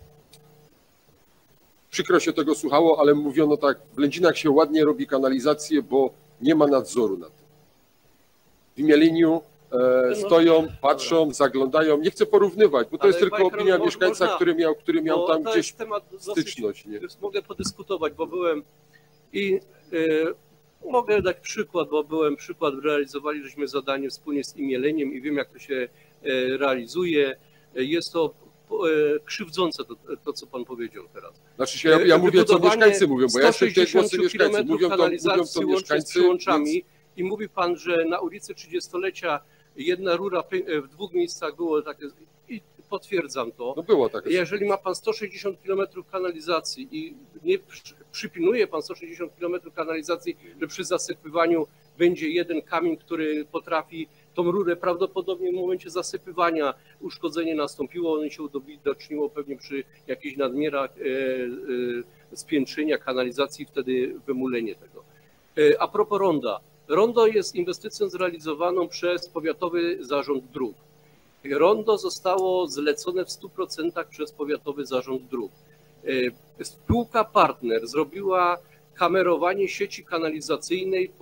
Speaker 6: przykro się tego słuchało, ale mówiono tak, w Lędzinach się ładnie robi kanalizację, bo nie ma nadzoru nad tym. W Imieliniu stoją, patrzą, zaglądają. Nie chcę porównywać, bo to jest tylko opinia mieszkańca, który miał tam gdzieś styczność. Nie?
Speaker 13: Mogę podyskutować, bo byłem i mogę dać przykład, bo realizowali żeśmy zadanie wspólnie z Imieleniem i wiem, jak to się realizuje. Jest to krzywdzące to co Pan powiedział teraz.
Speaker 6: Znaczy się, ja mówię, co mieszkańcy mówią, bo ja jestem tej głosy mieszkańcy. Mówią to mieszkańcy.
Speaker 13: I mówi Pan, że na ulicy 30-lecia jedna rura w 2 miejscach było takie, i potwierdzam to.
Speaker 6: No było takie.
Speaker 13: Jeżeli ma Pan 160 km kanalizacji i nie przypilnuje Pan 160 km kanalizacji, że przy zasypywaniu będzie jeden kamień, który potrafi tą rurę, prawdopodobnie w momencie zasypywania uszkodzenie nastąpiło, ono się uwidoczniło pewnie przy jakichś nadmiarach spiętrzenia kanalizacji, wtedy wymulenie tego. A propos ronda. Rondo jest inwestycją zrealizowaną przez Powiatowy Zarząd Dróg. Rondo zostało zlecone w 100% przez Powiatowy Zarząd Dróg. Spółka partner zrobiła kamerowanie sieci kanalizacyjnej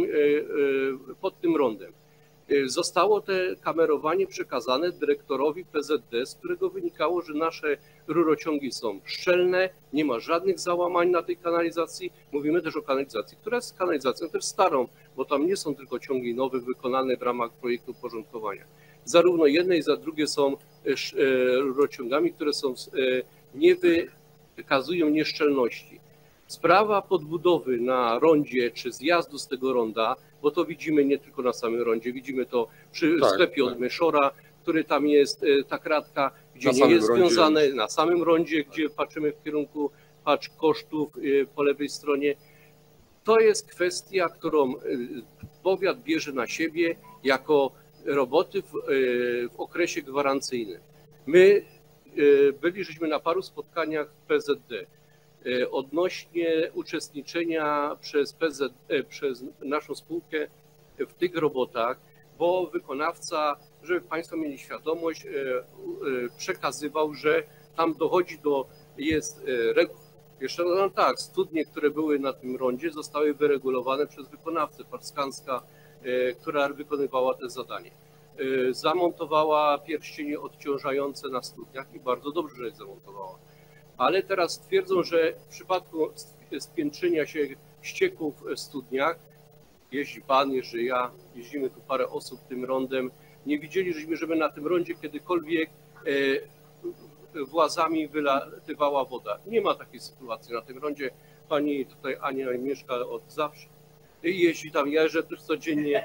Speaker 13: pod tym rondem. Zostało te kamerowanie przekazane dyrektorowi PZD, z którego wynikało, że nasze rurociągi są szczelne, nie ma żadnych załamań na tej kanalizacji. Mówimy też o kanalizacji, która jest kanalizacją też starą, bo tam nie są tylko ciągi nowe wykonane w ramach projektu porządkowania. Zarówno jedne i za drugie są rurociągami, które nie wykazują nieszczelności. Sprawa podbudowy na rondzie czy zjazdu z tego ronda, bo to widzimy nie tylko na samym rondzie, widzimy to przy sklepie od Myszora, który tam jest, ta kratka, gdzie nie jest związane, na samym rondzie, gdzie patrzymy w kierunku kosztów po lewej stronie. To jest kwestia, którą powiat bierze na siebie jako roboty w okresie gwarancyjnym. My byliśmy na paru spotkaniach w PZD odnośnie uczestniczenia przez naszą spółkę w tych robotach, bo wykonawca, żeby Państwo mieli świadomość, przekazywał, że tam dochodzi jeszcze tak, studnie, które były na tym rondzie, zostały wyregulowane przez wykonawcę, Parskanska, która wykonywała te zadanie. zamontowała pierścienie odciążające na studniach i bardzo dobrze, że je zamontowała. Ale teraz twierdzą, że w przypadku spiętrzenia się ścieków w studniach, jeździ pan, jeżdżę ja, jeździmy tu parę osób tym rondem, nie widzieliśmy, żeby na tym rondzie kiedykolwiek włazami wylatywała woda. Nie ma takiej sytuacji na tym rondzie. Pani tutaj Ania mieszka od zawsze i jeździ tam, ja jeżdżę też codziennie.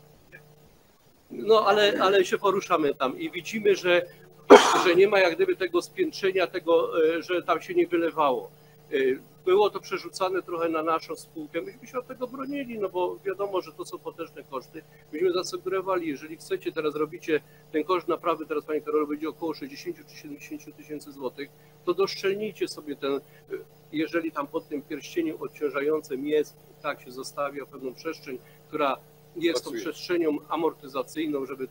Speaker 13: No ale się poruszamy tam i widzimy, że nie ma jak gdyby tego spiętrzenia, tego, że tam się nie wylewało. Było to przerzucane trochę na naszą spółkę. Myśmy się od tego bronili, no bo wiadomo, że to są potężne koszty. Myśmy zasugerowali, jeżeli chcecie, teraz robicie ten koszt naprawy, teraz Pani Karolu będzie około 60 czy 70 tysięcy złotych, to doszczelnijcie sobie ten, jeżeli tam pod tym pierścieniem odciążającym jest, tak się zostawia pewną przestrzeń, która jest tą przestrzenią amortyzacyjną, żeby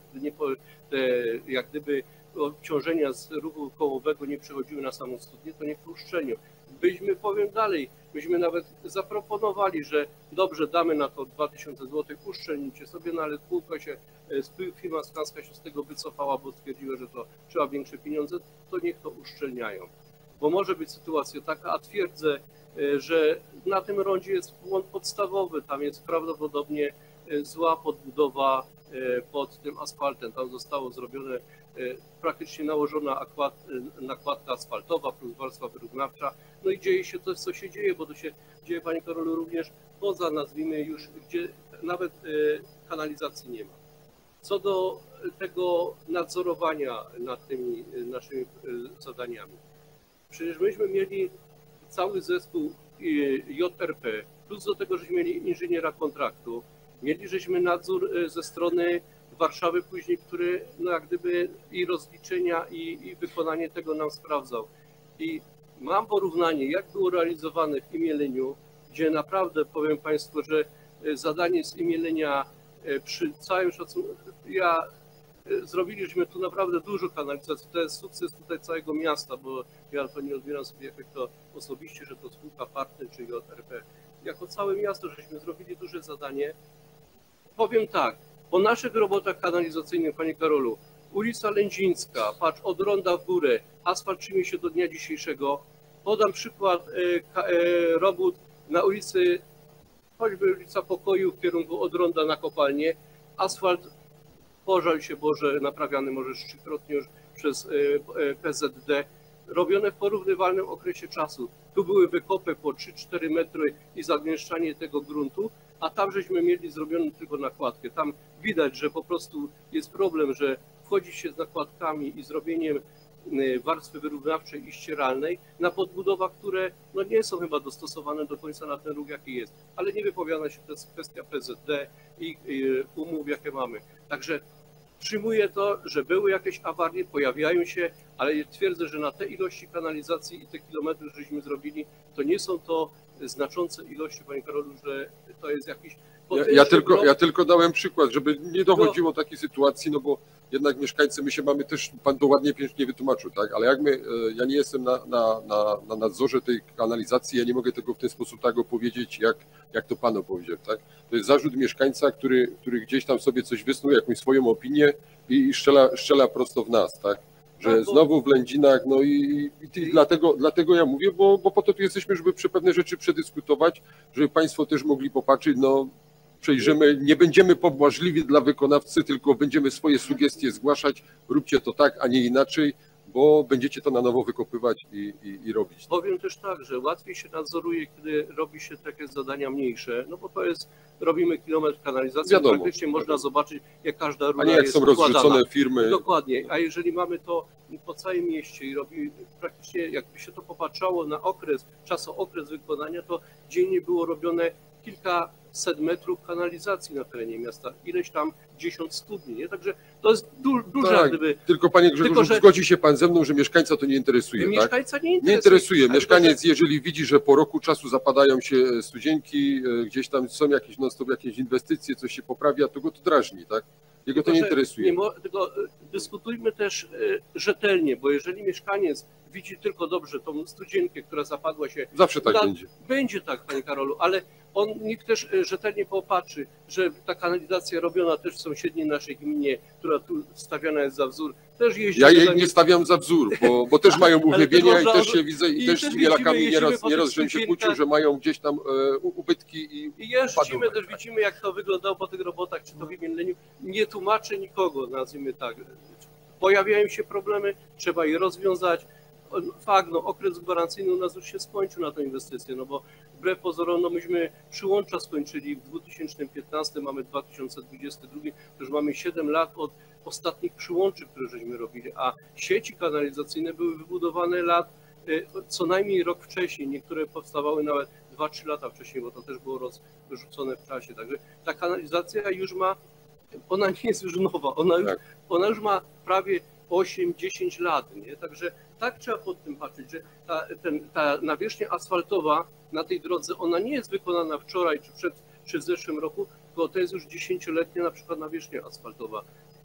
Speaker 13: jak gdyby obciążenia z ruchu kołowego nie przechodziły na samą studnię, to niech to uszczelnią. Powiem dalej, myśmy nawet zaproponowali, że dobrze, damy na to 2000 zł, uszczelnijcie sobie, no ale firma Skanska się z tego wycofała, bo stwierdziła, że to trzeba większe pieniądze, to niech to uszczelniają. Bo może być sytuacja taka, a twierdzę, że na tym rondzie jest błąd podstawowy, tam jest prawdopodobnie zła podbudowa pod tym asfaltem, tam zostało zrobione praktycznie nałożona nakładka asfaltowa plus warstwa wyrównawcza, no i dzieje się to, co się dzieje, bo to się dzieje, Pani Karolu, również poza, nazwijmy już, gdzie nawet kanalizacji nie ma. Co do tego nadzorowania nad tymi naszymi zadaniami, przecież myśmy mieli cały zespół JRP, plus do tego, żeśmy mieli inżyniera kontraktu, żeśmy nadzór ze strony Warszawy później, który no jak gdyby i rozliczenia i wykonanie tego nam sprawdzał. I mam porównanie, jak było realizowane w Imieleniu, gdzie naprawdę powiem Państwu, że zadanie z Imielenia przy całym szacunku, zrobiliśmy tu naprawdę dużo kanalizacji, to jest sukces tutaj całego miasta, bo ja to nie odbieram sobie jakoś to osobiście, że to spółka partner czy JRP. Jako całe miasto, żeśmy zrobili duże zadanie. Powiem tak, po naszych robotach kanalizacyjnych, Panie Karolu, ulica Lędzińska, patrz, od ronda w górę, asfalt trzyma się do dnia dzisiejszego. Podam przykład robót na ulicy, choćby ulica Pokoju w kierunku od ronda na kopalnię. Asfalt, pożal się Boże, naprawiany może trzykrotnie już przez PZD, robione w porównywalnym okresie czasu. Tu były wykopy po 3-4 metry i zagęszczanie tego gruntu, a tam żeśmy mieli zrobioną tylko nakładkę. Tam widać, że po prostu jest problem, że wchodzi się z nakładkami i zrobieniem warstwy wyrównawczej i ścieralnej na podbudowach, które no nie są chyba dostosowane do końca na ten ruch, jaki jest. Ale nie wypowiada się, to jest kwestia PZD i umów, jakie mamy. Także przyjmuję to, że były jakieś awarie, pojawiają się, ale twierdzę, że na te ilości kanalizacji i te kilometry, żeśmy zrobili, to nie są to znaczące ilości, Panie Karolu, że to jest jakiś...
Speaker 6: Ja tylko dałem przykład, żeby nie dochodziło do takiej sytuacji, no bo jednak mieszkańcy, my się mamy też, Pan to ładnie, pięknie wytłumaczył, tak? Ale ja nie jestem na nadzorze tej kanalizacji, ja nie mogę tego w ten sposób tak opowiedzieć, jak to Pan opowiedział, tak? To jest zarzut mieszkańca, który gdzieś tam sobie coś wysnuł, jakąś swoją opinię i strzela prosto w nas, tak? Że znowu w Lędzinach, no i dlatego ja mówię, bo po to tu jesteśmy, żeby pewne rzeczy przedyskutować, żeby Państwo też mogli popatrzeć, no przejrzymy, nie będziemy pobłażliwi dla wykonawcy, tylko będziemy swoje sugestie zgłaszać, róbcie to tak, a nie inaczej, bo będziecie to na nowo wykopywać i robić.
Speaker 13: Powiem też tak, że łatwiej się nadzoruje, kiedy robi się takie zadania mniejsze, no bo to jest, robimy kilometr kanalizacji, praktycznie można zobaczyć, jak każda rura jest układana. A nie jak są rozrzucone firmy. Dokładnie, a jeżeli mamy to po całym mieście i robi praktycznie, jakby się to popatrzało na okres wykonania, to dziennie było robione kilkaset metrów kanalizacji na terenie miasta, ileś tam 10 studni, nie? Także to jest duże
Speaker 6: tak,
Speaker 13: gdyby...
Speaker 6: Tylko Panie Grzegorzu, zgodzi się Pan ze mną, że mieszkańca to nie interesuje,
Speaker 13: mieszkańca
Speaker 6: tak?
Speaker 13: nie
Speaker 6: interesuje. Mieszkaniec, jeżeli widzi, że po roku czasu zapadają się studzienki, gdzieś tam są jakieś non-stop jakieś inwestycje, coś się poprawia, to go to drażni, tak? Jego to nie interesuje.
Speaker 13: Tylko dyskutujmy też rzetelnie, bo jeżeli mieszkaniec widzi tylko dobrze tą studzienkę, która zapadła się.
Speaker 6: Zawsze tak będzie.
Speaker 13: Będzie tak, panie Karolu, ale nikt też rzetelnie popatrzy, że ta kanalizacja robiona też w sąsiedniej naszej gminie, która tu stawiana jest za wzór, też jeździ.
Speaker 6: Ja jej nie stawiam za wzór, bo też mają uchybienia i też się widzę i też z mielakami nieraz żebym się kłócił, że mają gdzieś tam ubytki i
Speaker 13: jeździmy, też widzimy, jak to wyglądało po tych robotach, czy to w imieniu. Nie tłumaczę nikogo, nazwijmy tak. Pojawiają się problemy, trzeba je rozwiązać. Fakt, okres gwarancyjny u nas już się skończył na tę inwestycję, bo wbrew pozorom, myśmy przyłącza skończyli w 2015, mamy 2022, to już mamy 7 lat od ostatnich przyłączy, które żeśmy robili, a sieci kanalizacyjne były wybudowane co najmniej rok wcześniej, niektóre powstawały nawet 2-3 lata wcześniej, bo to też było rozrzucone w czasie, także ta kanalizacja już ma, ona nie jest już nowa, ona już ma prawie 8-10 lat, nie? Także tak trzeba pod tym patrzeć, że ta nawierzchnia asfaltowa na tej drodze, ona nie jest wykonana wczoraj czy w zeszłym roku, tylko to jest już 10-letnia na przykład nawierzchnia asfaltowa.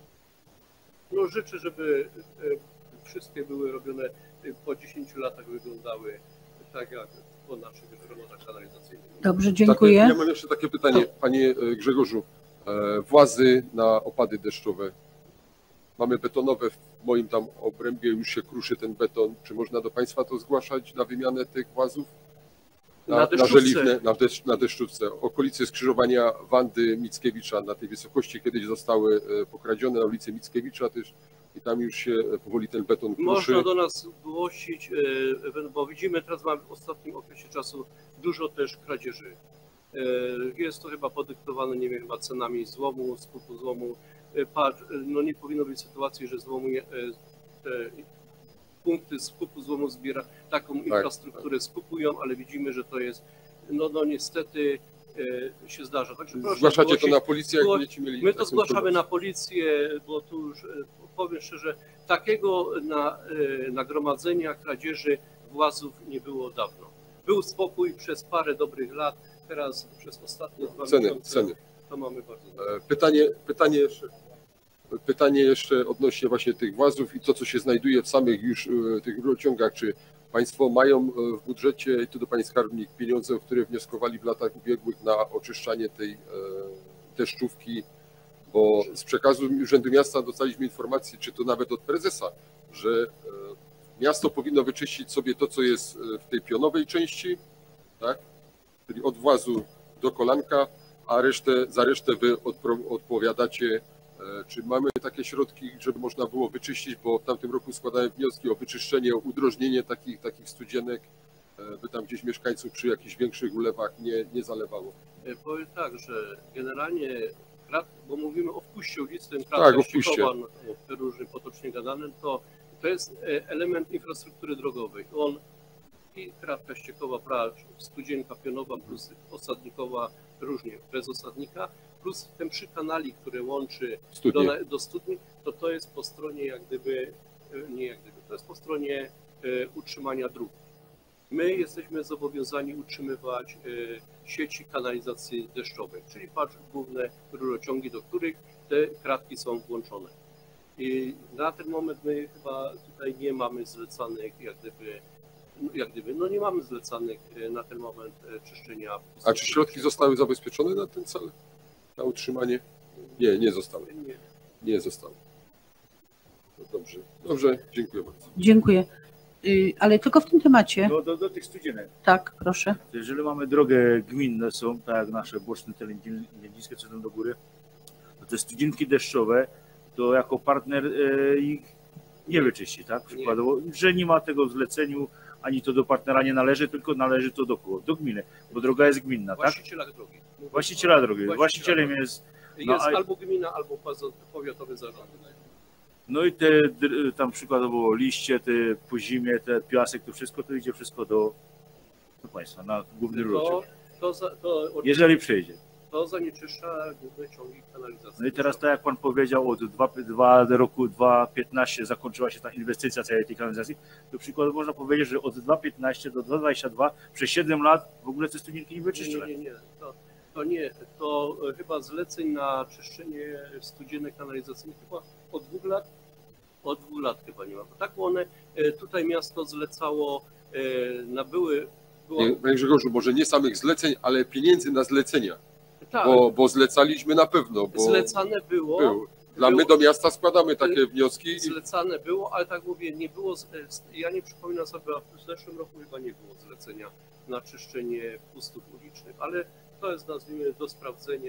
Speaker 13: Życzę, żeby wszystkie były robione po 10 latach, wyglądały tak jak po naszych robotach kanalizacyjnych.
Speaker 1: Dobrze, dziękuję.
Speaker 6: Ja mam jeszcze takie pytanie, panie Grzegorzu. Włazy na opady deszczowe. Mamy betonowe, w moim tam obrębie już się kruszy ten beton. Czy można do państwa to zgłaszać na wymianę tych włazów? Na żeliwne, na deszczówce. Okolice skrzyżowania Wandy Mickiewicza na tej wysokości kiedyś zostały pokradzione na ulicy Mickiewicza też i tam już się powoli ten beton kruszy.
Speaker 13: Można do nas zgłosić, bo widzimy, teraz mamy w ostatnim okresie czasu dużo też kradzieży. Jest to chyba podyktowane, nie wiem, chyba cenami złomu, skupu złomu. Nie powinno być sytuacji, że te punkty skupu złomu zbiera taką infrastrukturę, skupują, ale widzimy, że to jest, niestety się zdarza. Także proszę,
Speaker 6: zgłaszacie to na policję, jak będziecie mieli.
Speaker 13: My to zgłaszamy na policję, bo tu już powiem szczerze, takiego nagromadzenia kradzieży włazów nie było dawno. Był spokój przez parę dobrych lat, teraz przez ostatnie 2 miesiące to mamy bardzo dobre.
Speaker 6: Pytanie jeszcze odnośnie właśnie tych włazów i to, co się znajduje w samych już tych rurociągach. Czy państwo mają w budżecie, i tu do pani skarbnik, pieniądze, o które wnioskowali w latach ubiegłych na oczyszczanie tej deszczówki? Bo z przekazu Urzędu Miasta dostaliśmy informację, czy to nawet od prezesa, że miasto powinno wyczyścić sobie to, co jest w tej pionowej części, tak? Czyli od włazu do kolanka, a za resztę wy odpowiadacie. Czy mamy takie środki, żeby można było wyczyścić, bo w tamtym roku składałem wnioski o wyczyszczenie, o udrożnienie takich studzienek, by tam gdzieś mieszkańców przy jakichś większych ulewach nie zalewało.
Speaker 13: Powiem tak, że generalnie, bo mówimy o wpuście ulicy, ten różny potocznie gadany, to jest element infrastruktury drogowej. I kratka ściekowa, studzienka pionowa plus osadnikowa, różnie, bez osadnika, plus ten przykanalik, który łączy do studni, to jest po stronie to jest po stronie utrzymania dróg. My jesteśmy zobowiązani utrzymywać sieci kanalizacji deszczowej, czyli główne rurociągi, do których te kratki są włączone. I na ten moment my chyba tutaj nie mamy zlecanych nie mamy zlecanych na ten moment czyszczenia.
Speaker 6: A czy środki zostały zabezpieczone na ten cel? Na utrzymanie? Nie zostały. Nie zostały. No dobrze, dziękuję bardzo.
Speaker 1: Dziękuję. Ale tylko w tym temacie.
Speaker 14: Do tych studzienek.
Speaker 1: Tak, proszę.
Speaker 14: Jeżeli mamy drogę gminne są, tak jak nasze boczne te Lędzińskie, co idą do góry, to te studzienki deszczowe, to jako partner ich nie wyczyści, tak? Przykładowo, że nie ma tego w zleceniu, ani to do partnera nie należy, tylko należy to do gminy, bo droga jest gminna, tak? Właściciela drogi. Właścicielem jest...
Speaker 13: albo gmina, albo powiatowy zarząd.
Speaker 14: No i tam przykładowo liście, po zimie, piasek, to wszystko, to idzie wszystko do państwa, na główny rurociąg. Jeżeli przyjdzie.
Speaker 13: To zanieczyszcza główne ciągi kanalizacji.
Speaker 14: No i teraz tak jak pan powiedział, od roku 2015 zakończyła się ta inwestycja całej tej kanalizacji, to przykładowo można powiedzieć, że od 2015 do 2022 przez 7 lat w ogóle te studzienki nie wyczyszczone.
Speaker 13: Nie. To chyba zleceń na czyszczenie studzienek kanalizacyjnych chyba od 2 lat Od 2 lat chyba nie ma. Bo tak one, tutaj miasto zlecało, było...
Speaker 6: Panie Grzegorzu, może nie samych zleceń, ale pieniędzy na zlecenia.
Speaker 13: Tak.
Speaker 6: Bo zlecaliśmy na pewno. Bo
Speaker 13: zlecane było.
Speaker 6: My do miasta składamy takie wnioski.
Speaker 13: Zlecane było, ale tak mówię, nie było, ja nie przypominam sobie, a w zeszłym roku chyba nie było zlecenia na czyszczenie pustów ulicznych, ale to jest, nazwijmy, do sprawdzenia,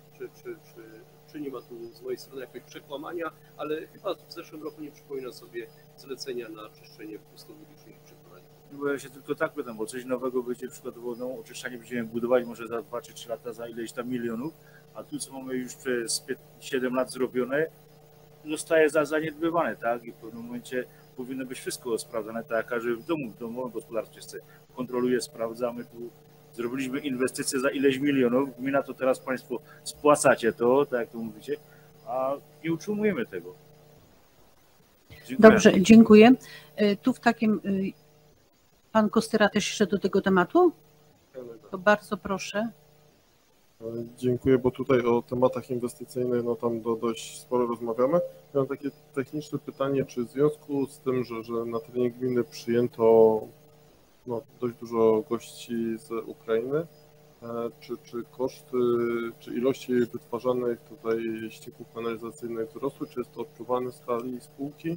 Speaker 13: czy nie ma tu z mojej strony jakiegoś przekłamania, ale chyba w zeszłym roku nie przypominam sobie zlecenia na czyszczenie pustów ulicznych i przekonania.
Speaker 14: Bo ja się tylko tak pytam, bo coś nowego będzie przykładowo, no, oczyszczanie będziemy budować może za 2 czy 3 lata za ileś tam milionów, a tu co mamy już przez 7 lat zrobione, zostaje zaniedbywane, tak? I w pewnym momencie powinno być wszystko sprawdzane, tak jak każdy w domowym gospodarstwie kontroluje, sprawdzamy, tu zrobiliśmy inwestycje za ileś milionów, gmina to teraz Państwo spłacacie to, tak jak to mówicie, a nie utrzymujemy tego.
Speaker 1: Dziękuję. Dobrze, dziękuję. Tu w takim, pan Kostyra też jeszcze do tego tematu? To bardzo proszę.
Speaker 7: Dziękuję, bo tutaj o tematach inwestycyjnych no tam dość sporo rozmawiamy. Ja mam takie techniczne pytanie, czy w związku z tym, że na terenie gminy przyjęto no, dość dużo gości z Ukrainy, czy koszty, czy ilości wytwarzanych tutaj ścieków kanalizacyjnych wzrosły, czy jest to odczuwane w skali spółki?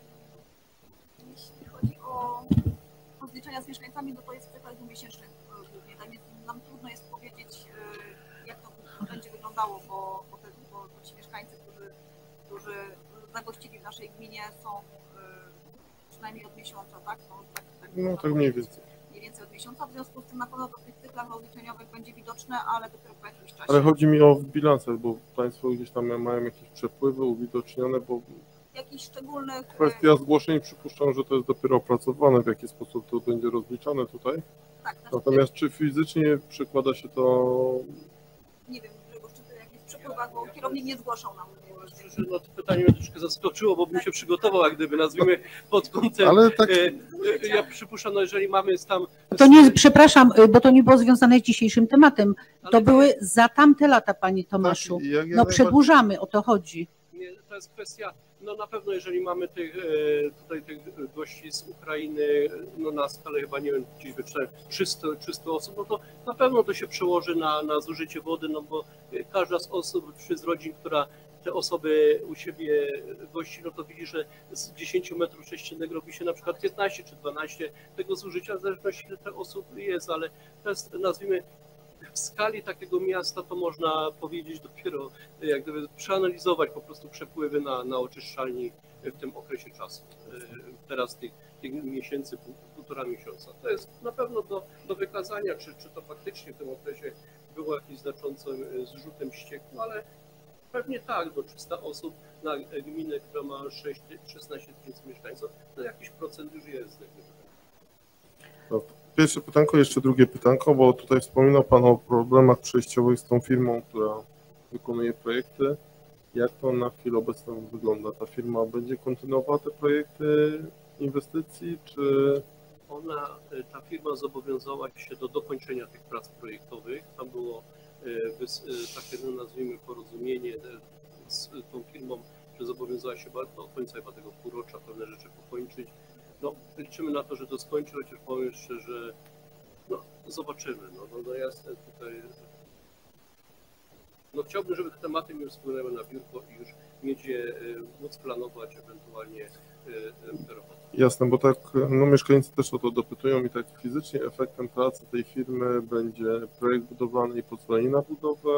Speaker 10: Jeśli chodzi o rozliczenia z mieszkańcami, no to jest cykl dwumiesięczny głównie, tak więc nam trudno jest powiedzieć, jak to będzie wyglądało, bo ci mieszkańcy, którzy zagościli w naszej gminie, są przynajmniej od miesiąca, tak?
Speaker 7: No tak mniej więcej.
Speaker 10: Mniej więcej od miesiąca, w związku z tym na pewno to w tych cyklach rozliczeniowych będzie widoczne, ale dopiero po jakimś czasie.
Speaker 7: Ale chodzi mi o bilansach, bo Państwo gdzieś tam mają jakieś przepływy uwidocznione, bo
Speaker 10: jakichś szczególnych...
Speaker 7: Kwestia zgłoszeń, przypuszczam, że to jest dopiero opracowane, w jaki sposób to będzie rozliczane tutaj.
Speaker 10: Tak,
Speaker 7: natomiast czy fizycznie przekłada się to...
Speaker 10: Nie wiem, czy to jakiś przepływach, bo kierownik nie zgłaszał nam.
Speaker 13: No to pytanie mnie troszkę zaskoczyło, bo bym się przygotował, jak gdyby, nazwijmy, pod kątem.
Speaker 7: Ale tak...
Speaker 13: Ja przypuszczam, no jeżeli mamy tam...
Speaker 1: To nie, przepraszam, bo to nie było związane z dzisiejszym tematem. To były za tamte lata, panie Tomaszu.
Speaker 7: Tak,
Speaker 1: no przedłużamy, o to chodzi.
Speaker 13: Nie, to jest kwestia, no na pewno jeżeli mamy tutaj tych gości z Ukrainy, no na skalę chyba, nie wiem, gdzieś 300 osób, no to na pewno to się przełoży na zużycie wody, no bo każda z osób, czy z rodzin, która te osoby u siebie gości, no to widzi, że z 10 metrów sześciennych robi się na przykład 15 czy 12 tego zużycia, w zależności ile tych osób jest, ale to jest, nazwijmy, w skali takiego miasta to można powiedzieć dopiero, jak gdyby przeanalizować po prostu przepływy na oczyszczalni w tym okresie czasu. Teraz tych miesięcy, 1,5 miesiąca. To jest na pewno do wykazania, czy to faktycznie w tym okresie było jakimś znaczącym zrzutem ścieku, ale pewnie tak, bo 300 osób na gminę, która ma 16 tysięcy mieszkańców, to jakiś procent już jest.
Speaker 7: Pierwsze pytanko, jeszcze drugie pytanko, bo tutaj wspominał Pan o problemach przejściowych z tą firmą, która wykonuje projekty. Jak to na chwilę obecną wygląda? Ta firma będzie kontynuowała te projekty inwestycji, czy...
Speaker 13: Ta firma zobowiązała się do dokończenia tych prac projektowych. Tam było takie, no nazwijmy, porozumienie z tą firmą, że zobowiązała się do końca chyba tego półrocza pewne rzeczy pokończyć. No, liczymy na to, że to skończy, chociaż powiem jeszcze, że no, zobaczymy. No ja tutaj chciałbym, żeby te tematy mi już spłynęły na biurko i już móc planować ewentualnie robotę.
Speaker 7: Jasne, bo tak no, mieszkańcy też o to dopytują i tak fizycznie efektem pracy tej firmy będzie projekt budowlany i pozwolenie na budowę.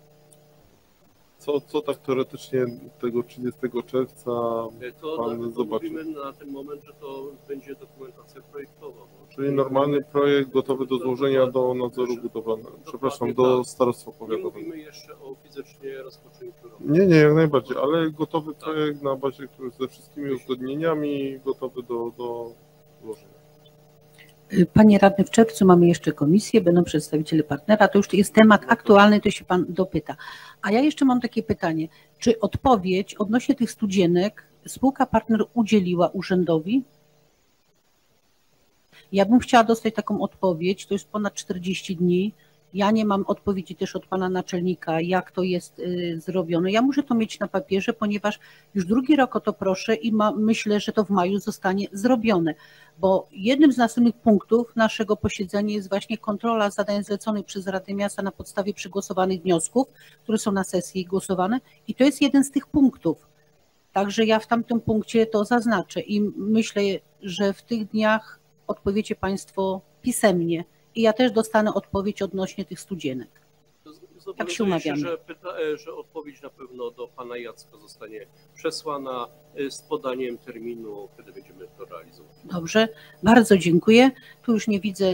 Speaker 7: Co tak teoretycznie tego 30 czerwca Pan zobaczy?
Speaker 13: Mówimy na ten moment, że to będzie dokumentacja projektowa.
Speaker 7: Czyli normalny projekt gotowy do złożenia do nadzoru budowlanego, przepraszam, do starostwa powiatowego.
Speaker 13: Nie mówimy jeszcze o fizycznie rozpoczęciu roku.
Speaker 7: Nie, jak najbardziej, ale gotowy projekt na bazie, który ze wszystkimi uzgodnieniami gotowy do złożenia.
Speaker 1: Panie radny, w czerwcu mamy jeszcze komisję, będą przedstawiciele partnera, to już jest temat aktualny, to się Pan dopyta. A ja jeszcze mam takie pytanie, czy odpowiedź odnośnie tych studzienek spółka partner udzieliła urzędowi? Ja bym chciała dostać taką odpowiedź, to jest ponad 40 dni Ja nie mam odpowiedzi też od pana naczelnika, jak to jest zrobione. Ja muszę to mieć na papierze, ponieważ już drugi rok o to proszę i myślę, że to w maju zostanie zrobione, bo jednym z następnych punktów naszego posiedzenia jest właśnie kontrola zadań zleconych przez Radę Miasta na podstawie przegłosowanych wniosków, które są na sesji głosowane i to jest jeden z tych punktów. Także ja w tamtym punkcie to zaznaczę i myślę, że w tych dniach odpowiecie państwo pisemnie. I ja też dostanę odpowiedź odnośnie tych studzienek. Tak się umawiamy.
Speaker 13: Że odpowiedź na pewno do pana Jacka zostanie przesłana z podaniem terminu, kiedy będziemy to realizować.
Speaker 1: Dobrze, bardzo dziękuję. Tu już nie widzę,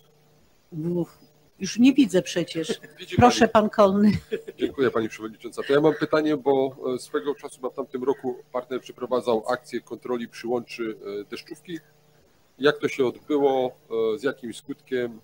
Speaker 1: już nie widzę przecież. Proszę pan Kolny.
Speaker 6: Dziękuję pani przewodnicząca. To ja mam pytanie, bo swego czasu w tamtym roku partner przeprowadzał akcję kontroli przyłączy deszczówki. Jak to się odbyło, z jakim skutkiem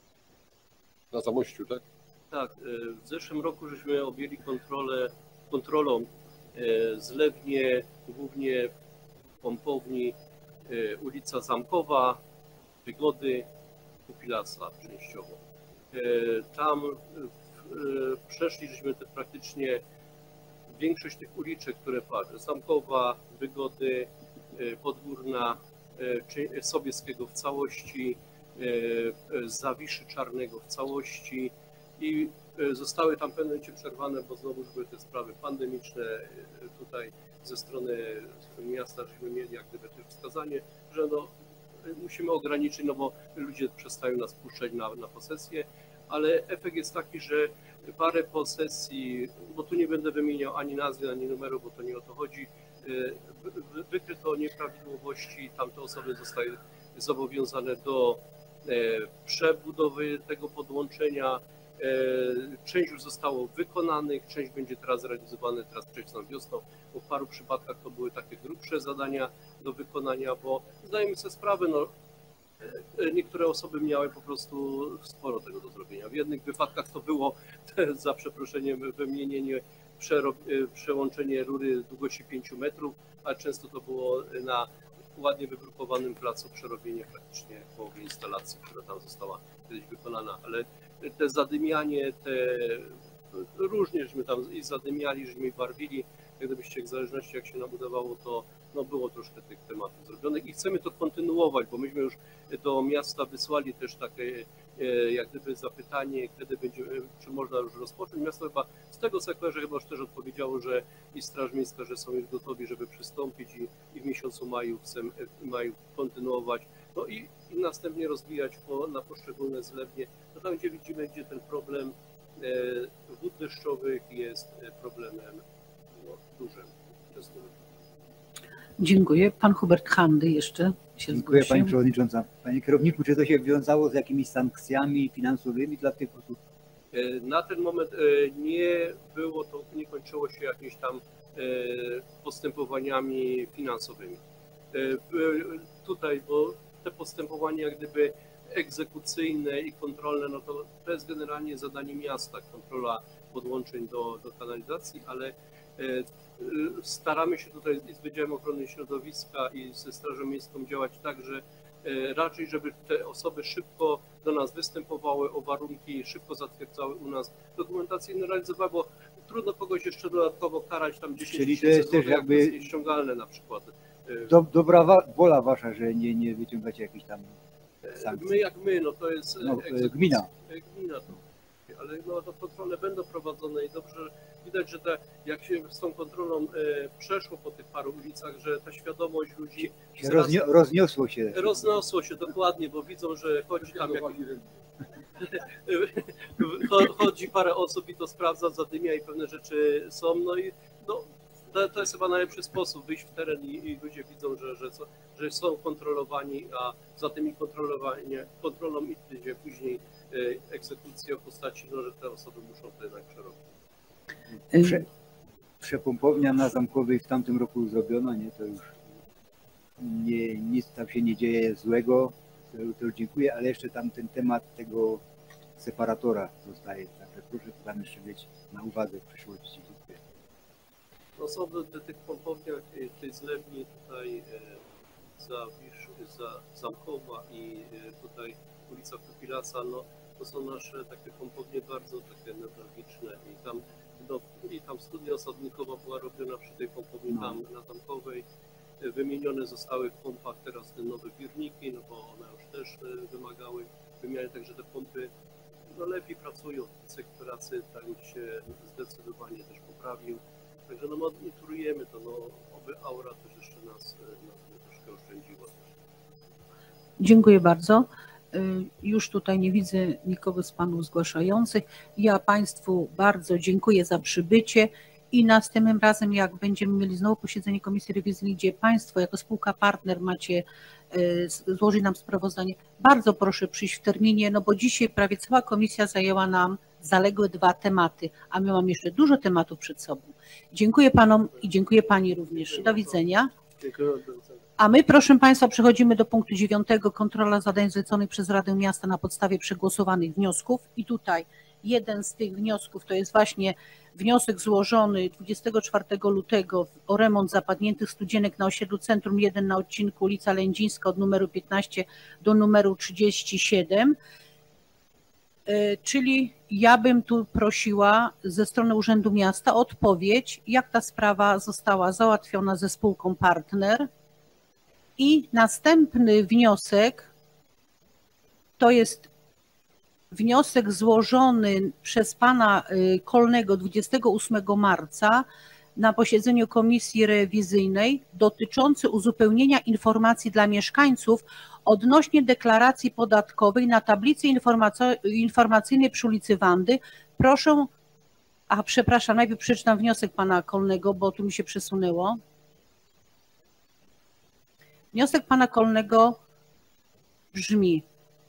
Speaker 6: na Zamościu, tak?
Speaker 13: Tak, w zeszłym roku żeśmy objęli kontrolą zlewnie, głównie pompowni, ulica Zamkowa, Wygody, Kupilasa częściowo. Tam przeszliśmy praktycznie większość tych uliczek, które padły. Zamkowa, Wygody, Podgórna, Sobieskiego w całości, Zawiszy Czarnego w całości i zostały tam w pewnym momencie przerwane, bo znowu były te sprawy pandemiczne. Tutaj ze strony miasta żeśmy mieli jak gdyby też wskazanie, że no, musimy ograniczyć, no bo ludzie przestają nas puszczać na posesję, ale efekt jest taki, że parę posesji, bo tu nie będę wymieniał ani nazwy, ani numeru, bo to nie o to chodzi, wykryto nieprawidłowości, tamte osoby zostały zobowiązane do przebudowy tego podłączenia. Część już zostało wykonanych, część będzie teraz realizowana teraz wczesną wiosną, bo w paru przypadkach to były takie grubsze zadania do wykonania, bo zdajemy sobie sprawę, no, niektóre osoby miały po prostu sporo tego do zrobienia. W jednych wypadkach to było, za przeproszeniem, wymienienie, przełączenie rury długości 5 metrów, a często to było na ładnie wybrukowanym placu przerobienie praktycznie połowy instalacji, która tam została kiedyś wykonana, ale te zadymianie, te różnie żeśmy tam i zadymiali, żeśmy i barwili, jak gdybyście w zależności jak się nam udawało, to no było troszkę tych tematów zrobionych i chcemy to kontynuować, bo myśmy już do miasta wysłali też takie jak gdyby zapytanie, kiedy będzie, czy można już rozpocząć. Miasto chyba, z tego co kojarzę, chyba już też odpowiedziało, że i Straż Miejska, że są już gotowi, żeby przystąpić i w miesiącu maju chcemy kontynuować, no i następnie rozwijać na poszczególne zlewnie. No tam, gdzie widzimy, gdzie ten problem wód deszczowych jest problemem no, dużym.
Speaker 1: Dziękuję. Pan Hubert Handy jeszcze się
Speaker 15: Dziękuję
Speaker 1: zgłosił.
Speaker 15: Pani Przewodnicząca. Panie Kierowniku, czy to się wiązało z jakimiś sankcjami finansowymi dla tych osób?
Speaker 13: Na ten moment nie było to, nie kończyło się jakimiś tam postępowaniami finansowymi. Tutaj, bo te postępowania jak gdyby egzekucyjne i kontrolne, no to jest generalnie zadanie miasta, kontrola podłączeń do kanalizacji, ale staramy się tutaj z Wydziałem Ochrony Środowiska i ze Strażą Miejską działać tak, że raczej, żeby te osoby szybko do nas występowały o warunki, szybko zatwierdzały u nas dokumentację i realizowały, bo trudno kogoś jeszcze dodatkowo karać tam 10 000 złotych, jak to jest nieściągalne na przykład.
Speaker 15: Dobra wola wasza, że nie wyciągacie jakichś tam sankcji.
Speaker 13: My, no to jest
Speaker 15: gmina.
Speaker 13: Gmina to. Ale no, to kontrole będą prowadzone i dobrze widać, że jak się z tą kontrolą przeszło po tych paru ulicach, że ta świadomość ludzi
Speaker 15: rozniosło się.
Speaker 13: Rozniosło się dokładnie, bo widzą, że chodzi tam chodzi parę osób i to sprawdza, zadymia i pewne rzeczy są, no i no, to jest chyba najlepszy sposób wyjść w teren i ludzie widzą, że są kontrolowani, a za tymi kontrolą idzie później egzekucja w postaci, no, że te osoby muszą to jednak przerobić.
Speaker 15: Przepompownia na Zamkowej w tamtym roku zrobiona, nie? To już nic tam się nie dzieje złego, to dziękuję, ale jeszcze tam ten temat tego separatora zostaje, także proszę to tam jeszcze mieć na uwadze w przyszłości. Dziękuję.
Speaker 13: Osoby do tych pompowniach, tej zlewni tutaj za Zamkowa i tutaj ulica Kupilasa, no to są nasze takie pompownie bardzo takie newralgiczne i tam studnia osadnikowa była robiona przy tej pompowni tam na Zamkowej. Wymienione zostały w pompach teraz te nowe wirniki, no bo one już też wymagały wymiany, także te pompy no lepiej pracują, cykl pracy tak się zdecydowanie też poprawił. Także no monitorujemy to, no oby aura też jeszcze nas troszkę oszczędziła.
Speaker 1: Dziękuję bardzo. Już tutaj nie widzę nikogo z panów zgłaszających. Ja państwu bardzo dziękuję za przybycie i następnym razem, jak będziemy mieli znowu posiedzenie Komisji Rewizyjnej, gdzie państwo jako spółka partner macie złożyć nam sprawozdanie, bardzo proszę przyjść w terminie, no bo dzisiaj prawie cała komisja zajęła nam zaległe 2 tematy, a my mamy jeszcze dużo tematów przed sobą. Dziękuję panom i dziękuję pani również. Do widzenia. A my, proszę państwa, przechodzimy do punktu 9. Kontrola zadań zleconych przez Radę Miasta na podstawie przegłosowanych wniosków. I tutaj jeden z tych wniosków to jest właśnie wniosek złożony 24 lutego o remont zapadniętych studzienek na osiedlu Centrum 1 na odcinku ulica Lędzińska od numeru 15 do numeru 37. Czyli ja bym tu prosiła ze strony Urzędu Miasta o odpowiedź, jak ta sprawa została załatwiona ze spółką partner. I następny wniosek to jest wniosek złożony przez pana Kolnego 28 marca na posiedzeniu Komisji Rewizyjnej dotyczący uzupełnienia informacji dla mieszkańców odnośnie deklaracji podatkowej na tablicy informacyjnej przy ulicy Wandy. Proszę, przepraszam, najpierw przeczytam wniosek pana Kolnego, bo tu mi się przesunęło. Wniosek pana Kolnego brzmi: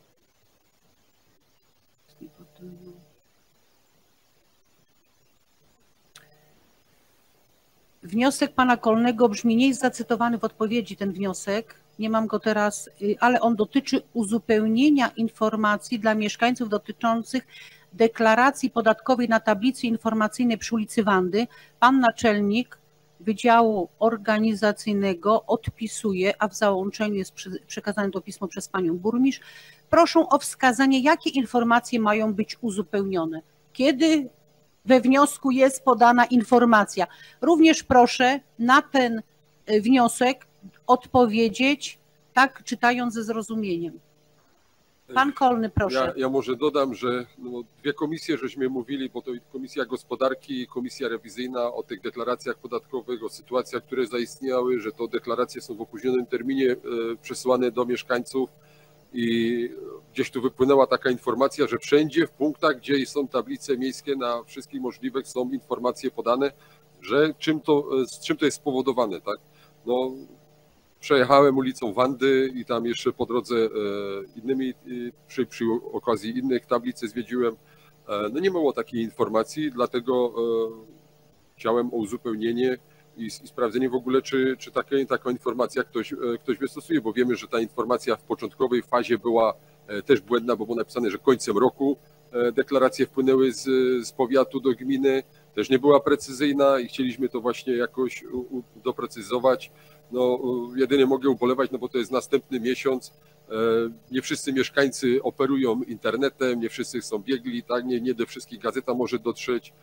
Speaker 1: wniosek pana Kolnego brzmi, nie jest zacytowany w odpowiedzi ten wniosek, nie mam go teraz, ale on dotyczy uzupełnienia informacji dla mieszkańców dotyczących deklaracji podatkowej na tablicy informacyjnej przy ulicy Wandy. Pan naczelnik Wydziału Organizacyjnego odpisuje, a w załączeniu jest przekazane to pismo przez panią burmistrz. Proszę o wskazanie, jakie informacje mają być uzupełnione. Kiedy we wniosku jest podana informacja. Również proszę na ten wniosek odpowiedzieć, tak czytając ze zrozumieniem. Pan Kolny, proszę.
Speaker 6: Ja może dodam, że no, 2 komisje żeśmy mówili, bo to Komisja Gospodarki i Komisja Rewizyjna o tych deklaracjach podatkowych, o sytuacjach, które zaistniały, że to deklaracje są w opóźnionym terminie przesyłane do mieszkańców i gdzieś tu wypłynęła taka informacja, że wszędzie w punktach, gdzie są tablice miejskie na wszystkich możliwych są informacje podane, że z czym to jest spowodowane, tak? No, przejechałem ulicą Wandy i tam jeszcze po drodze innymi, przy okazji innych tablicy zwiedziłem. No nie było takiej informacji, dlatego chciałem o uzupełnienie i sprawdzenie w ogóle, czy taką informację ktoś wystosuje, bo wiemy, że ta informacja w początkowej fazie była też błędna, bo było napisane, że końcem roku deklaracje wpłynęły z powiatu do gminy, też nie była precyzyjna i chcieliśmy to właśnie jakoś doprecyzować. No, jedynie mogę ubolewać, no bo to jest następny miesiąc. Nie wszyscy mieszkańcy operują internetem, nie wszyscy są biegli, tak? Nie do wszystkich gazeta może dotrzeć.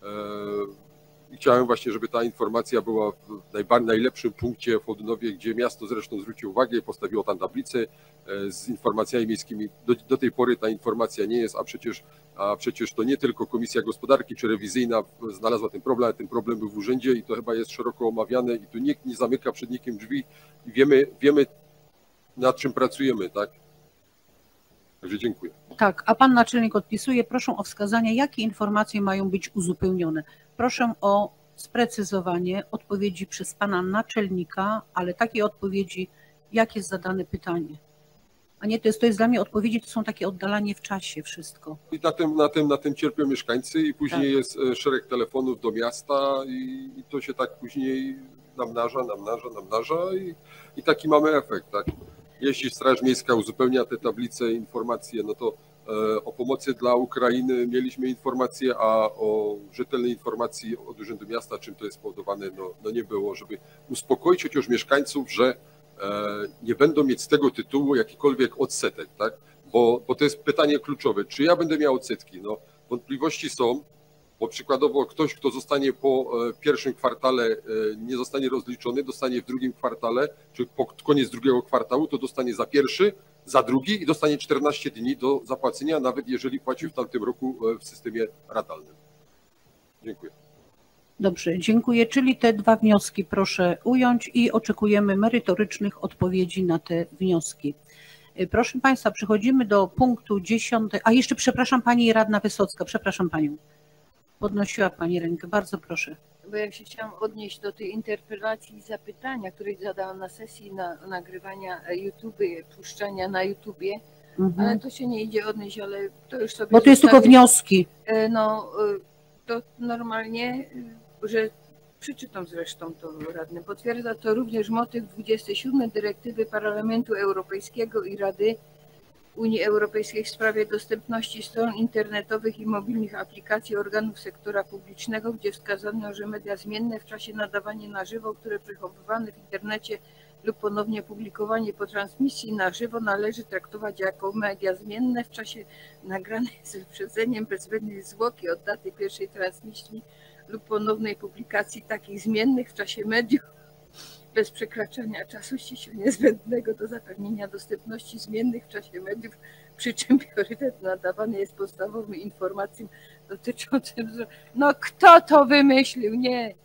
Speaker 6: I chciałem właśnie, żeby ta informacja była w najlepszym punkcie w Chodynowie, gdzie miasto zresztą zwróciło uwagę, postawiło tam tablicę z informacjami miejskimi. Do tej pory ta informacja nie jest, a przecież to nie tylko Komisja Gospodarki czy Rewizyjna znalazła ten problem, ale ten problem był w urzędzie i to chyba jest szeroko omawiane i tu nikt nie zamyka przed nikim drzwi i wiemy nad czym pracujemy, tak? Także dziękuję.
Speaker 1: Tak, a pan naczelnik odpisuje, proszę o wskazanie, jakie informacje mają być uzupełnione. Proszę o sprecyzowanie odpowiedzi przez pana naczelnika, ale takiej odpowiedzi, jak jest zadane pytanie. A nie, to jest dla mnie odpowiedzi, to są takie oddalanie w czasie wszystko.
Speaker 6: I na tym cierpią mieszkańcy i później tak. Jest szereg telefonów do miasta i to się tak później namnaża i taki mamy efekt, tak? Jeśli Straż Miejska uzupełnia te tablice, informacje, no to o pomocy dla Ukrainy mieliśmy informacje, a o rzetelnej informacji od Urzędu Miasta, czym to jest spowodowane, no nie było, żeby uspokoić chociaż mieszkańców, że nie będą mieć z tego tytułu jakikolwiek odsetek, tak? bo to jest pytanie kluczowe. Czy ja będę miał odsetki? No, wątpliwości są, bo przykładowo ktoś, kto zostanie po pierwszym kwartale, nie zostanie rozliczony, dostanie w drugim kwartale, czy pod koniec drugiego kwartału, to dostanie za pierwszy, za drugi i dostanie 14 dni do zapłacenia, nawet jeżeli płacił w tamtym roku w systemie ratalnym. Dziękuję.
Speaker 1: Dobrze, dziękuję. Czyli te dwa wnioski proszę ująć i oczekujemy merytorycznych odpowiedzi na te wnioski. Proszę Państwa, przechodzimy do punktu 10. A jeszcze przepraszam Pani Radna Wysocka, przepraszam Panią. Podnosiła Pani rękę, bardzo proszę.
Speaker 5: Bo ja się chciałam odnieść do tej interpelacji i zapytania, które zadałam na sesji nagrywania YouTube, puszczania na YouTubie, ale to się nie idzie odnieść, ale to już sobie...
Speaker 1: Bo to jest tylko wnioski.
Speaker 5: No, to normalnie, że przeczytam zresztą to radny, potwierdza to również motyw 27 dyrektywy Parlamentu Europejskiego i Rady Unii Europejskiej w sprawie dostępności stron internetowych i mobilnych aplikacji organów sektora publicznego, gdzie wskazano, że media zmienne w czasie nadawania na żywo, które przechowywane w internecie lub ponownie publikowanie po transmisji na żywo należy traktować jako media zmienne w czasie nagranej z wyprzedzeniem bez zbędnej zwłoki od daty pierwszej transmisji lub ponownej publikacji takich zmiennych w czasie mediów bez przekraczania czasu ściśle niezbędnego do zapewnienia dostępności zmiennych w czasie mediów, przy czym priorytet nadawany jest podstawowym informacjom dotyczącym... No kto to wymyślił? Nie.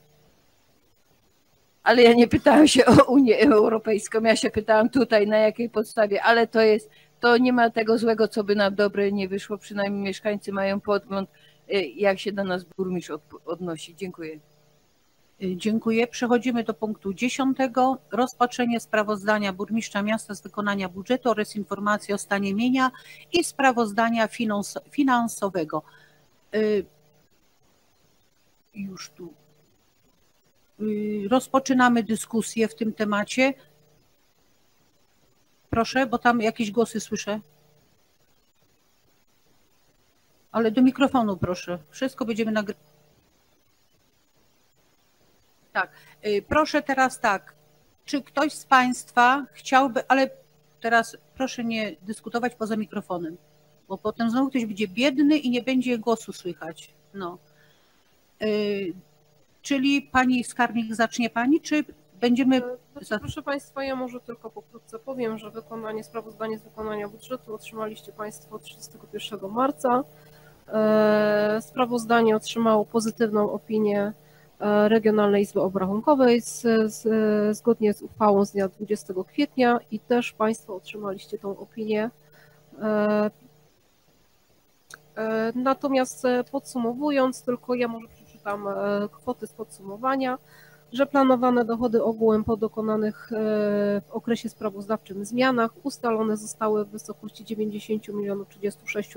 Speaker 5: Ale ja nie pytałam się o Unię Europejską, ja się pytałam tutaj na jakiej podstawie, ale to nie ma tego złego, co by nam dobre nie wyszło, przynajmniej mieszkańcy mają podgląd, jak się do nas burmistrz odnosi. Dziękuję.
Speaker 1: Dziękuję. Przechodzimy do punktu 10. Rozpatrzenie sprawozdania burmistrza miasta z wykonania budżetu oraz informacji o stanie mienia i sprawozdania finansowego. Już tu. Rozpoczynamy dyskusję w tym temacie. Proszę, bo tam jakieś głosy słyszę. Ale do mikrofonu proszę. Wszystko będziemy nagrywać. Tak. Proszę teraz tak. Czy ktoś z Państwa chciałby, ale teraz proszę nie dyskutować poza mikrofonem, bo potem znowu ktoś będzie biedny i nie będzie głosu słychać. No. Czyli Pani skarbnik zacznie Pani, czy będziemy...
Speaker 4: Proszę Państwa, ja może tylko pokrótce powiem, że sprawozdanie z wykonania budżetu otrzymaliście Państwo 31 marca. Sprawozdanie otrzymało pozytywną opinię Regionalnej Izby Obrachunkowej zgodnie z uchwałą z dnia 20 kwietnia i też Państwo otrzymaliście tą opinię. Natomiast podsumowując, tylko ja może przeczytam kwoty z podsumowania, że planowane dochody ogółem po dokonanych w okresie sprawozdawczym zmianach ustalone zostały w wysokości 90 036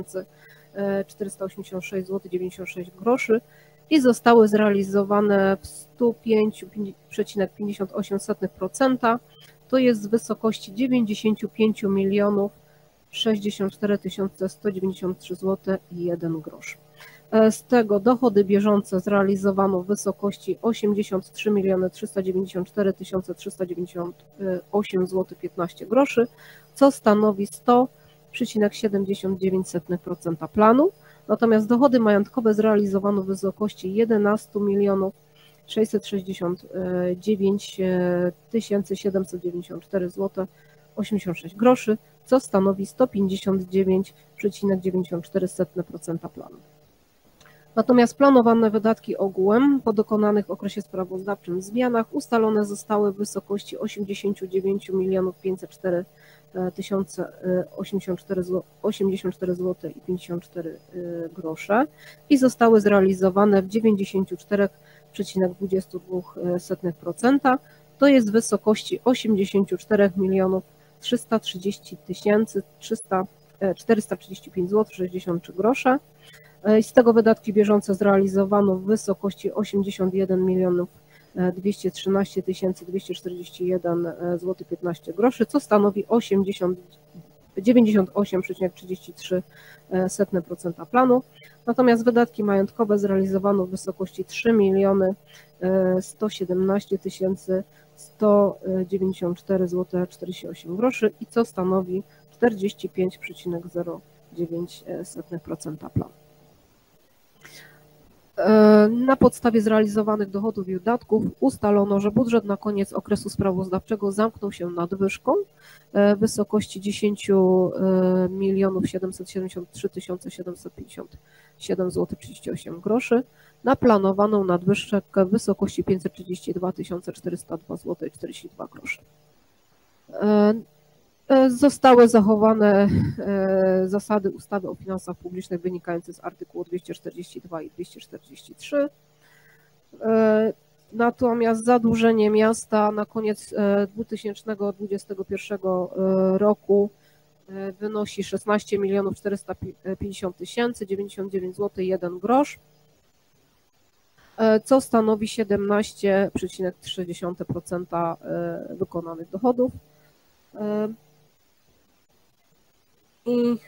Speaker 4: 486 zł 96 groszy i zostały zrealizowane w 105,58%, to jest w wysokości 95 064 193 zł i 1 grosz. Z tego dochody bieżące zrealizowano w wysokości 83 394 398 zł 15 groszy, co stanowi 100,79% planu. Natomiast dochody majątkowe zrealizowano w wysokości 11 669 794 zł 86 groszy, co stanowi 159,94% planu. Natomiast planowane wydatki ogółem po dokonanych w okresie sprawozdawczym zmianach ustalone zostały w wysokości 89 504 084 zł i 54 grosze i zostały zrealizowane w 94,22%, to jest w wysokości 84 330 435 zł 63 grosze. Z tego wydatki bieżące zrealizowano w wysokości 81 213 241 zł 15 groszy, co stanowi 98,33% planu. Natomiast wydatki majątkowe zrealizowano w wysokości 3 117 194 zł 48 groszy i co stanowi 45,09% planu. Na podstawie zrealizowanych dochodów i wydatków ustalono, że budżet na koniec okresu sprawozdawczego zamknął się nadwyżką w wysokości 10 773 757 zł 38 groszy na planowaną nadwyżkę w wysokości 532 402 zł 42 groszy. Zostały zachowane zasady ustawy o finansach publicznych wynikające z artykułu 242 i 243. Natomiast zadłużenie miasta na koniec 2021 roku wynosi 16 450 099 zł 1 grosz, co stanowi 17,3% wykonanych dochodów. I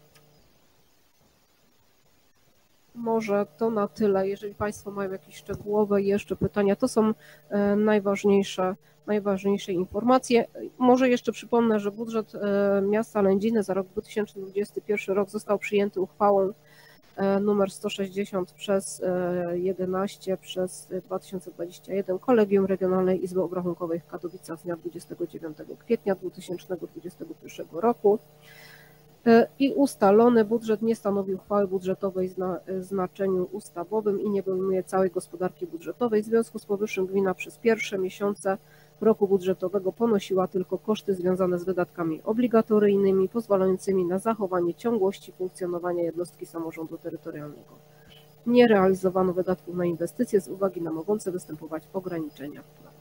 Speaker 4: może to na tyle. Jeżeli Państwo mają jakieś szczegółowe jeszcze pytania, to są najważniejsze informacje. Może jeszcze przypomnę, że budżet miasta Lędziny za rok 2021 rok został przyjęty uchwałą numer 160 przez 11 przez 2021 Kolegium Regionalnej Izby Obrachunkowej w Katowicach z dnia 29 kwietnia 2021 roku. I ustalony budżet nie stanowi uchwały budżetowej w znaczeniu ustawowym i nie obejmuje całej gospodarki budżetowej. W związku z powyższym gmina przez pierwsze miesiące roku budżetowego ponosiła tylko koszty związane z wydatkami obligatoryjnymi, pozwalającymi na zachowanie ciągłości funkcjonowania jednostki samorządu terytorialnego. Nie realizowano wydatków na inwestycje z uwagi na mogące występować ograniczenia w planie.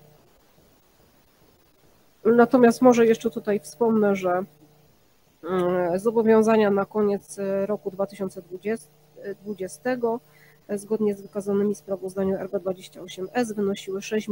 Speaker 4: Natomiast może jeszcze tutaj wspomnę, że zobowiązania na koniec roku 2020 zgodnie z wykazanymi w sprawozdaniu RB28S wynosiły 6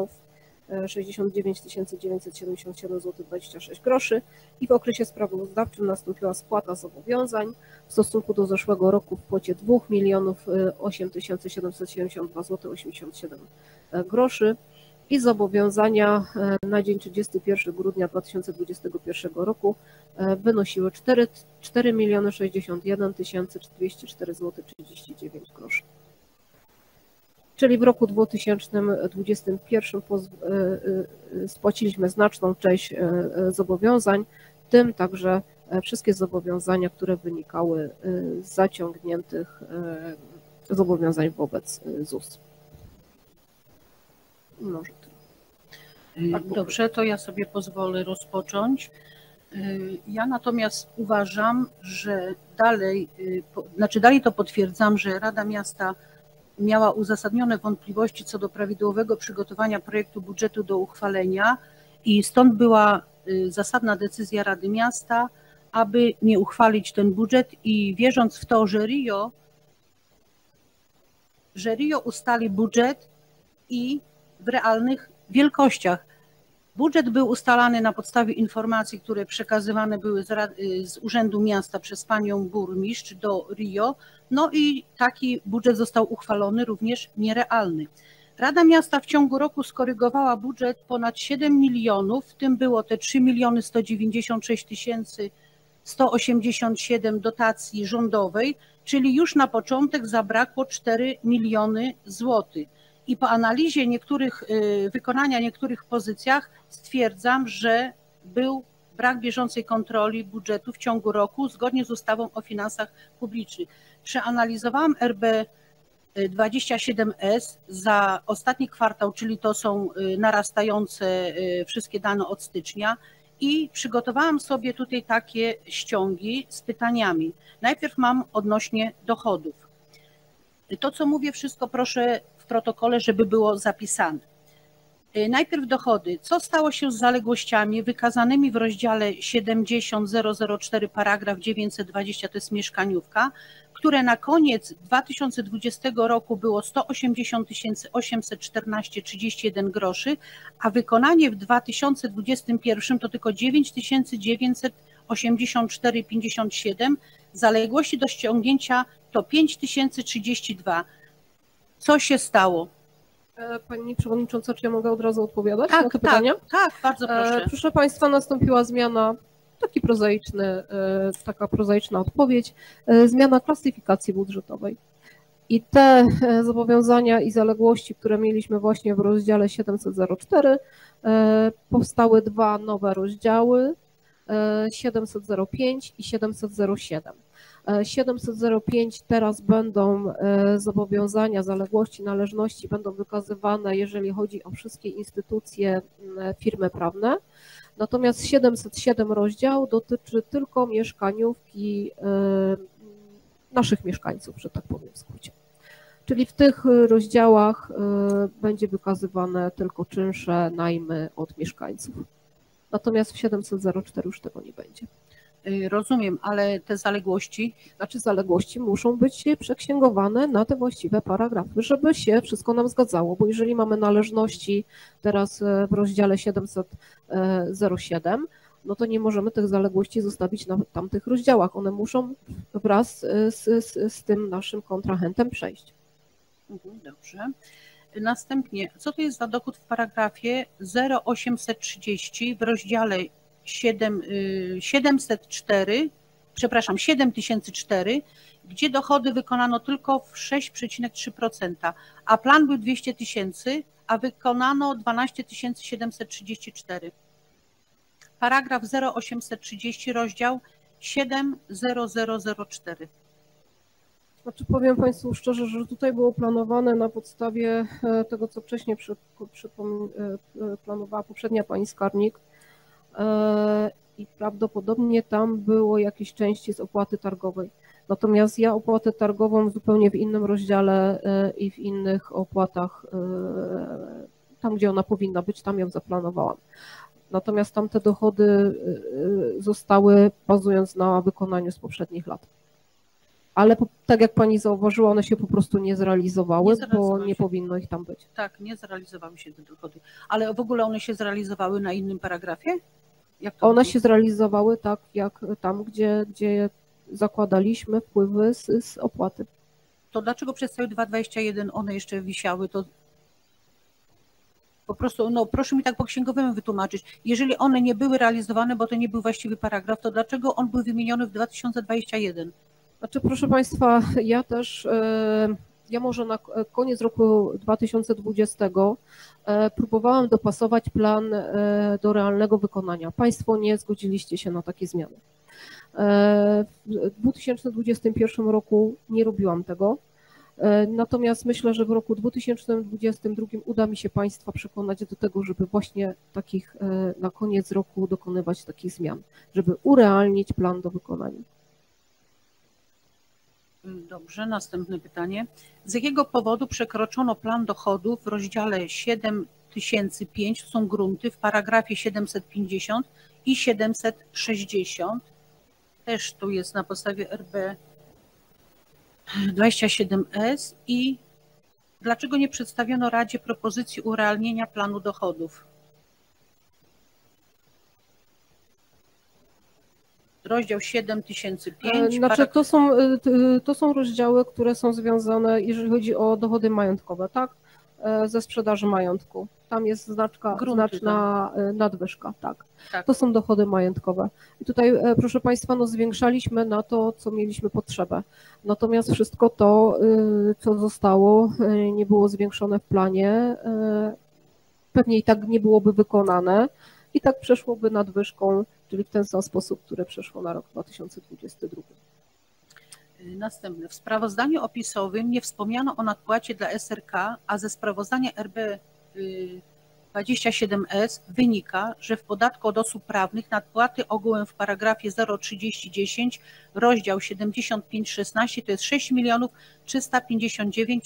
Speaker 4: 69 977 zł 26 groszy i w okresie sprawozdawczym nastąpiła spłata zobowiązań w stosunku do zeszłego roku w kwocie 2 008 772 zł 87 groszy i zobowiązania na dzień 31 grudnia 2021 roku wynosiły 4 061 204 zł 39 groszy. Czyli w roku 2021 spłaciliśmy znaczną część zobowiązań, w tym także wszystkie zobowiązania, które wynikały z zaciągniętych zobowiązań wobec ZUS. Może
Speaker 1: tak. Dobrze, to ja sobie pozwolę rozpocząć. Ja natomiast uważam, że dalej to potwierdzam, że Rada Miasta miała uzasadnione wątpliwości co do prawidłowego przygotowania projektu budżetu do uchwalenia i stąd była zasadna decyzja Rady Miasta, aby nie uchwalić ten budżet i wierząc w to, że RIO ustali budżet i w realnych wielkościach. Budżet był ustalany na podstawie informacji, które przekazywane były z Urzędu Miasta przez panią burmistrz do RIO, no i taki budżet został uchwalony, również nierealny. Rada Miasta w ciągu roku skorygowała budżet ponad 7 milionów, w tym było te 3 196 187 dotacji rządowej, czyli już na początek zabrakło 4 miliony złotych. I po analizie wykonania niektórych pozycjach stwierdzam, że był brak bieżącej kontroli budżetu w ciągu roku zgodnie z ustawą o finansach publicznych. Przeanalizowałam RB27S za ostatni kwartał, czyli to są narastające wszystkie dane od stycznia i przygotowałam sobie tutaj takie ściągi z pytaniami. Najpierw mam odnośnie dochodów. To, co mówię, wszystko proszę w protokole, żeby było zapisane. Najpierw dochody. Co stało się z zaległościami wykazanymi w rozdziale 70004 paragraf 920, to jest mieszkaniówka, które na koniec 2020 roku było 180 814,31 groszy, a wykonanie w 2021 to tylko 9 984,57, zaległości do ściągnięcia to 5032. Co się stało?
Speaker 4: Pani Przewodnicząca, czy ja mogę od razu odpowiadać na te pytania?
Speaker 1: Tak, bardzo proszę.
Speaker 4: Proszę Państwa, nastąpiła zmiana Taka prozaiczna odpowiedź. Zmiana klasyfikacji budżetowej. I te zobowiązania i zaległości, które mieliśmy właśnie w rozdziale 704, powstały dwa nowe rozdziały, 705 i 707. 705 teraz będą zobowiązania, zaległości, należności będą wykazywane, jeżeli chodzi o wszystkie instytucje, firmy prawne. Natomiast 707 rozdział dotyczy tylko mieszkaniówki naszych mieszkańców, że tak powiem w skrócie. Czyli w tych rozdziałach będzie wykazywane tylko czynsze, najmy od mieszkańców. Natomiast w 704 już tego nie będzie.
Speaker 1: Rozumiem, ale te zaległości?
Speaker 4: Znaczy zaległości muszą być przeksięgowane na te właściwe paragrafy, żeby się wszystko nam zgadzało, bo jeżeli mamy należności teraz w rozdziale 707, no to nie możemy tych zaległości zostawić na tamtych rozdziałach. One muszą wraz z tym naszym kontrahentem przejść.
Speaker 1: Dobrze. Następnie, co to jest za dochód w paragrafie 0830 w rozdziale 7004, gdzie dochody wykonano tylko w 6,3%, a plan był 200 000, a wykonano 12 734. Paragraf 0830, rozdział 70004.
Speaker 4: Znaczy powiem Państwu szczerze, że tutaj było planowane na podstawie tego, co wcześniej planowała poprzednia Pani skarbnik i prawdopodobnie tam było jakieś części z opłaty targowej. Natomiast ja opłatę targową zupełnie w innym rozdziale i w innych opłatach, tam gdzie ona powinna być, tam ją zaplanowałam. Natomiast tamte dochody zostały bazując na wykonaniu z poprzednich lat. Ale tak jak Pani zauważyła, one się po prostu nie zrealizowały, bo nie powinno ich tam być.
Speaker 1: Tak, nie zrealizowały się te dochody. Ale w ogóle one się zrealizowały na innym paragrafie?
Speaker 4: One się zrealizowały tak, jak tam, gdzie zakładaliśmy wpływy z opłaty.
Speaker 1: To dlaczego przez cały 2,21 one jeszcze wisiały? To po prostu, no proszę mi tak po księgowemu wytłumaczyć. Jeżeli one nie były realizowane, bo to nie był właściwy paragraf, to dlaczego on był wymieniony w 2021?
Speaker 4: Znaczy, proszę Państwa, ja może na koniec roku 2020 próbowałam dopasować plan do realnego wykonania. Państwo nie zgodziliście się na takie zmiany. W 2021 roku nie robiłam tego, natomiast myślę, że w roku 2022 uda mi się Państwa przekonać do tego, żeby właśnie takich na koniec roku dokonywać takich zmian, żeby urealnić plan do wykonania.
Speaker 1: Dobrze, następne pytanie. Z jakiego powodu przekroczono plan dochodów w rozdziale 7005, są grunty, w paragrafie 750 i 760? Też tu jest na podstawie RB 27S. I dlaczego nie przedstawiono Radzie propozycji urealnienia planu dochodów? Rozdział 7005.
Speaker 4: Znaczy to są rozdziały, które są związane, jeżeli chodzi o dochody majątkowe, tak? Ze sprzedaży majątku. Tam jest znaczna nadwyżka, tak. To są dochody majątkowe. I tutaj, proszę Państwa, no zwiększaliśmy na to, co mieliśmy potrzebę. Natomiast wszystko to, co zostało, nie było zwiększone w planie. Pewnie i tak nie byłoby wykonane i tak przeszłoby nadwyżką, czyli w ten sam sposób, które przeszło na rok 2022.
Speaker 1: Następne. W sprawozdaniu opisowym nie wspomniano o nadpłacie dla SRK, a ze sprawozdania RB 27S wynika, że w podatku od osób prawnych nadpłaty ogółem w paragrafie 03010 rozdział 7516 to jest 6 359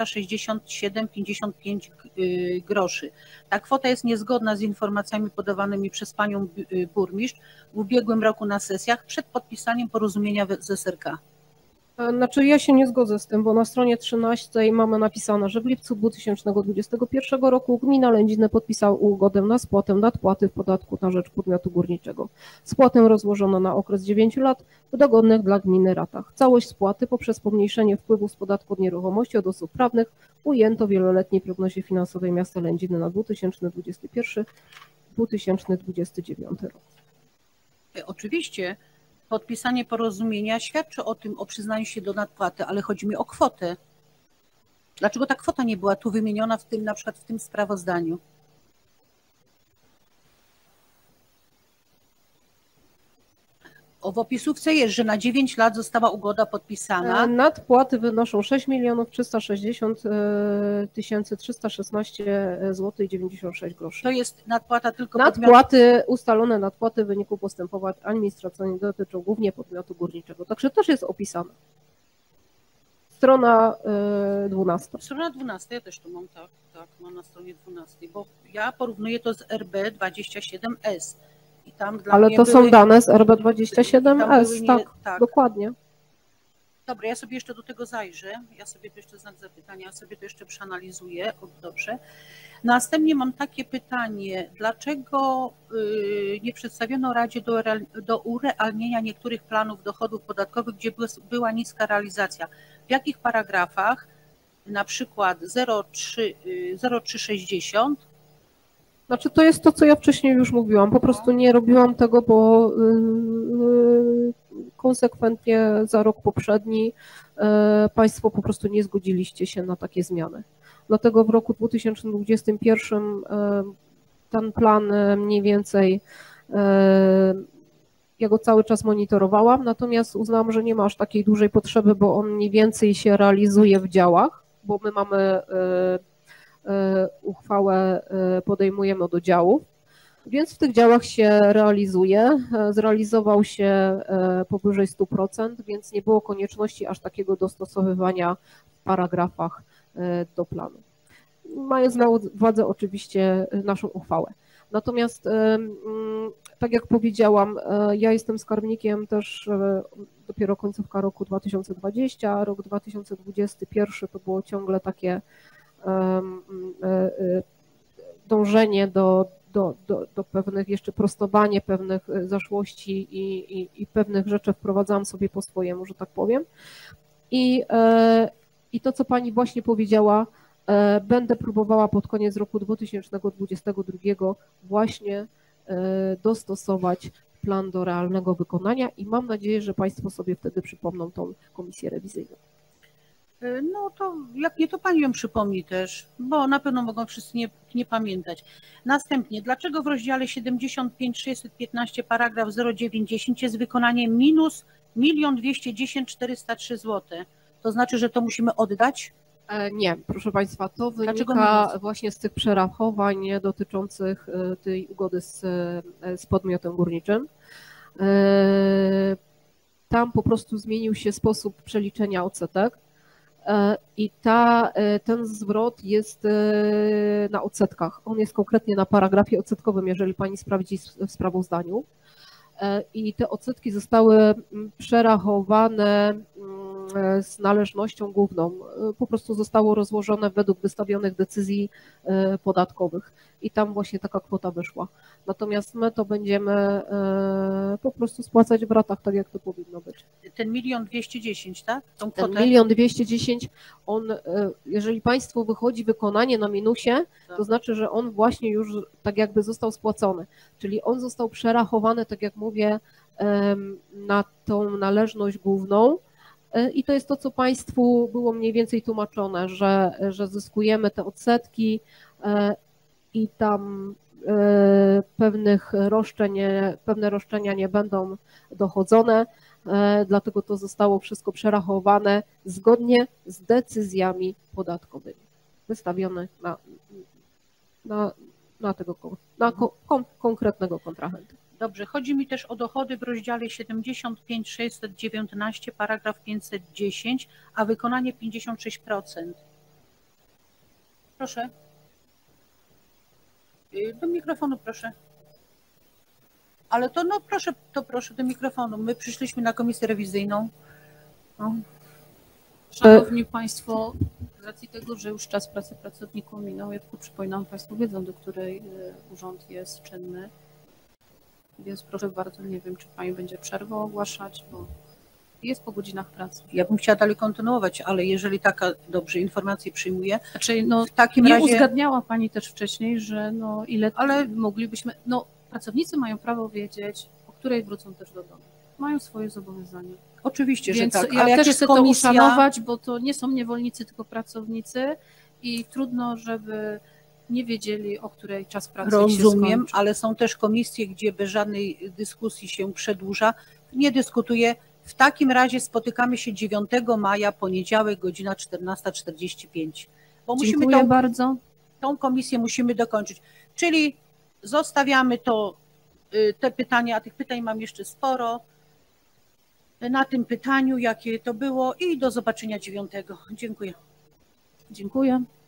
Speaker 1: 467,55 groszy. Ta kwota jest niezgodna z informacjami podawanymi przez panią burmistrz w ubiegłym roku na sesjach przed podpisaniem porozumienia z SRK.
Speaker 4: Znaczy ja się nie zgodzę z tym, bo na stronie 13 mamy napisane, że w lipcu 2021 roku gmina Lędziny podpisała ugodę na spłatę nadpłaty w podatku na rzecz podmiotu górniczego. Spłatę rozłożono na okres 9 lat w dogodnych dla gminy ratach. Całość spłaty poprzez pomniejszenie wpływów z podatku od nieruchomości od osób prawnych ujęto w wieloletniej prognozie finansowej miasta Lędziny na 2021-2029 rok.
Speaker 1: Oczywiście podpisanie porozumienia świadczy o tym, o przyznaniu się do nadpłaty, ale chodzi mi o kwotę. Dlaczego ta kwota nie była tu wymieniona w tym, na przykład w tym sprawozdaniu? W opisówce jest, że na 9 lat została ugoda podpisana.
Speaker 4: Nadpłaty wynoszą 6 360 316 zł i 96 groszy.
Speaker 1: To jest nadpłata tylko
Speaker 4: nadpłaty, ustalone nadpłaty w wyniku postępowań administracyjnych dotyczą głównie podmiotu górniczego. Także też jest opisane. Strona 12.
Speaker 1: Strona 12, ja też to mam, tak, mam na stronie 12, bo ja porównuję to z RB27S. I tam dla
Speaker 4: ale
Speaker 1: mnie
Speaker 4: to są dane z RB27S, tak, dokładnie.
Speaker 1: Dobra, ja sobie jeszcze do tego zajrzę, ja sobie to jeszcze znak zapytania, ja sobie to jeszcze przeanalizuję, dobrze. Następnie mam takie pytanie, dlaczego nie przedstawiono Radzie do urealnienia niektórych planów dochodów podatkowych, gdzie była niska realizacja? W jakich paragrafach, na przykład 0360?
Speaker 4: Znaczy to jest to, co ja wcześniej już mówiłam, po prostu nie robiłam tego, bo konsekwentnie za rok poprzedni Państwo po prostu nie zgodziliście się na takie zmiany. Dlatego w roku 2021 ten plan mniej więcej, ja go cały czas monitorowałam, natomiast uznałam, że nie ma aż takiej dużej potrzeby, bo on mniej więcej się realizuje w działach, bo my mamy uchwałę, podejmujemy do działów, więc w tych działach się realizuje, zrealizował się powyżej 100%, więc nie było konieczności aż takiego dostosowywania w paragrafach do planu. Mając na uwadze oczywiście naszą uchwałę. Natomiast tak jak powiedziałam, ja jestem skarbnikiem też dopiero końcówka roku 2020, rok 2021 to było ciągle takie dążenie do pewnych jeszcze prostowanie pewnych zaszłości i pewnych rzeczy wprowadzałam sobie po swojemu, że tak powiem. I to, co Pani właśnie powiedziała, będę próbowała pod koniec roku 2022 właśnie dostosować plan do realnego wykonania i mam nadzieję, że Państwo sobie wtedy przypomną tą komisję rewizyjną.
Speaker 1: No to jak nie, to Pani ją przypomni też, bo na pewno mogą wszyscy nie pamiętać. Następnie, dlaczego w rozdziale 75 paragraf 0910 jest wykonanie minus 1 210 403 zł? To znaczy, że to musimy oddać?
Speaker 4: Nie, proszę Państwa, to wynika właśnie z tych przerachowań dotyczących tej ugody z podmiotem górniczym. Tam po prostu zmienił się sposób przeliczenia odsetek. I ten zwrot jest na odsetkach. On jest konkretnie na paragrafie odsetkowym, jeżeli Pani sprawdzi w sprawozdaniu. I te odsetki zostały przerachowane z należnością główną. Po prostu zostało rozłożone według wystawionych decyzji podatkowych i tam właśnie taka kwota wyszła. Natomiast my to będziemy po prostu spłacać w ratach, tak jak to powinno być.
Speaker 1: Ten 1 210 000, tak? Tą kwotę?
Speaker 4: Ten 1 210 000, on, jeżeli Państwu wychodzi wykonanie na minusie, to znaczy, że on właśnie już tak jakby został spłacony. Czyli on został przerachowany, tak jak mówię, na tą należność główną. I to jest to, co Państwu było mniej więcej tłumaczone, że zyskujemy te odsetki i tam pewne roszczenia nie będą dochodzone, dlatego to zostało wszystko przerachowane zgodnie z decyzjami podatkowymi wystawione na konkretnego kontrahenta.
Speaker 1: Dobrze, chodzi mi też o dochody w rozdziale 75 619, paragraf 510, a wykonanie 56%. Proszę. Do mikrofonu proszę. Ale to no proszę do mikrofonu. My przyszliśmy na komisję rewizyjną. No.
Speaker 3: Szanowni Państwo, z racji tego, że już czas pracy pracowników minął, ja tylko przypominam, Państwo wiedzą, do której urząd jest czynny. Więc proszę bardzo, nie wiem, czy Pani będzie przerwę ogłaszać, bo jest po godzinach pracy.
Speaker 1: Ja bym chciała dalej kontynuować, ale jeżeli taka dobrze informację przyjmuję,
Speaker 3: znaczy no,
Speaker 1: w takim
Speaker 3: nie
Speaker 1: razie...
Speaker 3: uzgadniała Pani też wcześniej, że no ile ale moglibyśmy, no pracownicy mają prawo wiedzieć, o której wrócą też do domu. Mają swoje zobowiązania.
Speaker 1: Oczywiście,
Speaker 3: Więc
Speaker 1: że tak.
Speaker 3: Ja
Speaker 1: ale
Speaker 3: też
Speaker 1: jak
Speaker 3: chcę to uszanować, bo to nie są niewolnicy, tylko pracownicy i trudno, żeby nie wiedzieli, o której czas pracy się
Speaker 1: Rozumiem,
Speaker 3: skończy.
Speaker 1: ale są też komisje, gdzie bez żadnej dyskusji się przedłuża. Nie dyskutuję. W takim razie spotykamy się 9 maja, poniedziałek, godzina 14:45. Bo
Speaker 3: Dziękuję bardzo.
Speaker 1: Tą komisję musimy dokończyć. Czyli zostawiamy te pytania, a tych pytań mam jeszcze sporo. Na tym pytaniu, jakie to było i do zobaczenia 9. Dziękuję.
Speaker 3: Dziękuję.